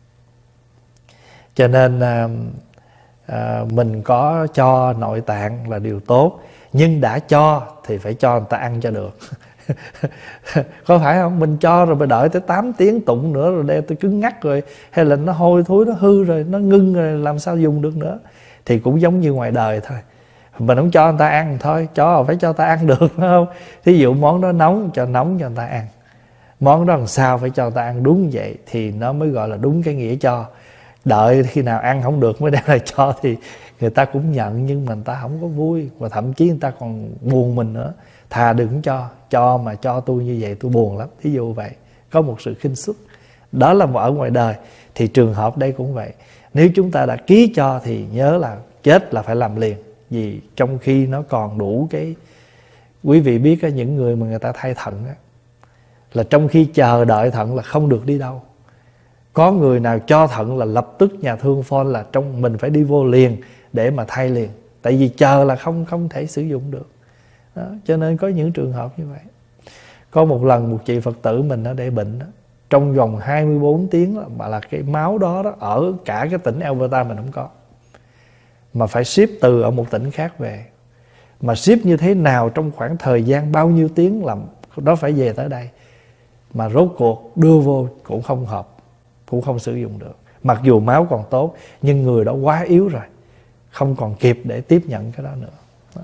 Cho nên uh, uh, mình có cho nội tạng là điều tốt, nhưng đã cho thì phải cho người ta ăn cho được. Có phải không? Mình cho rồi phải đợi tới tám tiếng tụng nữa rồi đeo tôi cứng ngắc rồi, hay là nó hôi thối, nó hư rồi, nó ngưng rồi, làm sao dùng được nữa. Thì cũng giống như ngoài đời thôi, mình không cho người ta ăn thôi, cho phải cho người ta ăn được, phải không? Thí dụ món đó nóng, cho nóng cho người ta ăn. Món đó làm sao phải cho người ta ăn đúng vậy thì nó mới gọi là đúng cái nghĩa cho. Đợi khi nào ăn không được mới đem lại cho thì người ta cũng nhận, nhưng mà người ta không có vui, và thậm chí người ta còn buồn mình nữa. Thà đừng cho, cho mà cho tôi như vậy tôi buồn lắm. Thí dụ vậy, có một sự khinh suất. Đó là ở ngoài đời. Thì trường hợp đây cũng vậy. Nếu chúng ta đã ký cho thì nhớ là chết là phải làm liền. Vì trong khi nó còn đủ cái... Quý vị biết á, những người mà người ta thay thận á, là trong khi chờ đợi thận là không được đi đâu. Có người nào cho thận là lập tức nhà thương phone là trong mình phải đi vô liền để mà thay liền. Tại vì chờ là không không thể sử dụng được. Đó, cho nên có những trường hợp như vậy. Có một lần một chị Phật tử mình nó để bệnh đó, trong vòng hai mươi bốn tiếng đó, mà là cái máu đó, đó ở cả cái tỉnh Alberta mình không có, mà phải ship từ ở một tỉnh khác về. Mà ship như thế nào, trong khoảng thời gian bao nhiêu tiếng làm đó phải về tới đây. Mà rốt cuộc đưa vô cũng không hợp, cũng không sử dụng được. Mặc dù máu còn tốt, nhưng người đó quá yếu rồi, không còn kịp để tiếp nhận cái đó nữa. Đó.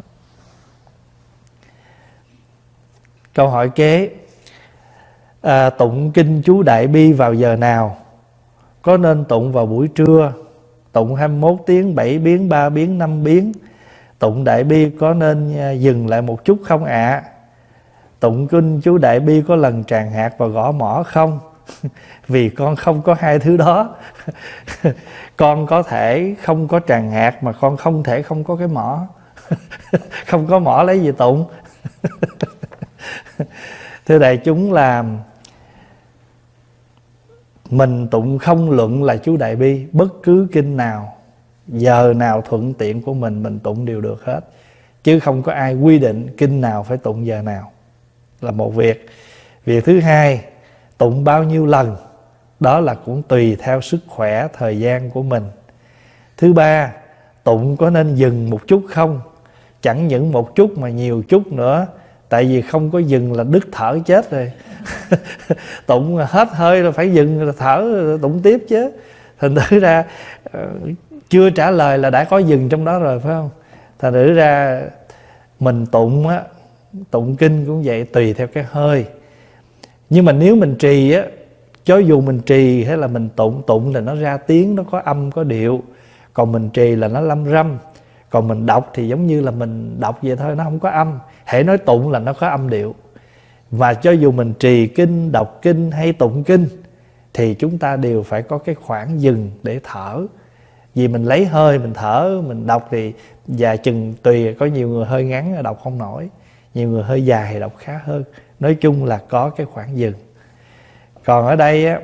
Câu hỏi kế, à, tụng kinh chú Đại Bi vào giờ nào? Có nên tụng vào buổi trưa, tụng hai mươi mốt tiếng, bảy biến, ba biến, năm biến? Tụng Đại Bi có nên dừng lại một chút không ạ? À? Tụng kinh chú Đại Bi có lần tràng hạt và gõ mõ không? Vì con không có hai thứ đó. Con có thể không có tràng hạt, mà con không thể không có cái mõ. Không có mõ lấy gì tụng? Thưa đại chúng, là mình tụng không luận là chú Đại Bi, bất cứ kinh nào, giờ nào thuận tiện của mình, mình tụng đều được hết. Chứ không có ai quy định kinh nào phải tụng giờ nào, là một việc. Việc thứ hai, tụng bao nhiêu lần, đó là cũng tùy theo sức khỏe, thời gian của mình. Thứ ba, tụng có nên dừng một chút không? Chẳng những một chút mà nhiều chút nữa. Tại vì không có dừng là đứt thở chết rồi. Tụng hết hơi rồi phải dừng rồi thở rồi tụng tiếp chứ. Thành thử ra chưa trả lời là đã có dừng trong đó rồi, phải không? Thành thử ra mình tụng á, tụng kinh cũng vậy, tùy theo cái hơi. Nhưng mà nếu mình trì á, cho dù mình trì hay là mình tụng, tụng là nó ra tiếng, nó có âm có điệu. Còn mình trì là nó lâm râm. Còn mình đọc thì giống như là mình đọc vậy thôi, nó không có âm. Hễ nói tụng là nó có âm điệu. Và cho dù mình trì kinh, đọc kinh hay tụng kinh, thì chúng ta đều phải có cái khoảng dừng để thở. Vì mình lấy hơi, mình thở, mình đọc thì và chừng tùy, có nhiều người hơi ngắn đọc không nổi, nhiều người hơi dài thì đọc khá hơn. Nói chung là có cái khoảng dừng. Còn ở đây á,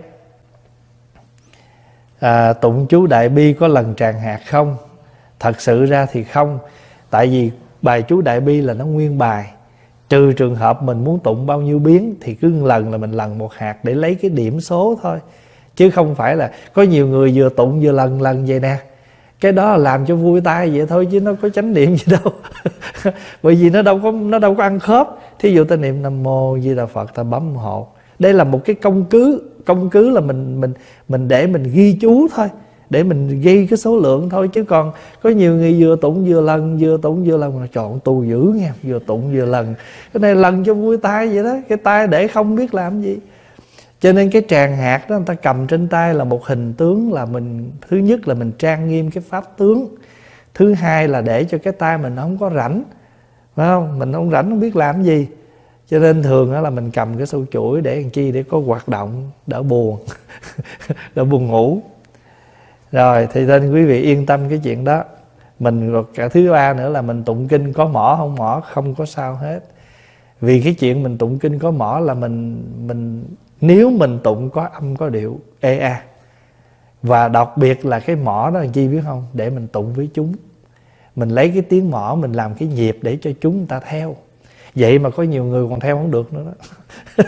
à, tụng chú Đại Bi có lần tràng hạt không? Thật sự ra thì không. Tại vì bài chú Đại Bi là nó nguyên bài. Trừ trường hợp mình muốn tụng bao nhiêu biến thì cứ một lần là mình lần một hạt để lấy cái điểm số thôi. Chứ không phải là có nhiều người vừa tụng vừa lần lần vậy nè. Cái đó là làm cho vui tai vậy thôi, chứ nó có chánh niệm gì đâu. Bởi vì nó đâu có nó đâu có ăn khớp. Thí dụ ta niệm Nam Mô Di Đà Phật, ta bấm hộ. Đây là một cái công cứ. Công cứ là mình mình mình để mình ghi chú thôi, để mình ghi cái số lượng thôi. Chứ còn có nhiều người vừa tụng vừa lần, vừa tụng vừa lần mà chọn tu dữ nha, vừa tụng vừa lần. Cái này lần cho vui tay vậy đó. Cái tay để không biết làm gì. Cho nên cái tràng hạt đó người ta cầm trên tay là một hình tướng, là mình, thứ nhất là mình trang nghiêm cái pháp tướng. Thứ hai là để cho cái tay mình không có rảnh, phải không? Mình không rảnh không biết làm gì. Cho nên thường đó là mình cầm cái sâu chuỗi để làm chi? Để có hoạt động, đỡ buồn. Đỡ buồn ngủ. Rồi thì nên quý vị yên tâm cái chuyện đó. Mình rồi cả thứ ba nữa là mình tụng kinh có mỏ không mỏ không có sao hết. Vì cái chuyện mình tụng kinh có mỏ là mình mình nếu mình tụng có âm có điệu ê a. Và đặc biệt là cái mỏ đó là chi biết không? Để mình tụng với chúng. Mình lấy cái tiếng mỏ mình làm cái nhịp để cho chúng ta theo. Vậy mà có nhiều người còn theo không được nữa đó.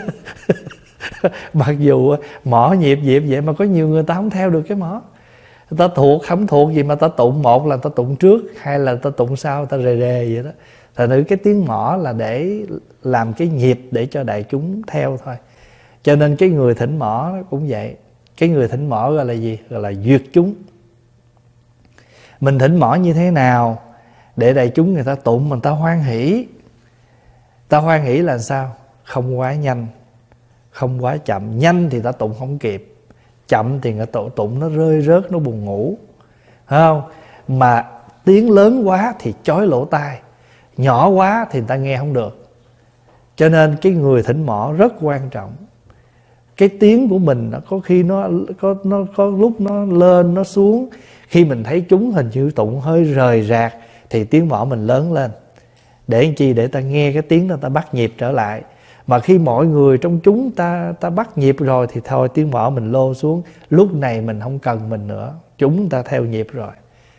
Mặc dù mỏ nhịp nhịp vậy mà có nhiều người ta không theo được cái mỏ. Người ta thuộc không thuộc gì mà ta tụng, một là ta tụng trước, hai là ta tụng sau, ta rề rề vậy đó. Thành thử cái tiếng mỏ là để làm cái nhịp để cho đại chúng theo thôi. Cho nên cái người thỉnh mỏ cũng vậy. Cái người thỉnh mỏ gọi là gì? Gọi là duyệt chúng. Mình thỉnh mỏ như thế nào để đại chúng người ta tụng mình ta hoan hỷ. Ta hoan hỷ là sao? Không quá nhanh, không quá chậm. Nhanh thì ta tụng không kịp, chậm thì người ta tụng nó rơi rớt, nó buồn ngủ, phải không? Mà tiếng lớn quá thì chói lỗ tai, nhỏ quá thì người ta nghe không được. Cho nên cái người thỉnh mỏ rất quan trọng. Cái tiếng của mình có khi nó có, nó có lúc nó lên nó xuống. Khi mình thấy chúng hình như tụng hơi rời rạc thì tiếng mỏ mình lớn lên. Để làm chi? Để ta nghe cái tiếng đó, ta bắt nhịp trở lại. Mà khi mọi người trong chúng ta ta bắt nhịp rồi thì thôi tiếng mỏ mình lô xuống. Lúc này mình không cần mình nữa, chúng ta theo nhịp rồi.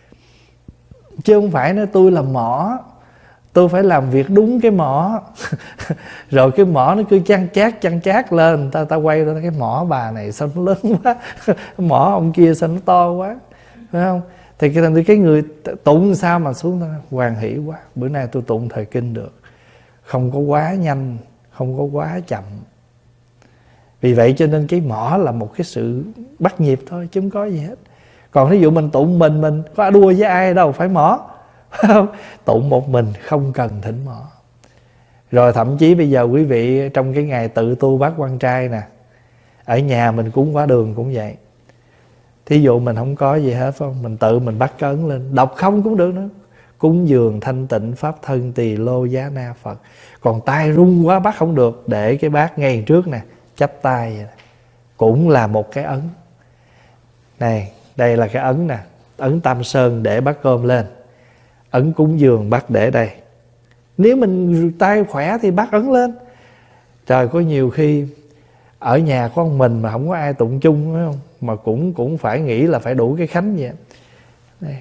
Chứ không phải nói tôi là mỏ, tôi phải làm việc đúng cái mỏ. Rồi cái mỏ nó cứ chăn chát chăn chát lên, ta ta quay ra cái mỏ bà này sao nó lớn quá, mỏ ông kia sao nó to quá, phải không? Thì cái, cái người tụng sao mà xuống đó hoan hỷ quá. Bữa nay tôi tụng thời kinh được, không có quá nhanh, không có quá chậm. Vì vậy cho nên cái mỏ là một cái sự bắt nhịp thôi, chứ không có gì hết. Còn ví dụ mình tụng mình, mình có đua với ai đâu phải mỏ. Tụng một mình không cần thỉnh mỏ. Rồi thậm chí bây giờ quý vị trong cái ngày tự tu bát quan trai nè, ở nhà mình cúng quả đường cũng vậy. Thí dụ mình không có gì hết phải không? Mình tự mình bắt cấn lên, đọc không cũng được nữa. Cúng dường thanh tịnh pháp thân tỳ lô giá na Phật. Còn tay run quá bắt không được, để cái bát ngay trước nè, chắp tay vậy nè, cũng là một cái ấn. Này, đây là cái ấn nè, ấn Tam Sơn để bát cơm lên. Ấn cúng dường bắt để đây. Nếu mình tay khỏe thì bắt ấn lên. Trời, có nhiều khi ở nhà có một mình mà không có ai tụng chung, phải không? Mà cũng cũng phải nghĩ là phải đủ cái khánh vậy. Đây.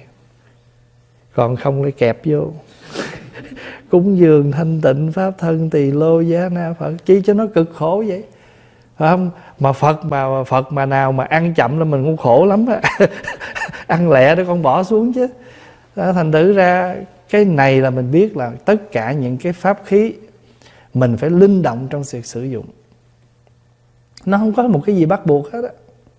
Còn không lại kẹp vô. Cúng dường thanh tịnh pháp thân tỳ lô giá na Phật. Chi cho nó cực khổ vậy, phải không? Mà Phật mà Phật mà nào mà ăn chậm là mình cũng khổ lắm á. Ăn lẹ để con bỏ xuống chứ. Đó, thành thử ra cái này là mình biết là tất cả những cái pháp khí mình phải linh động trong việc sử dụng. Nó không có một cái gì bắt buộc hết á.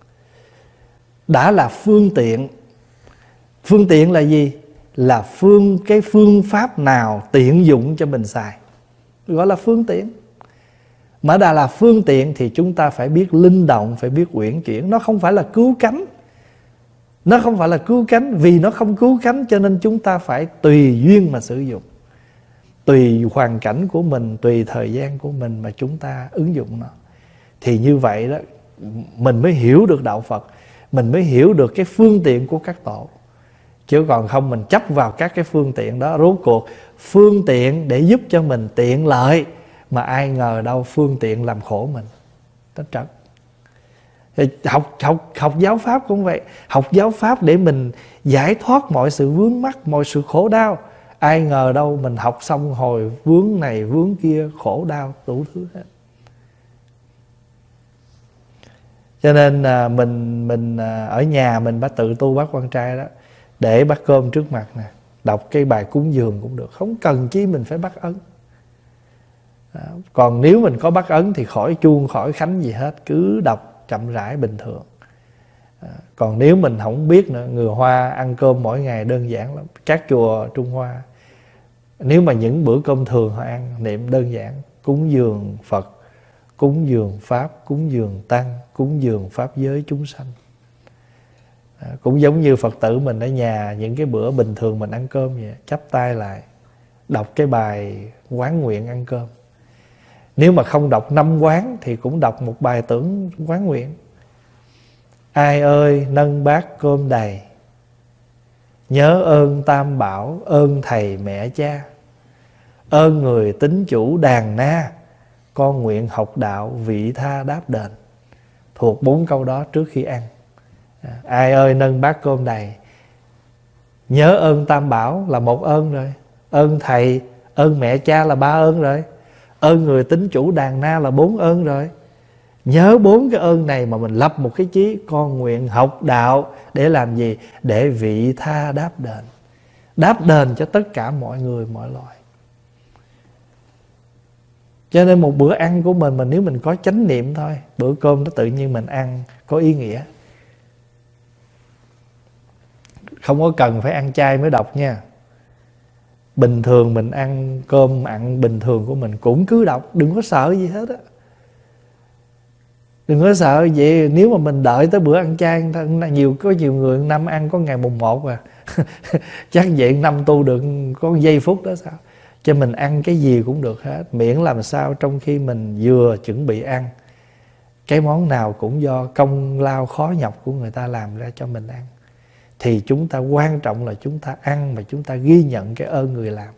Đã là phương tiện. Phương tiện là gì? Là phương cái phương pháp nào tiện dụng cho mình xài, gọi là phương tiện. Mà đã là phương tiện thì chúng ta phải biết linh động, phải biết uyển chuyển. Nó không phải là cứu cánh. Nó không phải là cứu cánh. Vì nó không cứu cánh cho nên chúng ta phải tùy duyên mà sử dụng. Tùy hoàn cảnh của mình, tùy thời gian của mình mà chúng ta ứng dụng nó. Thì như vậy đó, mình mới hiểu được đạo Phật, mình mới hiểu được cái phương tiện của các tổ. Chứ còn không mình chấp vào các cái phương tiện đó, rốt cuộc phương tiện để giúp cho mình tiện lợi, mà ai ngờ đâu phương tiện làm khổ mình. Tất trật. Học, học, học giáo pháp cũng vậy. Học giáo pháp để mình giải thoát mọi sự vướng mắc, mọi sự khổ đau. Ai ngờ đâu mình học xong hồi vướng này vướng kia, khổ đau đủ thứ hết. Cho nên à, mình mình à, ở nhà mình bắt tự tu bát quan trai đó, để bát cơm trước mặt nè, đọc cái bài cúng dường cũng được, không cần chi mình phải bắt ấn. À, còn nếu mình có bắt ấn thì khỏi chuông khỏi khánh gì hết, cứ đọc chậm rãi bình thường. À, còn nếu mình không biết nữa, người Hoa ăn cơm mỗi ngày đơn giản lắm. Các chùa Trung Hoa, nếu mà những bữa cơm thường họ ăn niệm đơn giản: cúng dường Phật, cúng dường Pháp, cúng dường Tăng, cúng dường Pháp giới chúng sanh. À, cũng giống như Phật tử mình ở nhà, những cái bữa bình thường mình ăn cơm vậy, chắp tay lại, đọc cái bài quán nguyện ăn cơm. Nếu mà không đọc năm quán thì cũng đọc một bài tưởng quán nguyện: ai ơi nâng bát cơm đầy, nhớ ơn Tam Bảo, ơn thầy mẹ cha, ơn người tín chủ đàn na, con nguyện học đạo vị tha đáp đền. Thuộc bốn câu đó trước khi ăn. À, ai ơi nâng bát cơm đầy, nhớ ơn Tam Bảo là một ơn rồi, ơn thầy, ơn mẹ cha là ba ơn rồi, ơn người tín chủ đàn na là bốn ơn rồi. Nhớ bốn cái ơn này mà mình lập một cái chí: con nguyện học đạo để làm gì? Để vị tha đáp đền. Đáp đền cho tất cả mọi người, mọi loài. Cho nên một bữa ăn của mình, mà nếu mình có chánh niệm thôi, bữa cơm đó tự nhiên mình ăn có ý nghĩa. Không có cần phải ăn chay mới đọc nha. Bình thường mình ăn cơm ăn bình thường của mình cũng cứ đọc, đừng có sợ gì hết á. Đừng có sợ vậy. Nếu mà mình đợi tới bữa ăn chay, nhiều có nhiều người năm ăn có ngày mùng một à. Chắc vậy năm tu được có giây phút đó sao? Cho mình ăn cái gì cũng được hết, miễn làm sao trong khi mình vừa chuẩn bị ăn, cái món nào cũng do công lao khó nhọc của người ta làm ra cho mình ăn, thì chúng ta quan trọng là chúng ta ăn mà chúng ta ghi nhận cái ơn người làm.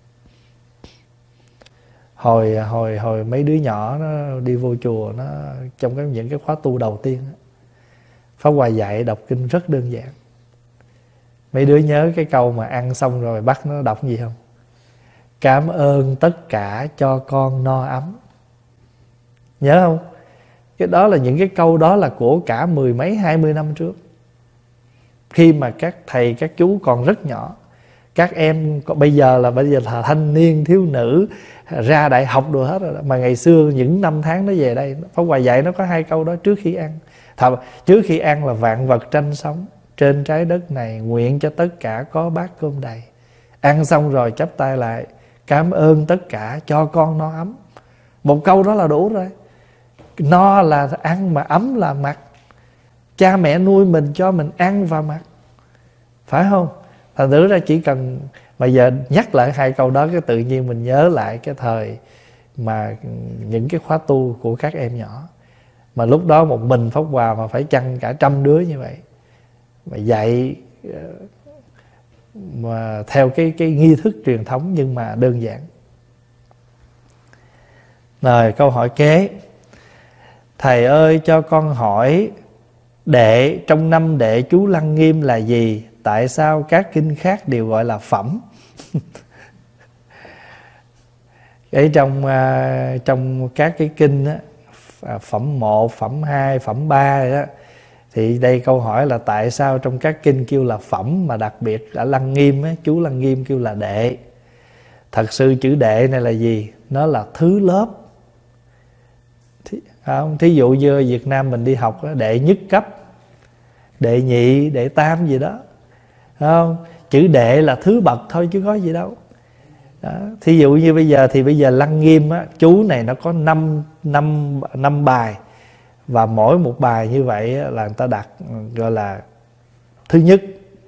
Hồi hồi hồi mấy đứa nhỏ nó đi vô chùa, nó trong cái những cái khóa tu đầu tiên, Pháp Hòa dạy đọc kinh rất đơn giản. Mấy đứa nhớ cái câu mà ăn xong rồi bắt nó đọc gì không? Cảm ơn tất cả cho con no ấm. Nhớ không? Cái đó là những cái câu đó là của cả mười mấy hai mươi năm trước, khi mà các thầy các chú còn rất nhỏ. các em có bây giờ là bây giờ là thanh niên thiếu nữ ra đại học đồ hết rồi đó. Mà ngày xưa những năm tháng nó về đây, Pháp Hòa dạy nó có hai câu đó trước khi ăn. Thật, trước khi ăn là vạn vật tranh sống trên trái đất này, nguyện cho tất cả có bát cơm đầy. Ăn xong rồi chắp tay lại, cảm ơn tất cả, cho con no ấm. Một câu đó là đủ rồi. No là ăn, mà ấm là mặc. Cha mẹ nuôi mình cho mình ăn và mặc, phải không? Thành thử ra chỉ cần mà giờ nhắc lại hai câu đó, cái tự nhiên mình nhớ lại cái thời mà những cái khóa tu của các em nhỏ. Mà lúc đó một mình Pháp Hòa mà phải chăn cả trăm đứa như vậy, mà dạy mà theo cái cái nghi thức truyền thống nhưng mà đơn giản. Rồi câu hỏi kế: thầy ơi cho con hỏi, đệ trong năm đệ chú Lăng Nghiêm là gì? Tại sao các kinh khác đều gọi là phẩm? Ở trong uh, trong các cái kinh á, phẩm một, phẩm hai, phẩm ba đó, thì đây câu hỏi là tại sao trong các kinh kêu là phẩm, mà đặc biệt ở Lăng Nghiêm á, chú Lăng Nghiêm kêu là đệ. Thật sự chữ đệ này là gì? Nó là thứ lớp. Thí, không? Thí dụ như ở Việt Nam mình đi học đó, đệ nhất cấp, đệ nhị, đệ tam gì đó, không? Chữ đệ là thứ bậc thôi chứ có gì đâu đó. Thí dụ như bây giờ thì bây giờ Lăng Nghiêm á, chú này nó có năm, năm, năm bài, và mỗi một bài như vậy là người ta đặt gọi là thứ nhất,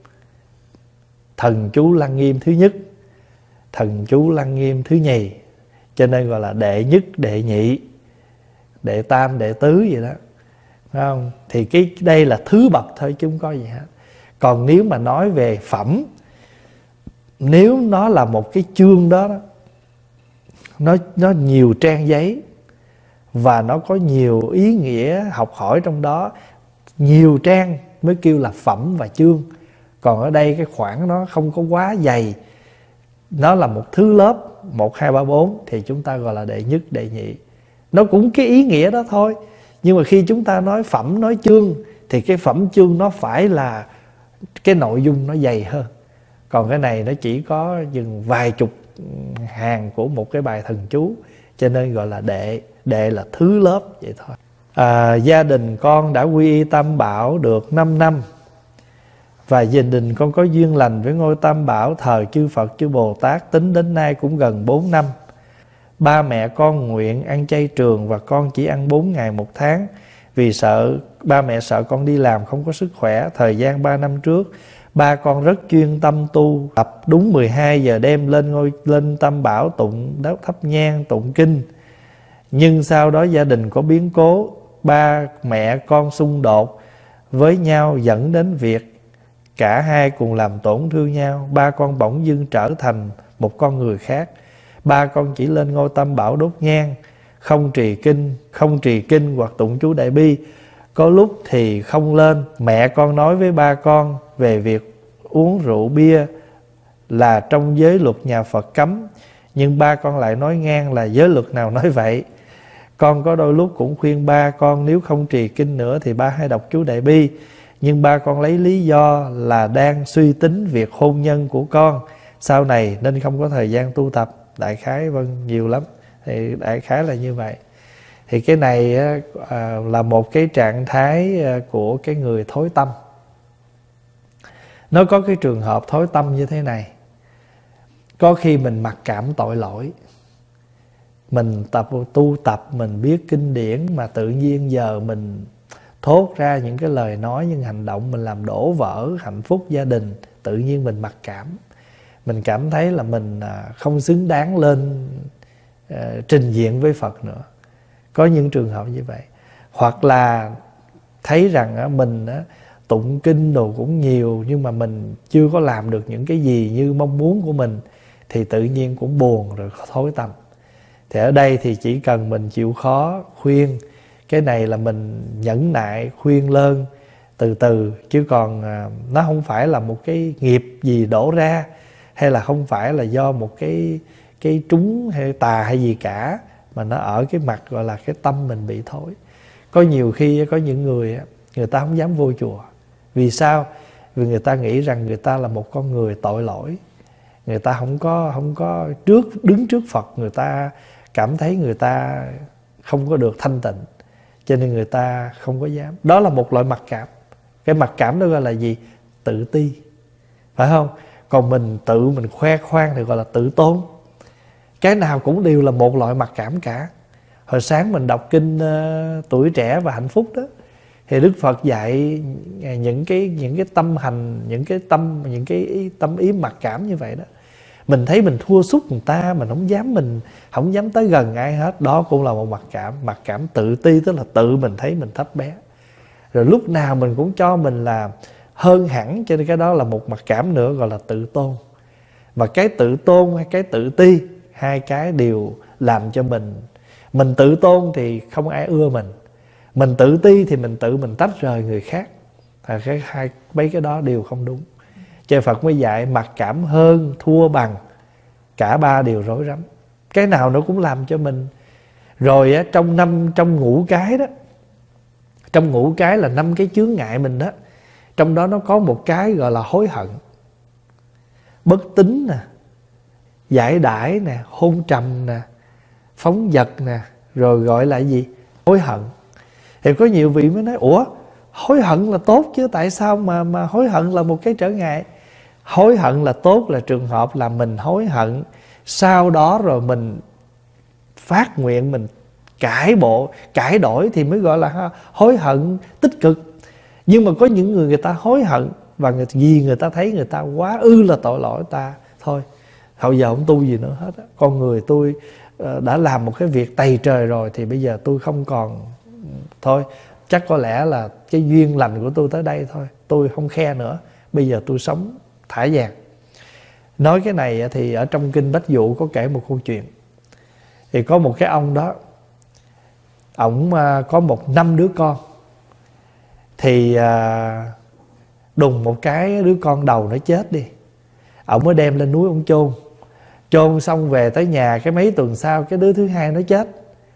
thần chú Lăng Nghiêm thứ nhất, thần chú Lăng Nghiêm thứ nhì, cho nên gọi là đệ nhất, đệ nhị, đệ tam, đệ tứ gì đó, phải không? Thì cái đây là thứ bậc thôi chứ không có gì hết. Còn nếu mà nói về phẩm, nếu nó là một cái chương đó, đó nó, nó nhiều trang giấy và nó có nhiều ý nghĩa học hỏi trong đó, nhiều trang mới kêu là phẩm và chương. Còn ở đây cái khoảng nó không có quá dày, nó là một thứ lớp một, hai, ba, bốn, thì chúng ta gọi là đệ nhất, đệ nhị. Nó cũng cái ý nghĩa đó thôi. Nhưng mà khi chúng ta nói phẩm, nói chương, thì cái phẩm chương nó phải là cái nội dung nó dày hơn. Còn cái này nó chỉ có chừng vài chục hàng của một cái bài thần chú, cho nên gọi là đệ. Đệ là thứ lớp vậy thôi. à, Gia đình con đã quy y Tam Bảo được năm năm, và gia đình con có duyên lành với ngôi Tam Bảo, thờ chư Phật chư Bồ Tát, tính đến nay cũng gần bốn năm. Ba mẹ con nguyện ăn chay trường, và con chỉ ăn bốn ngày một tháng, vì sợ ba mẹ sợ con đi làm không có sức khỏe. Thời gian ba năm trước, ba con rất chuyên tâm tu tập, đúng mười hai giờ đêm lên ngôi lên Tam Bảo tụng đốt thắp nhang, tụng kinh. Nhưng sau đó gia đình có biến cố, ba mẹ con xung đột với nhau, dẫn đến việc cả hai cùng làm tổn thương nhau. Ba con bỗng dưng trở thành một con người khác. Ba con chỉ lên ngôi Tam Bảo đốt nhang, không trì kinh, không trì kinh hoặc tụng chú Đại Bi. Có lúc thì không lên. Mẹ con nói với ba con về việc uống rượu bia là trong giới luật nhà Phật cấm, nhưng ba con lại nói ngang là giới luật nào nói vậy. Con có đôi lúc cũng khuyên ba con nếu không trì kinh nữa thì ba hãy đọc chú Đại Bi, nhưng ba con lấy lý do là đang suy tính việc hôn nhân của con sau này nên không có thời gian tu tập. Đại khái vâng nhiều lắm, thì đại khái là như vậy. Thì cái này à, là một cái trạng thái của cái người thối tâm. Nó có cái trường hợp thối tâm như thế này. Có khi mình mặc cảm tội lỗi, mình tập tu tập, mình biết kinh điển, mà tự nhiên giờ mình thốt ra những cái lời nói, những hành động mình làm đổ vỡ hạnh phúc gia đình. Tự nhiên mình mặc cảm, mình cảm thấy là mình không xứng đáng lên uh, trình diện với Phật nữa. Có những trường hợp như vậy. Hoặc là thấy rằng uh, mình uh, tụng kinh đồ cũng nhiều, nhưng mà mình chưa có làm được những cái gì như mong muốn của mình, thì tự nhiên cũng buồn rồi thối tâm. Thì ở đây thì chỉ cần mình chịu khó khuyên, cái này là mình nhẫn nại khuyên lơn từ từ, chứ còn uh, nó không phải là một cái nghiệp gì đổ ra, hay là không phải là do một cái cái trúng hay tà hay gì cả, mà nó ở cái mặt gọi là cái tâm mình bị thối. Có nhiều khi có những người người ta không dám vô chùa. Vì sao? Vì người ta nghĩ rằng người ta là một con người tội lỗi, người ta không có không có trước đứng trước Phật, người ta cảm thấy người ta không có được thanh tịnh, cho nên người ta không có dám. Đó là một loại mặc cảm. Cái mặc cảm đó gọi là gì? Tự ti, phải không? Còn mình tự mình khoe khoang thì gọi là tự tôn. Cái nào cũng đều là một loại mặc cảm cả. Hồi sáng mình đọc kinh uh, Tuổi Trẻ và Hạnh Phúc đó, thì Đức Phật dạy những cái những cái tâm hành, những cái tâm những cái ý, tâm ý mặc cảm như vậy đó. Mình thấy mình thua sút người ta, mình không dám mình không dám tới gần ai hết, đó cũng là một mặc cảm. Mặc cảm tự ti tức là tự mình thấy mình thấp bé, rồi lúc nào mình cũng cho mình là hơn hẳn, cho nên cái đó là một mặc cảm nữa, gọi là tự tôn. Và cái tự tôn hay cái tự ti, hai cái đều làm cho mình mình tự tôn thì không ai ưa mình, mình tự ti thì mình tự mình tách rời người khác. Và cái hai mấy cái đó đều không đúng. Cho Phật mới dạy mặc cảm hơn thua bằng, cả ba đều rối rắm. Cái nào nó cũng làm cho mình. Rồi á, trong năm trong ngũ cái đó, trong ngũ cái là năm cái chướng ngại mình đó, trong đó nó có một cái gọi là hối hận, bất tín nè, giải đãi nè, hôn trầm nè, phóng dật nè, rồi gọi là gì? Hối hận. Thì có nhiều vị mới nói, ủa hối hận là tốt chứ, tại sao mà mà hối hận là một cái trở ngại? Hối hận là tốt là trường hợp là mình hối hận, sau đó rồi mình phát nguyện, mình cải bộ, cải đổi thì mới gọi là hối hận tích cực. Nhưng mà có những người người ta hối hận và người, vì người ta thấy người ta quá ư là tội lỗi ta, thôi hầu giờ không tu gì nữa hết á. Con người tôi uh, đã làm một cái việc tày trời rồi, thì bây giờ tôi không còn, thôi chắc có lẽ là cái duyên lành của tôi tới đây thôi, tôi không khe nữa, bây giờ tôi sống thả vàng. Nói cái này thì ở trong kinh Bách Dụ có kể một câu chuyện. Thì có một cái ông đó, ổng có một năm đứa con. Thì đùng một cái đứa con đầu nó chết đi, ổng mới đem lên núi ông chôn. Chôn xong về tới nhà, cái mấy tuần sau cái đứa thứ hai nó chết.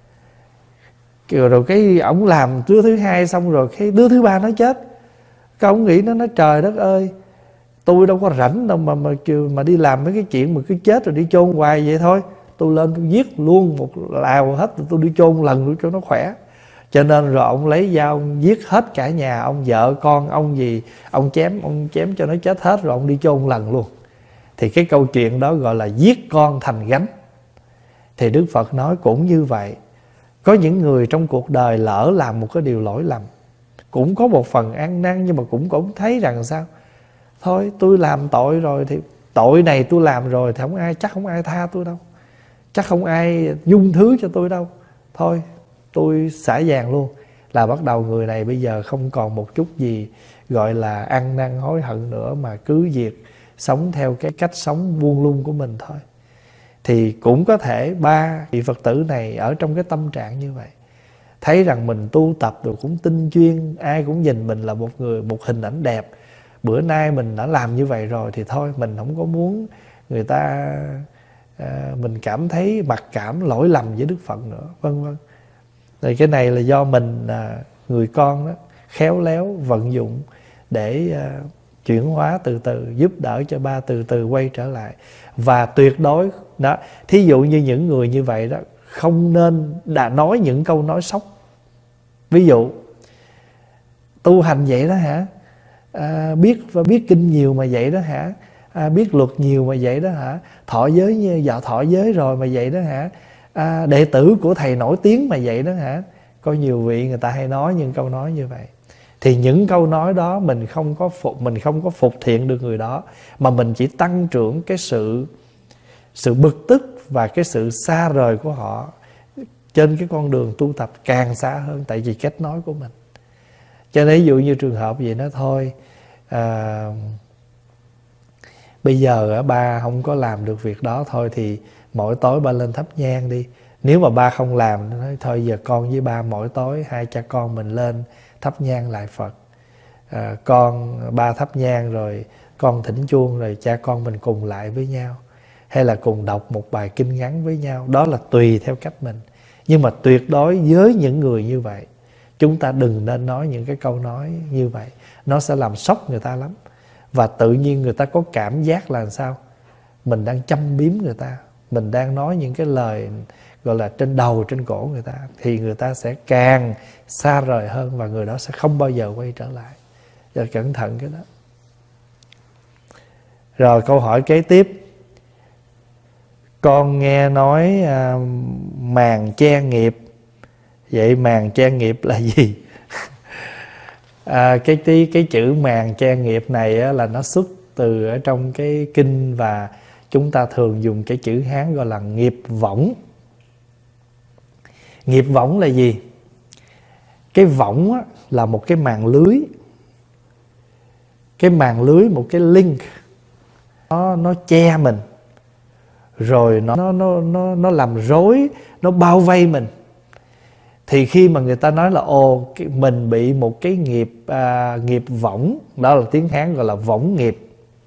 Rồi, rồi cái ổng làm đứa thứ hai xong rồi cái đứa thứ ba nó chết. Cái ổng nghĩ nó nói trời đất ơi, tôi đâu có rảnh đâu mà mà mà đi làm mấy cái chuyện mà cứ chết rồi đi chôn hoài vậy thôi. Tôi lên tôi giết luôn một lào hết, tôi đi chôn lần nữa cho nó khỏe. Cho nên rồi ông lấy dao ông giết hết cả nhà, ông vợ con ông gì ông chém, ông chém cho nó chết hết, rồi ông đi chôn lần luôn. Thì cái câu chuyện đó gọi là giết con thành gánh. Thì Đức Phật nói cũng như vậy. Có những người trong cuộc đời lỡ làm một cái điều lỗi lầm, cũng có một phần ăn năn, nhưng mà cũng cũng thấy rằng sao, thôi tôi làm tội rồi thì tội này tôi làm rồi thì không ai, chắc không ai tha tôi đâu, chắc không ai dung thứ cho tôi đâu, thôi tôi xả vàng luôn. Là bắt đầu người này bây giờ không còn một chút gì gọi là ăn năn hối hận nữa, mà cứ việc sống theo cái cách sống buông lung của mình thôi. Thì cũng có thể ba vị Phật tử này ở trong cái tâm trạng như vậy, thấy rằng mình tu tập rồi cũng tinh chuyên, ai cũng nhìn mình là một người, một hình ảnh đẹp. Bữa nay mình đã làm như vậy rồi thì thôi, mình không có muốn người ta à, mình cảm thấy mặc cảm lỗi lầm với Đức Phật nữa, vân vân. Rồi cái này là do mình à, người con đó khéo léo vận dụng để à, chuyển hóa từ từ, giúp đỡ cho ba từ từ quay trở lại. Và tuyệt đối đó, thí dụ như những người như vậy đó, không nên đã nói những câu nói sốc. Ví dụ tu hành vậy đó hả, à, biết và biết kinh nhiều mà vậy đó hả, à, biết luật nhiều mà vậy đó hả, thọ giới như vợ thọ giới rồi mà vậy đó hả, à, đệ tử của thầy nổi tiếng mà vậy đó hả. Có nhiều vị người ta hay nói những câu nói như vậy. Thì những câu nói đó mình không có phục, mình không có phục thiện được người đó, mà mình chỉ tăng trưởng cái sự sự bực tức và cái sự xa rời của họ trên cái con đường tu tập càng xa hơn, tại vì cách nói của mình. Cho nên ví dụ như trường hợp vậy đó thôi, à, bây giờ ba không có làm được việc đó, thôi thì mỗi tối ba lên thắp nhang đi. Nếu mà ba không làm, nói thôi giờ con với ba mỗi tối hai cha con mình lên thắp nhang lại Phật. À, con ba thắp nhang rồi con thỉnh chuông, rồi cha con mình cùng lại với nhau, hay là cùng đọc một bài kinh ngắn với nhau. Đó là tùy theo cách mình. Nhưng mà tuyệt đối với những người như vậy, chúng ta đừng nên nói những cái câu nói như vậy. Nó sẽ làm sốc người ta lắm. Và tự nhiên người ta có cảm giác là sao? mình đang châm biếm người ta, mình đang nói những cái lời gọi là trên đầu trên cổ người ta, thì người ta sẽ càng xa rời hơn, và người đó sẽ không bao giờ quay trở lại. Cho cẩn thận cái đó. Rồi câu hỏi kế tiếp: con nghe nói à, màn che nghiệp. Vậy màn che nghiệp là gì? à, cái, cái cái chữ màn che nghiệp này á, là nó xuất từ ở trong cái kinh, và chúng ta thường dùng cái chữ Hán gọi là nghiệp võng. Nghiệp võng là gì? Cái võng á, là một cái màn lưới. Cái màn lưới, một cái link, nó nó che mình, rồi nó nó nó nó nó làm rối, nó bao vây mình. Thì khi mà người ta nói là ồ, mình bị một cái nghiệp à, nghiệp võng, đó là tiếng Hán gọi là võng nghiệp.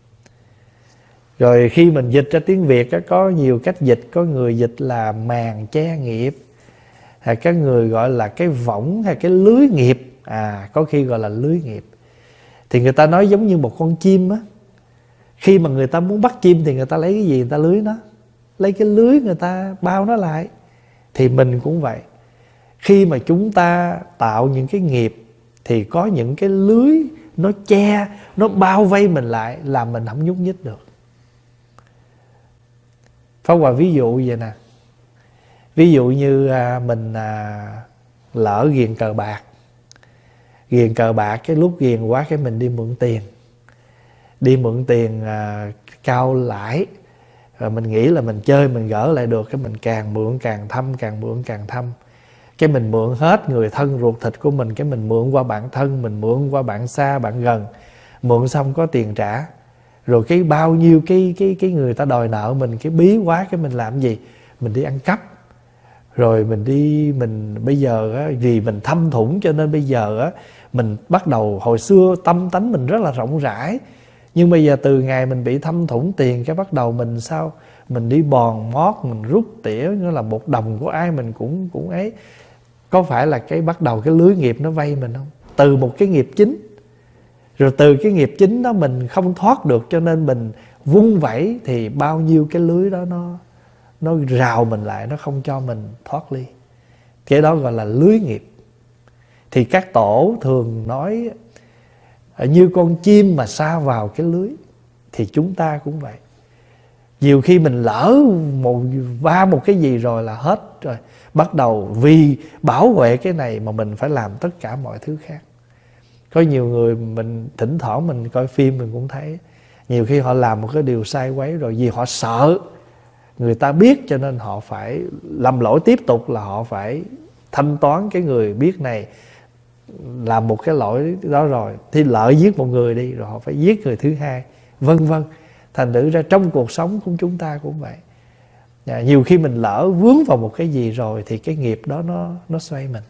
Rồi khi mình dịch ra tiếng Việt á, có nhiều cách dịch. Có người dịch là màn che nghiệp, hay các người gọi là cái võng hay cái lưới nghiệp. À, có khi gọi là lưới nghiệp. Thì người ta nói giống như một con chim á. Khi mà người ta muốn bắt chim thì người ta lấy cái gì? Người ta lưới nó, lấy cái lưới người ta bao nó lại. Thì mình cũng vậy. Khi mà chúng ta tạo những cái nghiệp thì có những cái lưới nó che, nó bao vây mình lại, làm mình không nhúc nhích được. Pháp Hòa ví dụ vậy nè. Ví dụ như à, mình à, lỡ ghiền cờ bạc. Ghiền cờ bạc, cái lúc ghiền quá cái mình đi mượn tiền. Đi mượn tiền à, cao lãi. Rồi mình nghĩ là mình chơi mình gỡ lại được. Cái mình càng mượn càng thâm, càng mượn càng thâm. Cái mình mượn hết người thân ruột thịt của mình. Cái mình mượn qua bạn thân, mình mượn qua bạn xa, bạn gần. Mượn xong có tiền trả. Rồi cái bao nhiêu cái cái cái người ta đòi nợ mình, cái bí quá, cái mình làm gì? Mình đi ăn cắp. Rồi mình đi, mình bây giờ á, vì mình thâm thủng cho nên bây giờ á, mình bắt đầu, hồi xưa tâm tánh mình rất là rộng rãi. Nhưng bây giờ từ ngày mình bị thâm thủng tiền, cái bắt đầu mình sao? Mình đi bòn mót, mình rút tỉa, nghĩa là một đồng của ai mình cũng cũng ấy. Có phải là cái bắt đầu cái lưới nghiệp nó vây mình không? Từ một cái nghiệp chính. Rồi từ cái nghiệp chính đó mình không thoát được, cho nên mình vung vẩy thì bao nhiêu cái lưới đó nó nó rào mình lại, nó không cho mình thoát ly. Cái đó gọi là lưới nghiệp. Thì các tổ thường nói như con chim mà sa vào cái lưới, thì chúng ta cũng vậy. Nhiều khi mình lỡ một va một cái gì rồi là hết rồi. Bắt đầu vì bảo vệ cái này mà mình phải làm tất cả mọi thứ khác. Có nhiều người mình thỉnh thoảng mình coi phim mình cũng thấy, nhiều khi họ làm một cái điều sai quấy rồi, vì họ sợ người ta biết cho nên họ phải làm lỗi tiếp tục, là họ phải thanh toán cái người biết này làm một cái lỗi đó rồi, thì lỡ giết một người đi rồi họ phải giết người thứ hai, vân vân. Thành thử ra trong cuộc sống của chúng ta cũng vậy. À, nhiều khi mình lỡ vướng vào một cái gì rồi thì cái nghiệp đó nó nó xoay mình.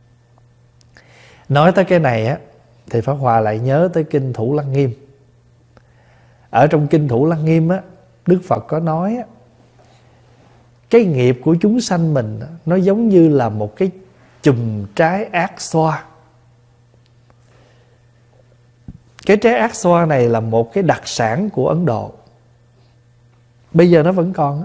Nói tới cái này á thì Pháp Hòa lại nhớ tới kinh Thủ Lăng Nghiêm. Ở trong kinh Thủ Lăng Nghiêm á, Đức Phật có nói á, cái nghiệp của chúng sanh mình nó giống như là một cái chùm trái ác xoa. Cái trái ác xoa này là một cái đặc sản của Ấn Độ. Bây giờ nó vẫn còn á.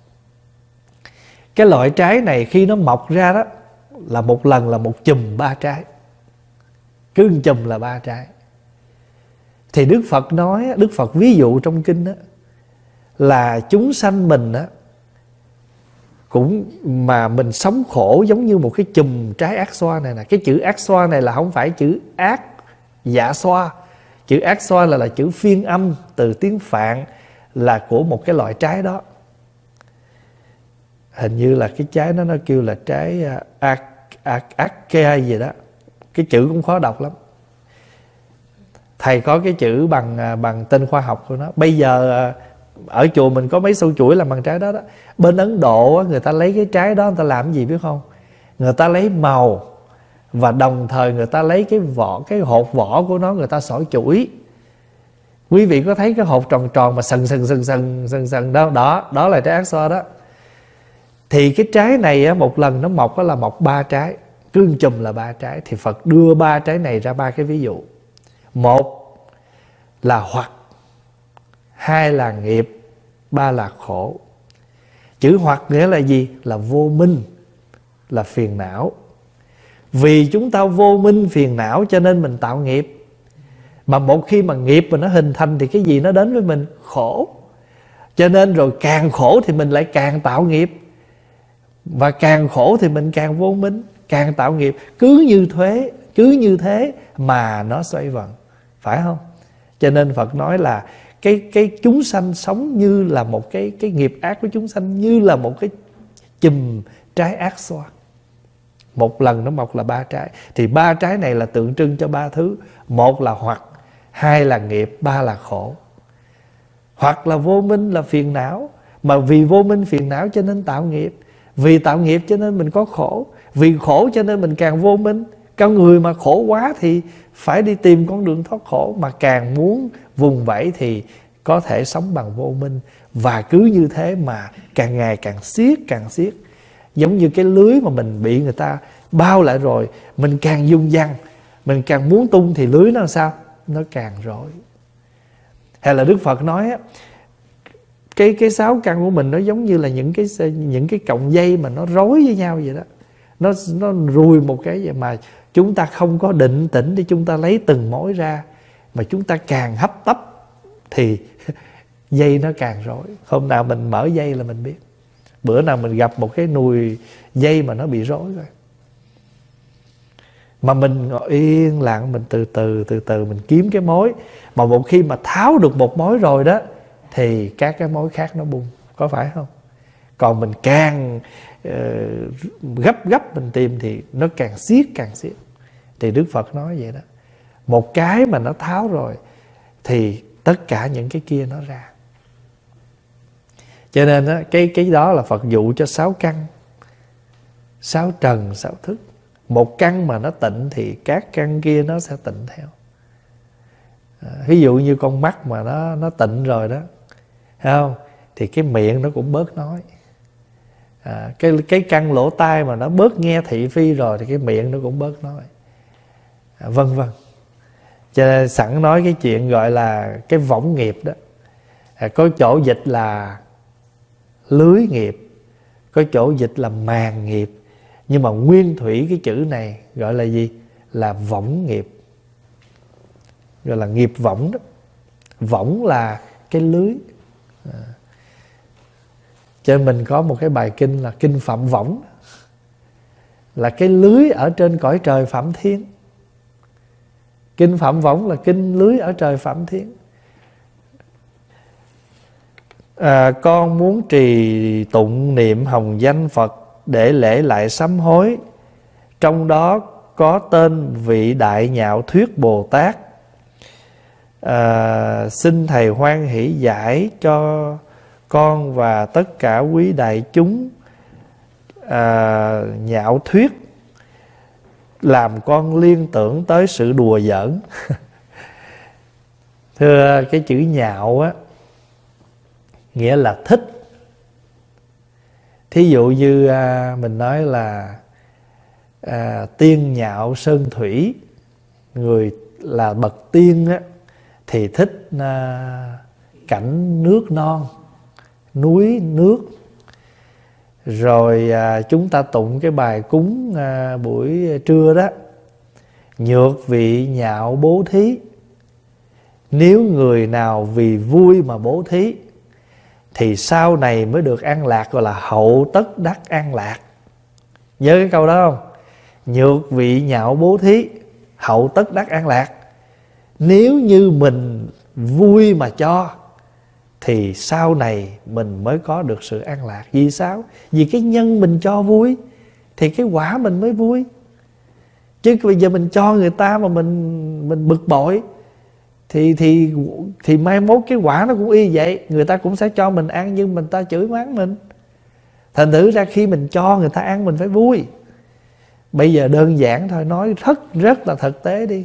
Cái loại trái này khi nó mọc ra đó là một lần là một chùm ba trái. Cứ một chùm là ba trái. Thì Đức Phật nói, Đức Phật ví dụ trong kinh đó, là chúng sanh mình á, cũng mà mình sống khổ giống như một cái chùm trái ác xoa này nè. Cái chữ ác xoa này là không phải chữ ác dạ xoa. Chữ ác xoa là, là chữ phiên âm từ tiếng Phạn, là của một cái loại trái đó. Hình như là cái trái đó nó kêu là trái ác ác ác kê gì đó. Cái chữ cũng khó đọc lắm. Thầy có cái chữ bằng bằng tên khoa học của nó. Bây giờ ở chùa mình có mấy sâu chuỗi làm bằng trái đó đó. Bên Ấn Độ người ta lấy cái trái đó người ta làm gì biết không? Người ta lấy màu, và đồng thời người ta lấy cái vỏ, cái hột vỏ của nó người ta xỏ chuỗi. Quý vị có thấy cái hột tròn tròn mà sần sần sần sần sần sần đó, đó, đó là trái ác xoa đó. Thì cái trái này á, một lần nó mọc đó là mọc ba trái, cứ chùm là ba trái. Thì Phật đưa ba trái này ra ba cái ví dụ. Một là hoặc, hai là nghiệp, ba là khổ. Chữ hoặc nghĩa là gì? Là vô minh, là phiền não. Vì chúng ta vô minh phiền não cho nên mình tạo nghiệp. Mà một khi mà nghiệp mà nó hình thành thì cái gì nó đến với mình? Khổ. Cho nên rồi càng khổ thì mình lại càng tạo nghiệp. Và càng khổ thì mình càng vô minh, càng tạo nghiệp. Cứ như thế, cứ như thế mà nó xoay vần, phải không? Cho nên Phật nói là cái, cái chúng sanh sống như là một cái, cái nghiệp ác của chúng sanh như là một cái chùm trái ác xoa. Một lần nó mọc là ba trái. Thì ba trái này là tượng trưng cho ba thứ. Một là hoặc, hai là nghiệp, ba là khổ. Hoặc là vô minh, là phiền não. Mà vì vô minh phiền não cho nên tạo nghiệp. Vì tạo nghiệp cho nên mình có khổ. Vì khổ cho nên mình càng vô minh. Con người mà khổ quá thì phải đi tìm con đường thoát khổ. Mà càng muốn vùng vẫy thì có thể sống bằng vô minh. Và cứ như thế mà càng ngày càng siết, càng siết. Giống như cái lưới mà mình bị người ta bao lại rồi, mình càng dung dăng, mình càng muốn tung thì lưới nó làm sao? Nó càng rối. Hay là Đức Phật nói á, cái cái sáu căn của mình nó giống như là những cái những cái cọng dây mà nó rối với nhau vậy đó. Nó nó rùi một cái vậy mà chúng ta không có định tĩnh để chúng ta lấy từng mối ra, mà chúng ta càng hấp tấp thì dây nó càng rối. Hôm nào mình mở dây là mình biết. Bữa nào mình gặp một cái nùi dây mà nó bị rối rồi, mà mình ngồi yên lặng, mình từ từ từ từ mình kiếm cái mối. Mà một khi mà tháo được một mối rồi đó thì các cái mối khác nó bung, có phải không? Còn mình càng uh, gấp gấp mình tìm thì nó càng siết càng siết. Thì Đức Phật nói vậy đó. Một cái mà nó tháo rồi thì tất cả những cái kia nó ra. Cho nên đó, cái, cái đó là Phật dụ cho sáu căn. Sáu trần, sáu thức. Một căn mà nó tịnh thì các căn kia nó sẽ tịnh theo. À, ví dụ như con mắt mà nó, nó tịnh rồi đó, thấy không? Thì cái miệng nó cũng bớt nói. À, cái, cái căn lỗ tai mà nó bớt nghe thị phi rồi thì cái miệng nó cũng bớt nói. À, vân vân. Cho nên sẵn nói cái chuyện gọi là cái võng nghiệp đó. À, có chỗ dịch là lưới nghiệp, có chỗ dịch là màn nghiệp. Nhưng mà nguyên thủy cái chữ này gọi là gì? Là võng nghiệp. Gọi là nghiệp võng đó. Võng là cái lưới. À. Cho nên mình có một cái bài kinh là kinh Phạm Võng, là cái lưới ở trên cõi trời Phạm Thiên. Kinh Phạm Võng là kinh lưới ở trời Phạm Thiên. À, con muốn trì tụng niệm hồng danh Phật để lễ lại sám hối. Trong đó có tên vị Đại Nhạo Thuyết Bồ Tát. À, xin Thầy hoan hỷ giải cho con và tất cả quý đại chúng à, nhạo thuyết, làm con liên tưởng tới sự đùa giỡn. Thưa, cái chữ nhạo á nghĩa là thích. Thí dụ như à, mình nói là à, tiên nhạo sơn thủy, người là bậc tiên á thì thích à, cảnh nước non, núi nước. Rồi à, chúng ta tụng cái bài cúng à, buổi trưa đó: nhược vị nhạo bố thí, nếu người nào vì vui mà bố thí thì sau này mới được an lạc, gọi là hậu tất đắc an lạc. Nhớ cái câu đó không? Nhược vị nhạo bố thí, hậu tất đắc an lạc. Nếu như mình vui mà cho thì sau này mình mới có được sự an lạc. Vì sao? Vì cái nhân mình cho vui thì cái quả mình mới vui. Chứ bây giờ mình cho người ta mà mình mình bực bội thì thì thì mai mốt cái quả nó cũng y vậy. Người ta cũng sẽ cho mình ăn nhưng mình ta chửi mắng mình. Thành thử ra khi mình cho người ta ăn mình phải vui. Bây giờ đơn giản thôi, nói rất rất là thực tế đi.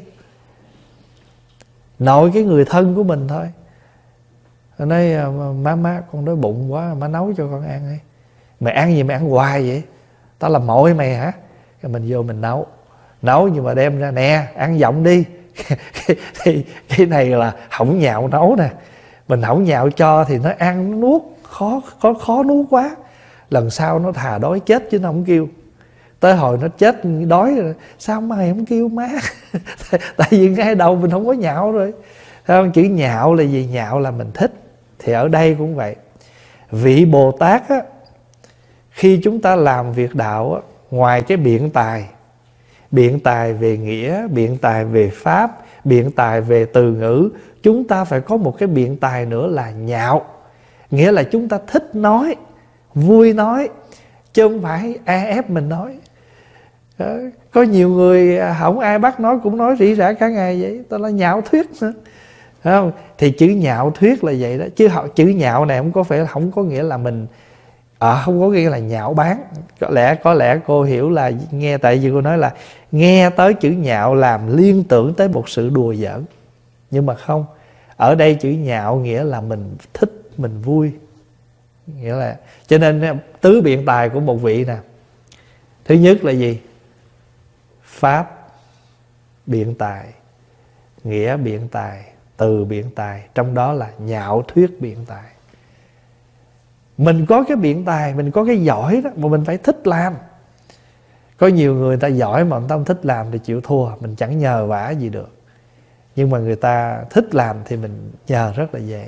Nội cái người thân của mình thôi, nói má má con đói bụng quá, má nấu cho con ăn đi. Mày ăn gì mày ăn hoài vậy? Tao làm mội mày hả? Rồi mình vô mình nấu. Nấu nhưng mà đem ra nè, ăn giọng đi. Thì cái này là hổng nhạo nấu nè. Mình hổng nhạo cho thì nó ăn, nó nuốt. khó khó khó nuốt quá, lần sau nó thà đói chết chứ nó không kêu. Tới hồi nó chết đói rồi, sao mày không kêu má? Tại vì ngay đầu mình không có nhạo rồi. Thấy không? Chữ nhạo là gì? Nhạo là mình thích. Thì ở đây cũng vậy. Vị Bồ Tát á, khi chúng ta làm việc đạo á, ngoài cái biện tài, biện tài về nghĩa, biện tài về pháp, biện tài về từ ngữ, chúng ta phải có một cái biện tài nữa là nhạo. Nghĩa là chúng ta thích nói, vui nói, chứ không phải e ép mình nói. Đó. Có nhiều người không ai bắt nói cũng nói rỉ rả cả ngày vậy, đó là nhạo thuyết nữa. Thấy không? Thì chữ nhạo thuyết là vậy đó. Chứ họ, chữ nhạo này không có phải không có nghĩa là mình à, không có nghĩa là nhạo báng. Có lẽ có lẽ cô hiểu là nghe, tại vì cô nói là nghe tới chữ nhạo làm liên tưởng tới một sự đùa giỡn. Nhưng mà không, ở đây chữ nhạo nghĩa là mình thích, mình vui. Nghĩa là cho nên tứ biện tài của một vị nè. Thứ nhất là gì? Pháp biện tài, nghĩa biện tài, từ biện tài, trong đó là nhạo thuyết biện tài. Mình có cái biện tài, mình có cái giỏi đó mà mình phải thích làm. Có nhiều người ta giỏi mà người ta không thích làm thì chịu thua, mình chẳng nhờ vả gì được. Nhưng mà người ta thích làm thì mình nhờ rất là dễ.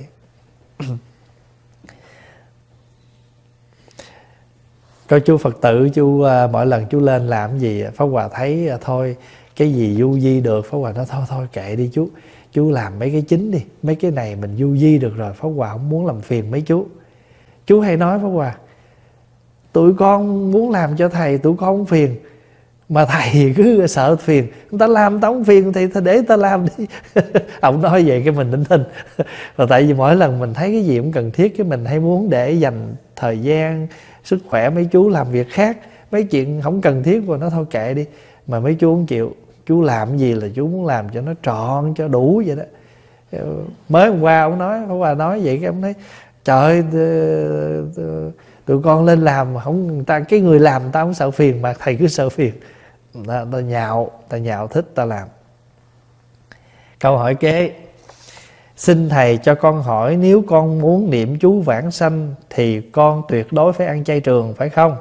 Coi chú Phật tử, chú mỗi lần chú lên làm cái gì, Pháp Hòa thấy thôi cái gì du di được, Pháp Hòa nói thôi thôi kệ đi chú, chú làm mấy cái chính đi, mấy cái này mình du di được rồi, Pháp Hòa không muốn làm phiền mấy chú. Chú hay nói Pháp Hòa, tụi con muốn làm cho thầy, tụi con không phiền, mà thầy cứ sợ phiền, người ta làm tao không phiền thì để người ta làm đi. Ông nói vậy cái mình định tin. Và tại vì mỗi lần mình thấy cái gì cũng cần thiết, cái mình hay muốn để dành thời gian, sức khỏe mấy chú làm việc khác, mấy chuyện không cần thiết và nó thôi kệ đi. Mà mấy chú không chịu, chú làm gì là chú muốn làm cho nó trọn, cho đủ vậy đó. Mới hôm qua ông nói, hôm qua nói vậy cái ông nói trời ơi, tụi con lên làm mà không, người ta, cái người làm ta không sợ phiền mà thầy cứ sợ phiền. Ta, ta nhạo, ta nhạo thích ta làm. Câu hỏi kế: xin thầy cho con hỏi, nếu con muốn niệm chú vãng sanh thì con tuyệt đối phải ăn chay trường phải không?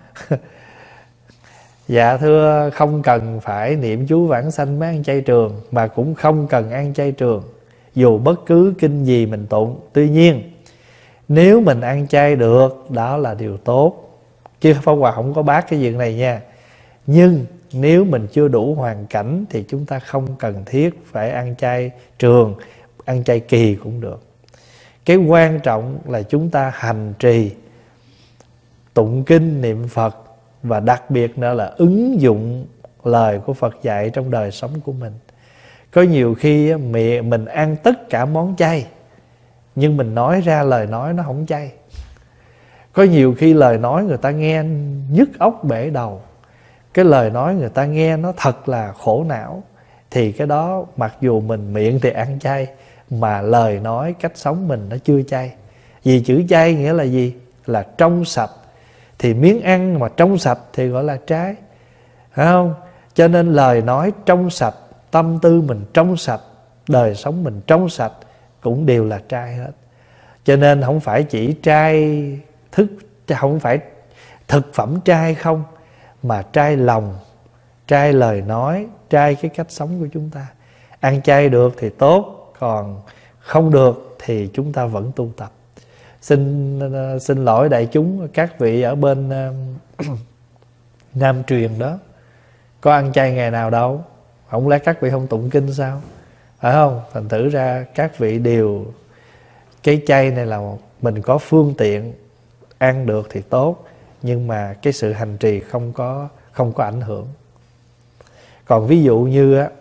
Dạ thưa, không cần phải niệm chú vãng sanh mới ăn chay trường, mà cũng không cần ăn chay trường dù bất cứ kinh gì mình tụng. Tuy nhiên nếu mình ăn chay được, đó là điều tốt, chứ Pháp Hòa không có bác cái chuyện này nha. Nhưng nếu mình chưa đủ hoàn cảnh thì chúng ta không cần thiết phải ăn chay trường, ăn chay kỳ cũng được. Cái quan trọng là chúng ta hành trì, tụng kinh, niệm Phật, và đặc biệt nữa là ứng dụng lời của Phật dạy trong đời sống của mình. Có nhiều khi mình ăn tất cả món chay, nhưng mình nói ra lời nói nó không chay. Có nhiều khi lời nói người ta nghe nhức óc bể đầu, cái lời nói người ta nghe nó thật là khổ não, thì cái đó mặc dù mình miệng thì ăn chay, mà lời nói, cách sống mình nó chưa chay. Vì chữ chay nghĩa là gì? Là trong sạch. Thì miếng ăn mà trong sạch thì gọi là trái, phải không? Cho nên lời nói trong sạch, tâm tư mình trong sạch, đời sống mình trong sạch cũng đều là trai hết. Cho nên không phải chỉ trai thức, không phải thực phẩm trai không, mà trai lòng, trai lời nói, trai cái cách sống của chúng ta. Ăn chay được thì tốt, còn không được thì chúng ta vẫn tu tập. Xin xin lỗi đại chúng, các vị ở bên uh, Nam Truyền đó, có ăn chay ngày nào đâu. Không lẽ các vị không tụng kinh sao? Phải không? Thành thử ra các vị đều, cái chay này là mình có phương tiện ăn được thì tốt, nhưng mà cái sự hành trì không có không có ảnh hưởng. Còn ví dụ như á,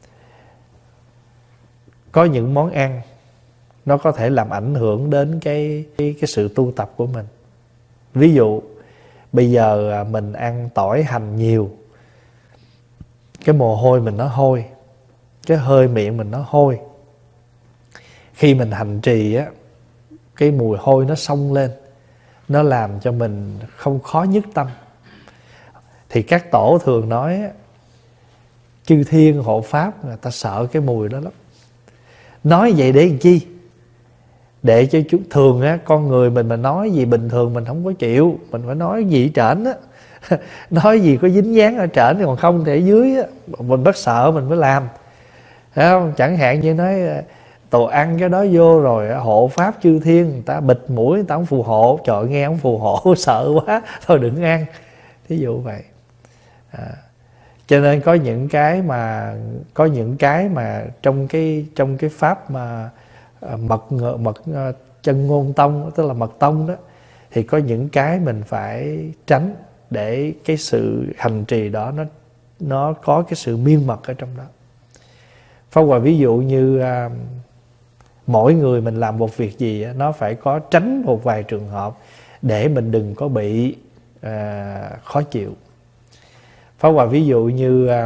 có những món ăn nó có thể làm ảnh hưởng đến cái, cái, cái sự tu tập của mình. Ví dụ bây giờ mình ăn tỏi hành nhiều, cái mồ hôi mình nó hôi, cái hơi miệng mình nó hôi. Khi mình hành trì á, cái mùi hôi nó xông lên, nó làm cho mình không khó nhức tâm. Thì các tổ thường nói á, chư thiên hộ pháp người ta sợ cái mùi đó lắm. Nói vậy để làm chi? để cho chúng thường á, con người mình mà nói gì bình thường mình không có chịu, mình phải nói gì ở trển á. Nói gì có dính dáng ở trển, còn không thì ở dưới á, mình bắt sợ mình mới làm. Thấy không? Chẳng hạn như nói đồ ăn cái đó vô rồi hộ pháp chư thiên, người ta bịt mũi, người ta không phù hộ. Trời, nghe không phù hộ sợ quá, thôi đừng ăn. Thí dụ vậy. À, cho nên có những cái mà có những cái mà trong cái trong cái pháp mà mật mật chân ngôn tông, tức là mật tông đó, thì có những cái mình phải tránh để cái sự hành trì đó nó nó có cái sự miên mật ở trong đó. Pháp Hòa ví dụ như à, mỗi người mình làm một việc gì nó phải có tránh một vài trường hợp để mình đừng có bị à, khó chịu. Pháp Hòa ví dụ như à,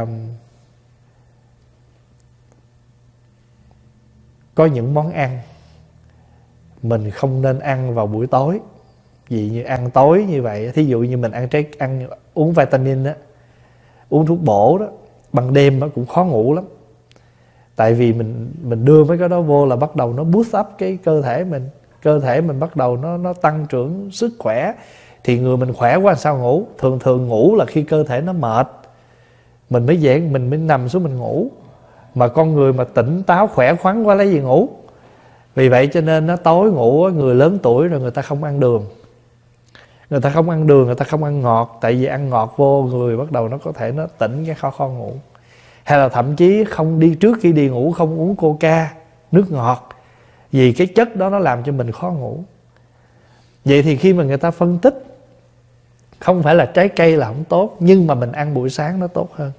có những món ăn mình không nên ăn vào buổi tối. Vì như ăn tối như vậy, thí dụ như mình ăn trái ăn uống vitamin đó, uống thuốc bổ đó, ban đêm nó cũng khó ngủ lắm. Tại vì mình mình đưa mấy cái đó vô là bắt đầu nó boost up cái cơ thể mình, cơ thể mình bắt đầu nó nó tăng trưởng sức khỏe. Thì người mình khỏe quá sao ngủ? Thường thường ngủ là khi cơ thể nó mệt, mình mới dễ mình mới nằm xuống mình ngủ. Mà con người mà tỉnh táo khỏe khoắn quá lấy gì ngủ? Vì vậy cho nên nó tối ngủ, người lớn tuổi rồi người ta không ăn đường. Người ta không ăn đường, người ta không ăn ngọt. Tại vì ăn ngọt vô người bắt đầu nó có thể nó tỉnh cái khó khó ngủ. Hay là thậm chí không đi trước khi đi ngủ không uống coca, nước ngọt. Vì cái chất đó nó làm cho mình khó ngủ. Vậy thì khi mà người ta phân tích, không phải là trái cây là không tốt, nhưng mà mình ăn buổi sáng nó tốt hơn.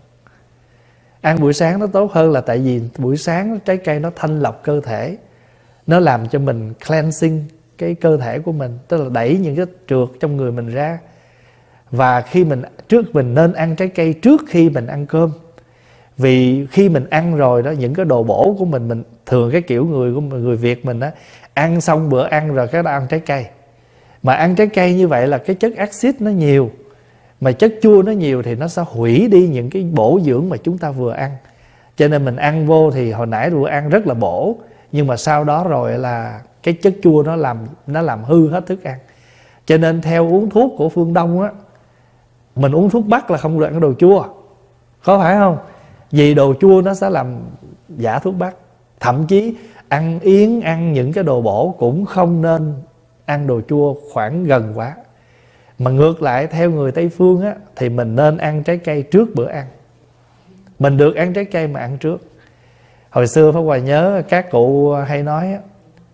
Ăn buổi sáng nó tốt hơn là tại vì buổi sáng trái cây nó thanh lọc cơ thể, nó làm cho mình cleansing cái cơ thể của mình, tức là đẩy những cái trượt trong người mình ra. Và khi mình trước mình nên ăn trái cây trước khi mình ăn cơm. Vì khi mình ăn rồi đó, những cái đồ bổ của mình, mình thường cái kiểu người của người Việt mình đó, ăn xong bữa ăn rồi cái đó ăn trái cây. Mà ăn trái cây như vậy là cái chất axit nó nhiều, mà chất chua nó nhiều thì nó sẽ hủy đi những cái bổ dưỡng mà chúng ta vừa ăn. Cho nên mình ăn vô thì hồi nãy vừa ăn rất là bổ, nhưng mà sau đó rồi là cái chất chua nó làm nó làm hư hết thức ăn. Cho nên theo uống thuốc của phương Đông á, mình uống thuốc Bắc là không được ăn đồ chua, có phải không? Vì đồ chua nó sẽ làm giả thuốc Bắc. Thậm chí ăn yến, ăn những cái đồ bổ cũng không nên ăn đồ chua khoảng gần quá. Mà ngược lại theo người Tây Phương á, thì mình nên ăn trái cây trước bữa ăn. Mình được ăn trái cây mà ăn trước. Hồi xưa Pháp Hòa nhớ các cụ hay nói á,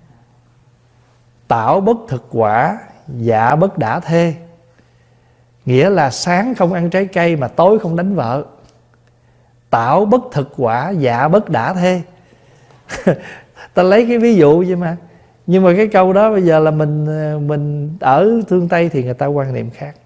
tảo bất thực quả, dạ bất đả thê. Nghĩa là sáng không ăn trái cây mà tối không đánh vợ. Tảo bất thực quả, dạ bất đả thê. Ta lấy cái ví dụ vậy mà. Nhưng mà cái câu đó bây giờ là mình mình ở phương Tây thì người ta quan niệm khác.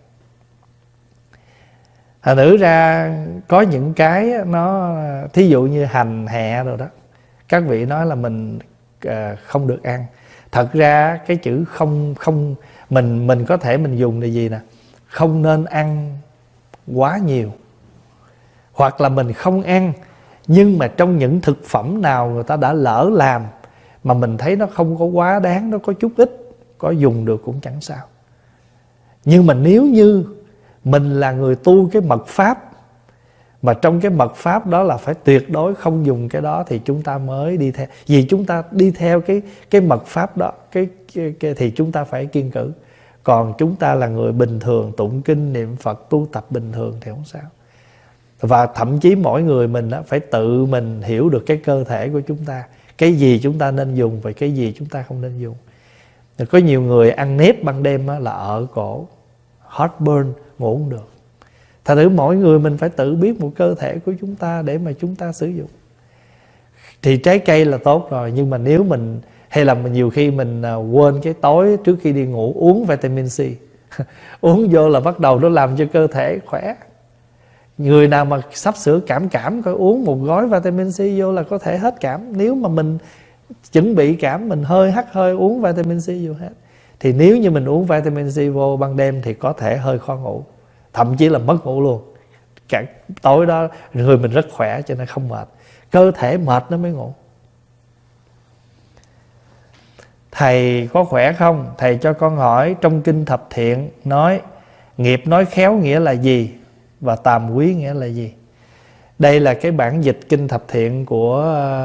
Thành nữ ra có những cái nó, thí dụ như hành hẹ rồi đó, các vị nói là mình à, không được ăn. Thật ra cái chữ không không mình mình có thể mình dùng là gì nè, không nên ăn quá nhiều, hoặc là mình không ăn, nhưng mà trong những thực phẩm nào người ta đã lỡ làm mà mình thấy nó không có quá đáng, nó có chút ít, có dùng được cũng chẳng sao. Nhưng mà nếu như mình là người tu cái mật pháp, mà trong cái mật pháp đó là phải tuyệt đối không dùng cái đó, thì chúng ta mới đi theo. Vì chúng ta đi theo cái cái mật pháp đó, cái, cái, cái thì chúng ta phải kiêng cữ. Còn chúng ta là người bình thường, tụng kinh niệm Phật tu tập bình thường thì không sao. Và thậm chí mỗi người mình phải tự mình hiểu được cái cơ thể của chúng ta, cái gì chúng ta nên dùng và cái gì chúng ta không nên dùng. Có nhiều người ăn nếp ban đêm là ở cổ, heartburn, ngủ không được. Thật sự mỗi người mình phải tự biết một cơ thể của chúng ta để mà chúng ta sử dụng. Thì trái cây là tốt rồi, nhưng mà nếu mình, hay là nhiều khi mình quên cái tối trước khi đi ngủ uống vitamin C. Uống vô là bắt đầu nó làm cho cơ thể khỏe. Người nào mà sắp sửa cảm cảm coi uống một gói vitamin C vô là có thể hết cảm. Nếu mà mình chuẩn bị cảm, mình hơi hắt hơi uống vitamin C vô hết. Thì nếu như mình uống vitamin C vô ban đêm thì có thể hơi khó ngủ, thậm chí là mất ngủ luôn. Cả tối đó người mình rất khỏe cho nên không mệt. Cơ thể mệt nó mới ngủ. thầy có khỏe không? Thầy cho con hỏi trong kinh Thập Thiện nói nghiệp nói khéo nghĩa là gì và tàm quý nghĩa là gì? Đây là cái bản dịch kinh Thập Thiện của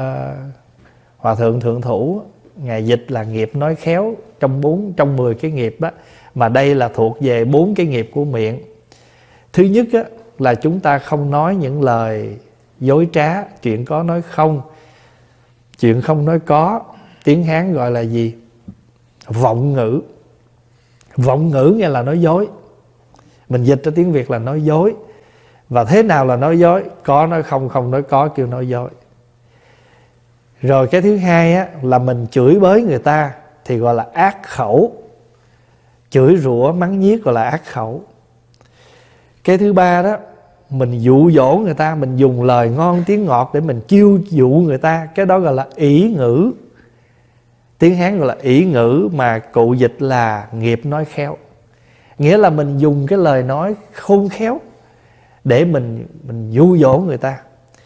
Hòa Thượng Thượng Thủ. Ngài dịch là nghiệp nói khéo trong bốn trong mười cái nghiệp đó, mà đây là thuộc về bốn cái nghiệp của miệng. Thứ nhất á, là chúng ta không nói những lời dối trá, chuyện có nói không, chuyện không nói có. Tiếng Hán gọi là gì? Vọng ngữ. Vọng ngữ nghĩa là nói dối. Mình dịch ra tiếng Việt là nói dối. Và thế nào là nói dối? Có nói không, không nói có, kêu nói dối. Rồi cái thứ hai á, là mình chửi bới người ta thì gọi là ác khẩu. Chửi rủa mắng nhiếc gọi là ác khẩu. Cái thứ ba đó, mình dụ dỗ người ta, mình dùng lời ngon tiếng ngọt để mình chiêu dụ người ta, cái đó gọi là ỷ ngữ. Tiếng Hán gọi là ỷ ngữ, mà cụ dịch là nghiệp nói khéo. Nghĩa là mình dùng cái lời nói khôn khéo để mình mình dụ dỗ người ta.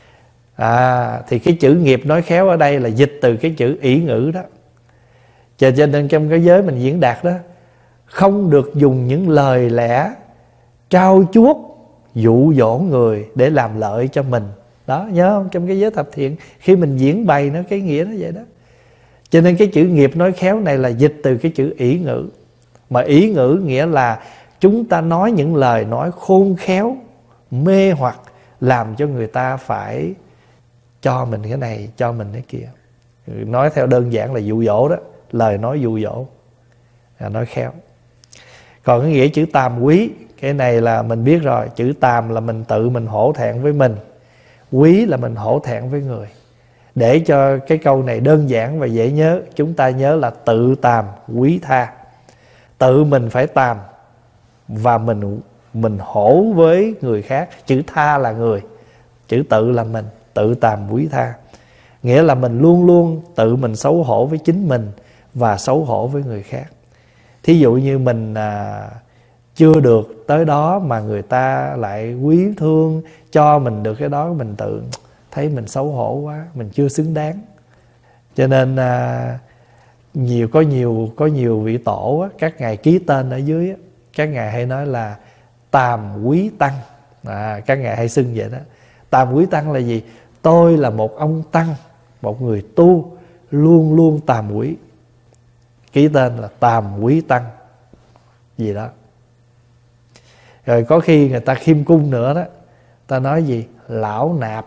À, thì cái chữ nghiệp nói khéo ở đây là dịch từ cái chữ ỷ ngữ đó. Cho nên trong cái giới mình diễn đạt đó, không được dùng những lời lẽ trao chuốt dụ dỗ người để làm lợi cho mình. Đó, nhớ không? Trong cái giới thập thiện khi mình diễn bày nó, cái nghĩa nó vậy đó. Cho nên cái chữ nghiệp nói khéo này là dịch từ cái chữ ỷ ngữ. Mà ỷ ngữ nghĩa là chúng ta nói những lời nói khôn khéo, mê hoặc, làm cho người ta phải cho mình cái này, cho mình cái kia. Nói theo đơn giản là dụ dỗ đó, lời nói dụ dỗ, là nói khéo. Còn cái nghĩa chữ tàm quý, cái này là mình biết rồi. Chữ tàm là mình tự mình hổ thẹn với mình, quý là mình hổ thẹn với người. Để cho cái câu này đơn giản và dễ nhớ, chúng ta nhớ là tự tàm quý tha. Tự mình phải tàm và mình mình hổ với người khác. Chữ tha là người, chữ tự là mình. Tự tàm quý tha nghĩa là mình luôn luôn tự mình xấu hổ với chính mình và xấu hổ với người khác. Thí dụ như mình à, chưa được tới đó mà người ta lại quý thương cho mình được cái đó, mình tự thấy mình xấu hổ quá, mình chưa xứng đáng. Cho nên à, nhiều có nhiều có nhiều vị tổ á, các ngài ký tên ở dưới á, các ngài hay nói là tàm quý tăng. À, các ngài hay xưng vậy đó. Tàm quý tăng là gì? Tôi là một ông tăng, một người tu luôn luôn tàm quý. Ký tên là tàm quý tăng gì đó. Rồi có khi người ta khiêm cung nữa đó, ta nói gì? Lão nạp.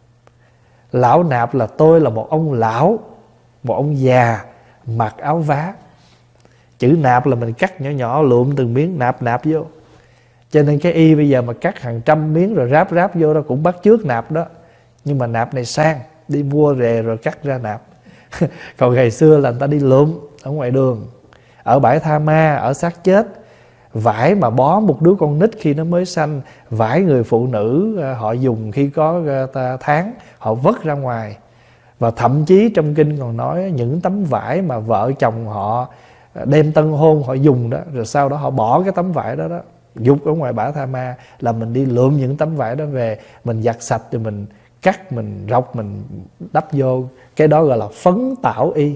Lão nạp là tôi là một ông lão, một ông già mặc áo vá. Chữ nạp là mình cắt nhỏ nhỏ lụm từng miếng nạp nạp vô. Cho nên cái y bây giờ mà cắt hàng trăm miếng rồi ráp ráp vô đó cũng bắt chước nạp đó. Nhưng mà nạp này sang, đi mua về rồi cắt ra nạp. Còn ngày xưa là người ta đi lượm ở ngoài đường, ở bãi tha ma, ở xác chết. Vải mà bó một đứa con nít khi nó mới sanh, vải người phụ nữ họ dùng khi có tháng, họ vứt ra ngoài. Và thậm chí trong kinh còn nói những tấm vải mà vợ chồng họ đem tân hôn họ dùng đó, rồi sau đó họ bỏ cái tấm vải đó đó dục ở ngoài bãi tha ma, là mình đi lượm những tấm vải đó về, mình giặt sạch rồi mình cắt, mình rọc, mình đắp vô. Cái đó gọi là phấn tảo y.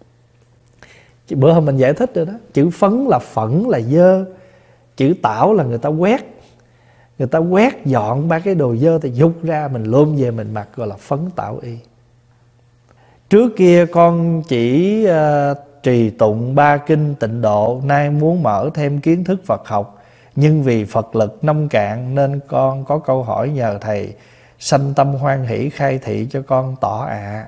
Bữa hôm mình giải thích rồi đó. Chữ phấn là phẫn, là dơ. Chữ tảo là người ta quét. Người ta quét dọn ba cái đồ dơ thì dục ra, mình lôm về mình mặc, gọi là phấn tảo y. Trước kia con chỉ uh, trì tụng ba kinh tịnh độ, nay muốn mở thêm kiến thức Phật học, nhưng vì Phật lực nông cạn nên con có câu hỏi nhờ thầy sanh tâm hoan hỷ khai thị cho con tỏ ạ. À.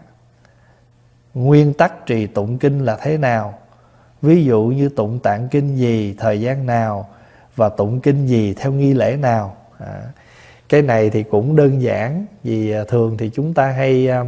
Nguyên tắc trì tụng kinh là thế nào? Ví dụ như tụng tạng kinh gì, thời gian nào, và tụng kinh gì theo nghi lễ nào. À, cái này thì cũng đơn giản, vì thường thì chúng ta hay um,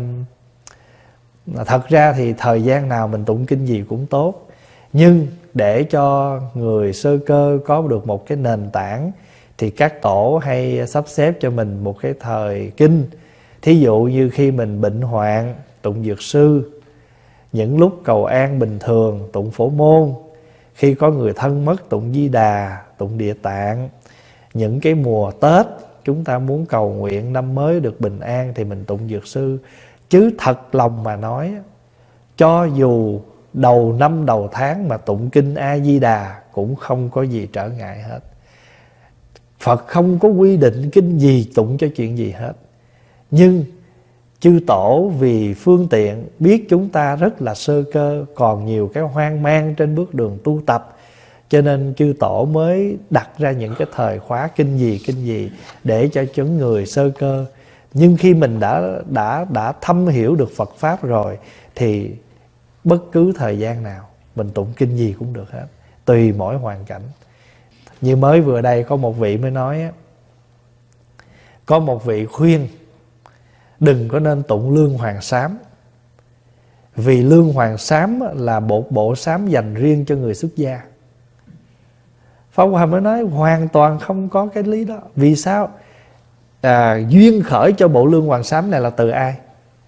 thật ra thì thời gian nào mình tụng kinh gì cũng tốt, nhưng để cho người sơ cơ có được một cái nền tảng thì các tổ hay sắp xếp cho mình một cái thời kinh. Thí dụ như khi mình bệnh hoạn tụng Dược Sư, những lúc cầu an bình thường tụng Phổ Môn, khi có người thân mất tụng Di Đà, tụng Địa Tạng. Những cái mùa Tết chúng ta muốn cầu nguyện năm mới được bình an thì mình tụng Dược Sư. Chứ thật lòng mà nói, cho dù đầu năm đầu tháng mà tụng kinh A Di Đà cũng không có gì trở ngại hết. Phật không có quy định kinh gì tụng cho chuyện gì hết. Nhưng chư tổ vì phương tiện, biết chúng ta rất là sơ cơ, còn nhiều cái hoang mang trên bước đường tu tập, cho nên chư tổ mới đặt ra những cái thời khóa kinh gì kinh gì để cho chúng người sơ cơ. Nhưng khi mình đã đã đã thâm hiểu được Phật pháp rồi thì bất cứ thời gian nào mình tụng kinh gì cũng được hết, tùy mỗi hoàn cảnh. Như mới vừa đây có một vị mới nói á, có một vị khuyên đừng có nên tụng Lương Hoàng Sám, vì Lương Hoàng Sám là bộ bộ sám dành riêng cho người xuất gia. Pháp Hòa mới nói hoàn toàn không có cái lý đó. Vì sao? À, duyên khởi cho bộ Lương Hoàng Sám này là từ ai?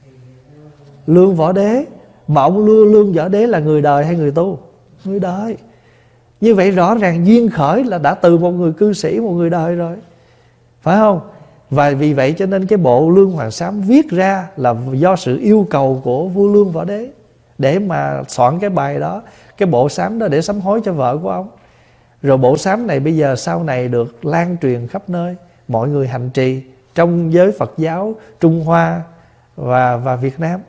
Lương Võ Đế. Mà ông Lương, Lương Võ Đế là người đời hay người tu? Người đời. Như vậy rõ ràng duyên khởi là đã từ một người cư sĩ, một người đời rồi, phải không? Và vì vậy cho nên cái bộ Lương Hoàng Sám viết ra là do sự yêu cầu của vua Lương Võ Đế, để mà soạn cái bài đó, cái bộ sám đó để sám hối cho vợ của ông. Rồi bộ sám này bây giờ sau này được lan truyền khắp nơi, mọi người hành trì trong giới Phật giáo Trung Hoa và, và Việt Nam.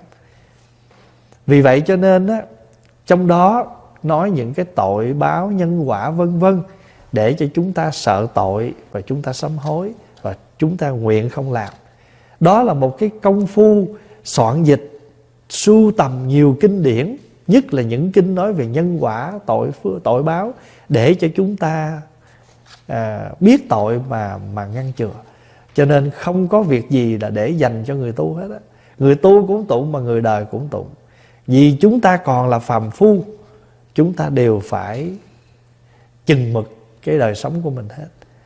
Vì vậy cho nên á, trong đó nói những cái tội báo nhân quả vân vân, để cho chúng ta sợ tội và chúng ta sám hối và chúng ta nguyện không làm. Đó là một cái công phu soạn dịch, sưu tầm nhiều kinh điển, nhất là những kinh nói về nhân quả, tội tội báo, để cho chúng ta à, biết tội mà mà ngăn chừa. Cho nên không có việc gì là để dành cho người tu hết á. Người tu cũng tụng mà người đời cũng tụng. Vì chúng ta còn là phàm phu, chúng ta đều phải chừng mực cái đời sống của mình hết.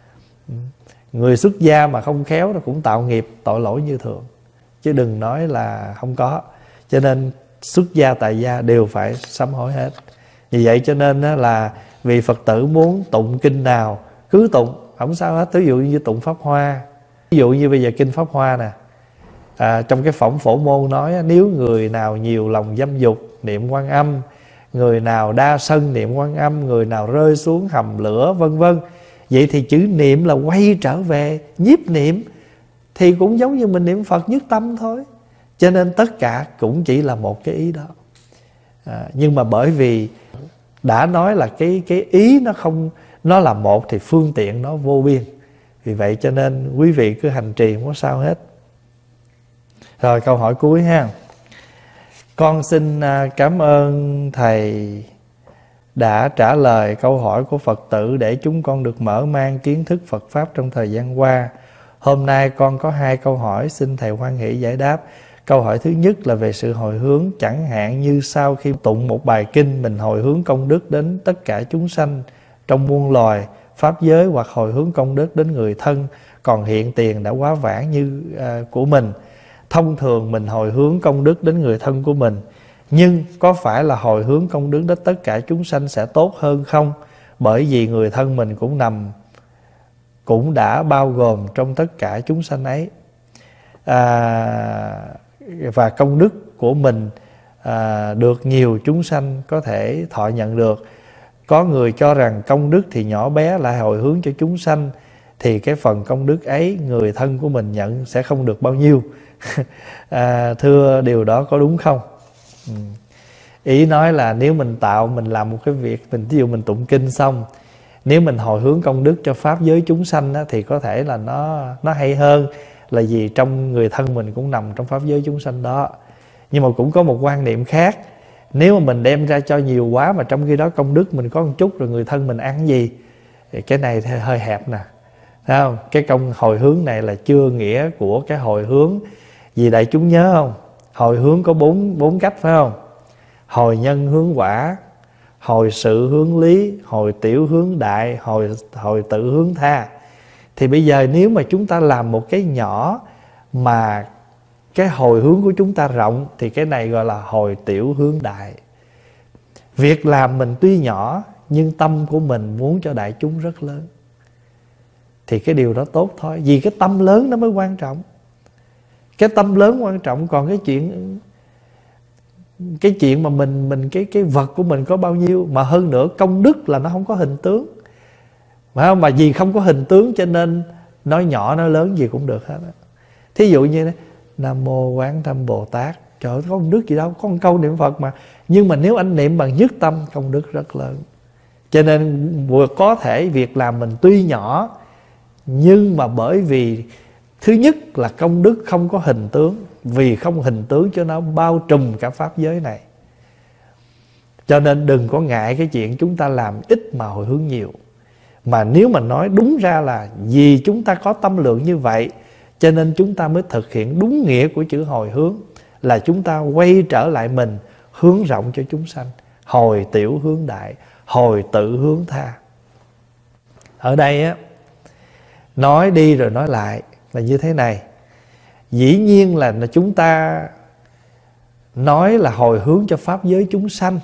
Người xuất gia mà không khéo nó cũng tạo nghiệp tội lỗi như thường, chứ đừng nói là không có. Cho nên xuất gia tại gia đều phải sám hối hết. Vì vậy cho nên là vì Phật tử muốn tụng kinh nào cứ tụng, không sao hết. Ví dụ như tụng Pháp Hoa, ví dụ như bây giờ kinh Pháp Hoa nè, à, trong cái phỏng phổ môn nói nếu người nào nhiều lòng dâm dục niệm Quan Âm, người nào đa sân niệm Quan Âm, người nào rơi xuống hầm lửa vân vân. Vậy thì chữ niệm là quay trở về nhiếp niệm, thì cũng giống như mình niệm Phật nhất tâm thôi. Cho nên tất cả cũng chỉ là một cái ý đó. À, nhưng mà bởi vì đã nói là cái cái ý nó không, nó là một thì phương tiện nó vô biên. Vì vậy cho nên quý vị cứ hành trì không có sao hết. Rồi câu hỏi cuối ha. Con xin cảm ơn thầy đã trả lời câu hỏi của Phật tử để chúng con được mở mang kiến thức Phật Pháp trong thời gian qua. Hôm nay con có hai câu hỏi xin thầy hoan hỷ giải đáp. Câu hỏi thứ nhất là về sự hồi hướng, chẳng hạn như sau khi tụng một bài kinh mình hồi hướng công đức đến tất cả chúng sanh trong muôn loài, pháp giới, hoặc hồi hướng công đức đến người thân còn hiện tiền đã quá vãng như uh, của mình. Thông thường mình hồi hướng công đức đến người thân của mình, nhưng có phải là hồi hướng công đức đến tất cả chúng sanh sẽ tốt hơn không? Bởi vì người thân mình cũng nằm, cũng đã bao gồm trong tất cả chúng sanh ấy. À, và công đức của mình à, được nhiều chúng sanh có thể thọ nhận được. Có người cho rằng công đức thì nhỏ bé, lại hồi hướng cho chúng sanh, thì cái phần công đức ấy người thân của mình nhận sẽ không được bao nhiêu. à, Thưa điều đó có đúng không? Ừ. Ý nói là nếu mình tạo, mình làm một cái việc, mình ví dụ mình tụng kinh xong, nếu mình hồi hướng công đức cho pháp giới chúng sanh á, thì có thể là nó nó hay hơn, là vì trong người thân mình cũng nằm trong pháp giới chúng sanh đó. Nhưng mà cũng có một quan niệm khác. Nếu mà mình đem ra cho nhiều quá mà trong khi đó công đức mình có một chút, rồi người thân mình ăn gì, thì cái này thì hơi hẹp nè. Thấy không? Cái công hồi hướng này là chưa nghĩa của cái hồi hướng. Vì đại chúng nhớ không? Hồi hướng có bốn, bốn cách phải không? Hồi nhân hướng quả, hồi sự hướng lý, hồi tiểu hướng đại, hồi, hồi tự hướng tha. Thì bây giờ nếu mà chúng ta làm một cái nhỏ mà cái hồi hướng của chúng ta rộng, thì cái này gọi là hồi tiểu hướng đại. Việc làm mình tuy nhỏ nhưng tâm của mình muốn cho đại chúng rất lớn, thì cái điều đó tốt thôi. Vì cái tâm lớn nó mới quan trọng. Cái tâm lớn quan trọng. Còn cái chuyện cái chuyện mà mình mình cái cái vật của mình có bao nhiêu, mà hơn nữa công đức là nó không có hình tướng, phải không? Mà vì không có hình tướng cho nên nói nhỏ nói lớn gì cũng được hết á. Thí dụ như đó, Nam Mô Quán Thâm Bồ Tát, trời ơi, có công đức gì đâu, có một câu niệm Phật mà. Nhưng mà nếu anh niệm bằng nhất tâm, công đức rất lớn. Cho nên vừa có thể việc làm mình tuy nhỏ, nhưng mà bởi vì thứ nhất là công đức không có hình tướng, vì không hình tướng cho nó bao trùm cả pháp giới này. Cho nên đừng có ngại cái chuyện chúng ta làm ít mà hồi hướng nhiều. Mà nếu mà nói đúng ra là vì chúng ta có tâm lượng như vậy, cho nên chúng ta mới thực hiện đúng nghĩa của chữ hồi hướng, là chúng ta quay trở lại mình, hướng rộng cho chúng sanh. Hồi tiểu hướng đại, hồi tự hướng tha. Ở đây á, nói đi rồi nói lại là như thế này. Dĩ nhiên là chúng ta nói là hồi hướng cho pháp giới chúng sanh,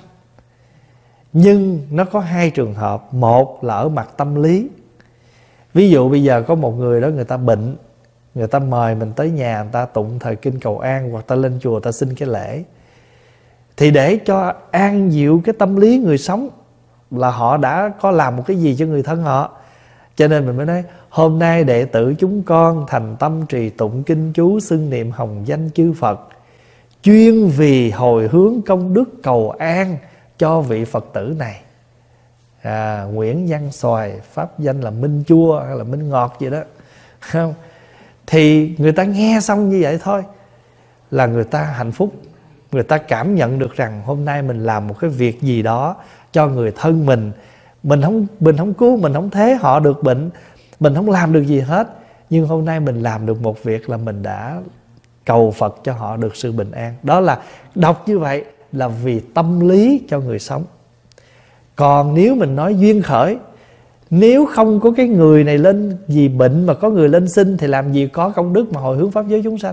nhưng nó có hai trường hợp. Một là ở mặt tâm lý. Ví dụ bây giờ có một người đó, người ta bệnh, người ta mời mình tới nhà, người ta tụng thời kinh cầu an, hoặc ta lên chùa ta xin cái lễ. Thì để cho an dịu cái tâm lý người sống, là họ đã có làm một cái gì cho người thân họ, cho nên mình mới nói hôm nay đệ tử chúng con thành tâm trì tụng kinh chú, xưng niệm hồng danh chư Phật, chuyên vì hồi hướng công đức cầu an cho vị Phật tử này. à, Nguyễn Văn Xoài, pháp danh là Minh Chua hay là Minh Ngọt gì đó, không? Thì người ta nghe xong như vậy thôi là người ta hạnh phúc. Người ta cảm nhận được rằng hôm nay mình làm một cái việc gì đó cho người thân mình. Mình không, mình không cứu, mình không thế họ được bệnh, mình không làm được gì hết, nhưng hôm nay mình làm được một việc là mình đã cầu Phật cho họ được sự bình an. Đó là đọc như vậy là vì tâm lý cho người sống. Còn nếu mình nói duyên khởi, nếu không có cái người này lên vì bệnh mà có người lên sinh, thì làm gì có công đức mà hồi hướng pháp giới chúng sanh.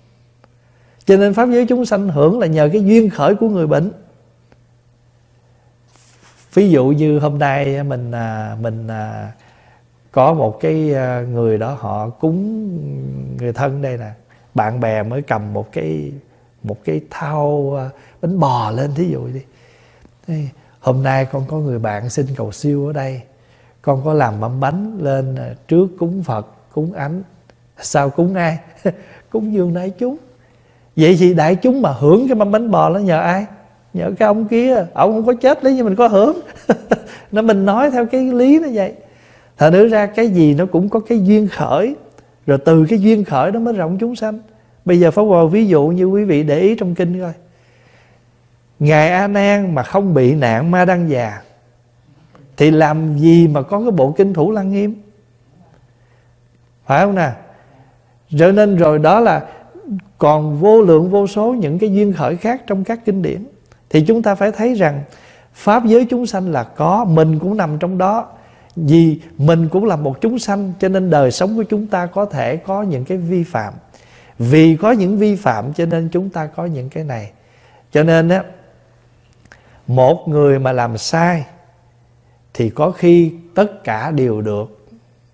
Cho nên pháp giới chúng sanh hưởng là nhờ cái duyên khởi của người bệnh. Ví dụ như hôm nay mình mình có một cái người đó họ cúng người thân đây nè, bạn bè mới cầm một cái một cái thau bánh bò lên, thí dụ đi. Hôm nay con có người bạn xin cầu siêu ở đây, con có làm mâm bánh lên trước cúng Phật, cúng Ánh. Sao cúng ai? Cúng dường đại chúng. Vậy thì đại chúng mà hưởng cái mâm bánh bò đó nhờ ai? Nhờ cái ông kia. Ông không có chết lấy, nhưng mình có hưởng. Nó mình nói theo cái lý nó vậy. Thật nữ ra cái gì nó cũng có cái duyên khởi, rồi từ cái duyên khởi đó mới rộng chúng sanh. Bây giờ Pháp Hòa ví dụ như quý vị để ý trong kinh coi. Ngài A Nan mà không bị nạn ma đăng già, thì làm gì mà có cái bộ kinh Thủ Lăng Nghiêm, phải không nè? Cho nên rồi đó là còn vô lượng vô số những cái duyên khởi khác trong các kinh điển. Thì chúng ta phải thấy rằng pháp giới chúng sanh là có, mình cũng nằm trong đó. Vì mình cũng là một chúng sanh, cho nên đời sống của chúng ta có thể có những cái vi phạm. Vì có những vi phạm cho nên chúng ta có những cái này. Cho nên á, một người mà làm sai thì có khi tất cả đều được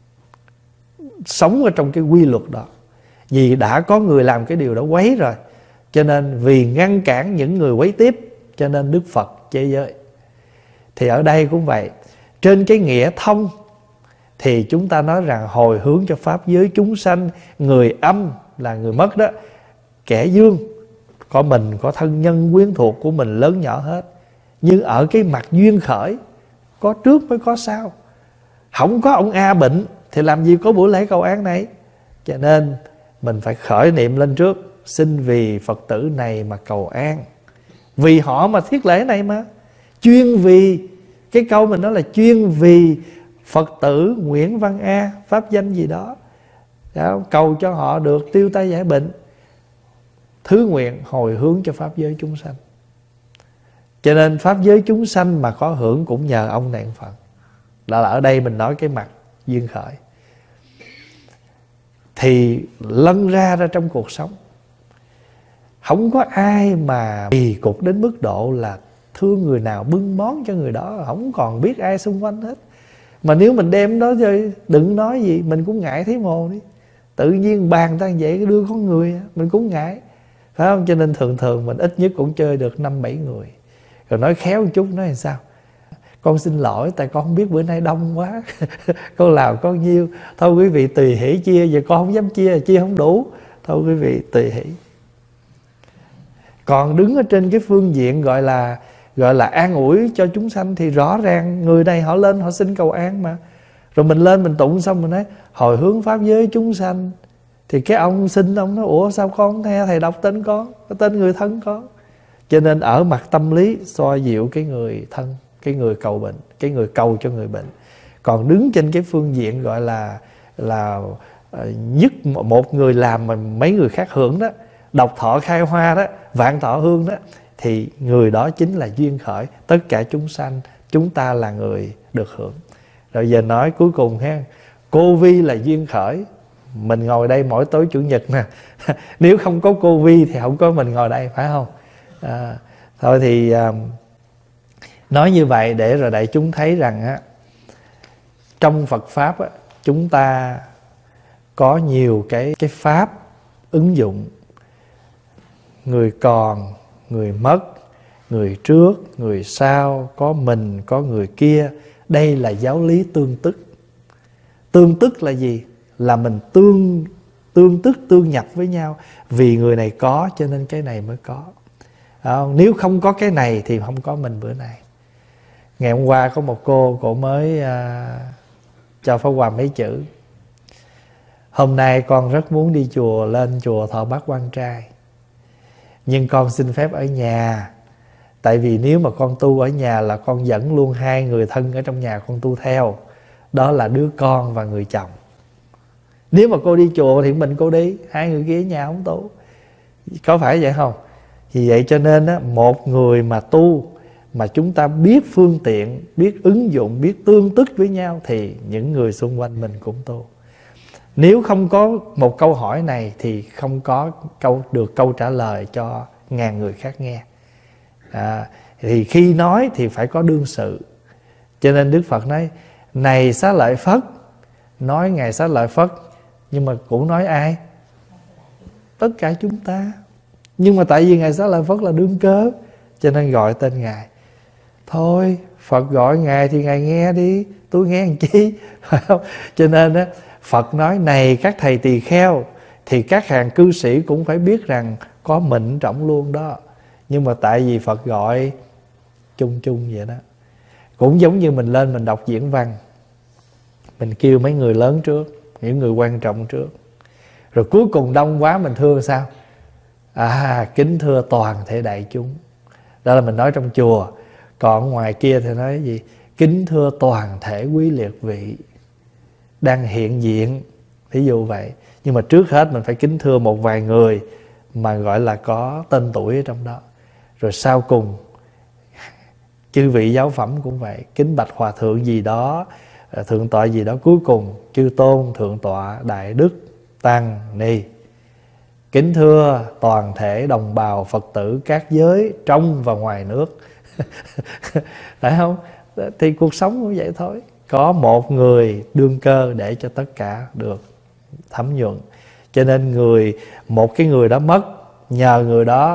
sống ở trong cái quy luật đó. Vì đã có người làm cái điều đó quấy rồi, cho nên vì ngăn cản những người quấy tiếp, cho nên Đức Phật chế giới. Thì ở đây cũng vậy. Trên cái nghĩa thông thì chúng ta nói rằng hồi hướng cho pháp giới chúng sanh. Người âm là người mất đó, kẻ dương có mình, có thân nhân quyến thuộc của mình lớn nhỏ hết. Nhưng ở cái mặt duyên khởi, có trước mới có sau. Không có ông A bệnh thì làm gì có buổi lễ cầu an này. Cho nên mình phải khởi niệm lên trước, xin vì Phật tử này mà cầu an, vì họ mà thiết lễ này mà. Chuyên vì, cái câu mình nói là chuyên vì Phật tử Nguyễn Văn A, pháp danh gì đó, đó, cầu cho họ được tiêu tai giải bệnh, thứ nguyện hồi hướng cho pháp giới chúng sanh. Cho nên pháp giới chúng sanh mà có hưởng cũng nhờ ông này Phật. Đó là ở đây mình nói cái mặt duyên khởi. Thì lân ra ra trong cuộc sống, không có ai mà kỳ cục đến mức độ là thương người nào bưng món cho người đó, không còn biết ai xung quanh hết. Mà nếu mình đem đó chơi, đừng nói gì, mình cũng ngại thấy mồ đi. Tự nhiên bàn ta vậy đưa con người, mình cũng ngại. phải không? Cho nên thường thường mình ít nhất cũng chơi được năm bảy người. Rồi nói khéo một chút nói làm sao, con xin lỗi tại con không biết bữa nay đông quá con làm có nhiêu, thôi quý vị tùy hỷ chia, giờ con không dám chia, chia không đủ, thôi quý vị tùy hỷ. Còn đứng ở trên cái phương diện gọi là gọi là an ủi cho chúng sanh thì rõ ràng người này họ lên họ xin cầu an mà, rồi mình lên mình tụng xong mình nói hồi hướng pháp giới chúng sanh, thì cái ông xin ông nói ủa sao con không nghe thầy đọc tên con, tên người thân con. Cho nên ở mặt tâm lý xoa dịu cái người thân, cái người cầu bệnh, cái người cầu cho người bệnh. Còn đứng trên cái phương diện gọi là là uh, nhất một người làm mà mấy người khác hưởng đó, độc thọ khai hoa đó, vạn thọ hương đó, thì người đó chính là duyên khởi. Tất cả chúng sanh chúng ta là người được hưởng. Rồi giờ nói cuối cùng ha, cô Vi là duyên khởi. Mình ngồi đây mỗi tối chủ nhật nè nếu không có cô Vi thì không có mình ngồi đây, phải không? À, thôi thì à, nói như vậy để rồi đại chúng thấy rằng á, trong Phật pháp á, chúng ta có nhiều cái cái pháp ứng dụng. Người còn, người mất, người trước, người sau, có mình, có người kia. Đây là giáo lý tương tức. Tương tức là gì? Là mình tương tương tức, tương nhập với nhau. Vì người này có cho nên cái này mới có. À, nếu không có cái này thì không có mình bữa nay. Ngày hôm qua có một cô, cô mới à, cho Pháp Hòa mấy chữ: hôm nay con rất muốn đi chùa, lên chùa thọ bát quan trai, nhưng con xin phép ở nhà. Tại vì nếu mà con tu ở nhà là con dẫn luôn hai người thân ở trong nhà con tu theo. Đó là đứa con và người chồng. Nếu mà cô đi chùa thì mình cô đi, hai người kia ở nhà không tu. Có phải vậy không? Vì vậy cho nên á, một người mà tu mà chúng ta biết phương tiện, biết ứng dụng, biết tương tức với nhau thì những người xung quanh mình cũng tu. Nếu không có một câu hỏi này thì không có câu được câu trả lời cho ngàn người khác nghe. À, thì khi nói thì phải có đương sự. Cho nên Đức Phật nói này Xá Lợi Phất, nói Ngài Xá Lợi Phất, nhưng mà cũng nói ai? Tất cả chúng ta. Nhưng mà tại vì Ngài Xá Lợi Phất là đương cơ, cho nên gọi tên Ngài. Thôi Phật gọi Ngài thì Ngài nghe đi, tôi nghe làm chi, phải không? Cho nên á, Phật nói này các thầy tỳ kheo, thì các hàng cư sĩ cũng phải biết rằng có mình trọng luôn đó. Nhưng mà tại vì Phật gọi chung chung vậy đó. Cũng giống như mình lên mình đọc diễn văn, mình kêu mấy người lớn trước, những người quan trọng trước, rồi cuối cùng đông quá mình thưa sao? À, kính thưa toàn thể đại chúng. Đó là mình nói trong chùa. Còn ngoài kia thì nói gì? Kính thưa toàn thể quý liệt vị đang hiện diện, thí dụ vậy. Nhưng mà trước hết mình phải kính thưa một vài người mà gọi là có tên tuổi ở trong đó. Rồi sau cùng chư vị giáo phẩm cũng vậy, kính bạch hòa thượng gì đó, thượng tọa gì đó. Cuối cùng chư tôn, thượng tọa, đại đức, tăng ni. Kính thưa toàn thể đồng bào Phật tử các giới trong và ngoài nước. Phải không? Thì cuộc sống cũng vậy thôi. Có một người đương cơ để cho tất cả được thấm nhuận. Cho nên người một cái người đó mất, nhờ người đó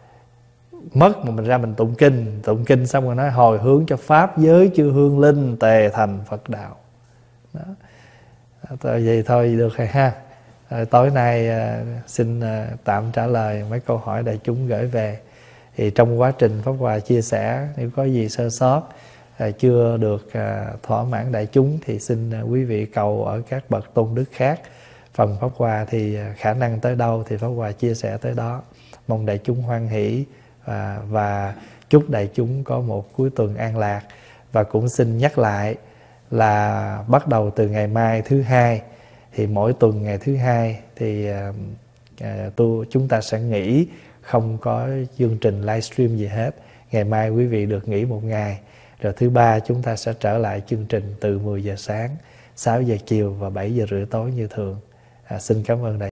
mất mà mình ra mình tụng kinh. Tụng kinh xong rồi nói hồi hướng cho pháp giới chư hương linh tề thành Phật đạo. Đó. Thôi vậy thôi được rồi ha. À, tối nay à, xin à, tạm trả lời mấy câu hỏi đại chúng gửi về. Thì trong quá trình Pháp Hòa chia sẻ, nếu có gì sơ sót à, chưa được à, thỏa mãn đại chúng thì xin à, quý vị cầu ở các bậc tôn đức khác. Phần Pháp Hòa thì à, khả năng tới đâu thì Pháp Hòa chia sẻ tới đó. Mong đại chúng hoan hỷ à, và chúc đại chúng có một cuối tuần an lạc. Và cũng xin nhắc lại là bắt đầu từ ngày mai thứ hai, thì mỗi tuần ngày thứ hai thì à, à, tu, chúng ta sẽ nghỉ, không có chương trình livestream gì hết. Ngày mai quý vị được nghỉ một ngày. Rồi thứ ba chúng ta sẽ trở lại chương trình từ mười giờ sáng, sáu giờ chiều và bảy giờ rưỡi tối như thường. À, xin cảm ơn đại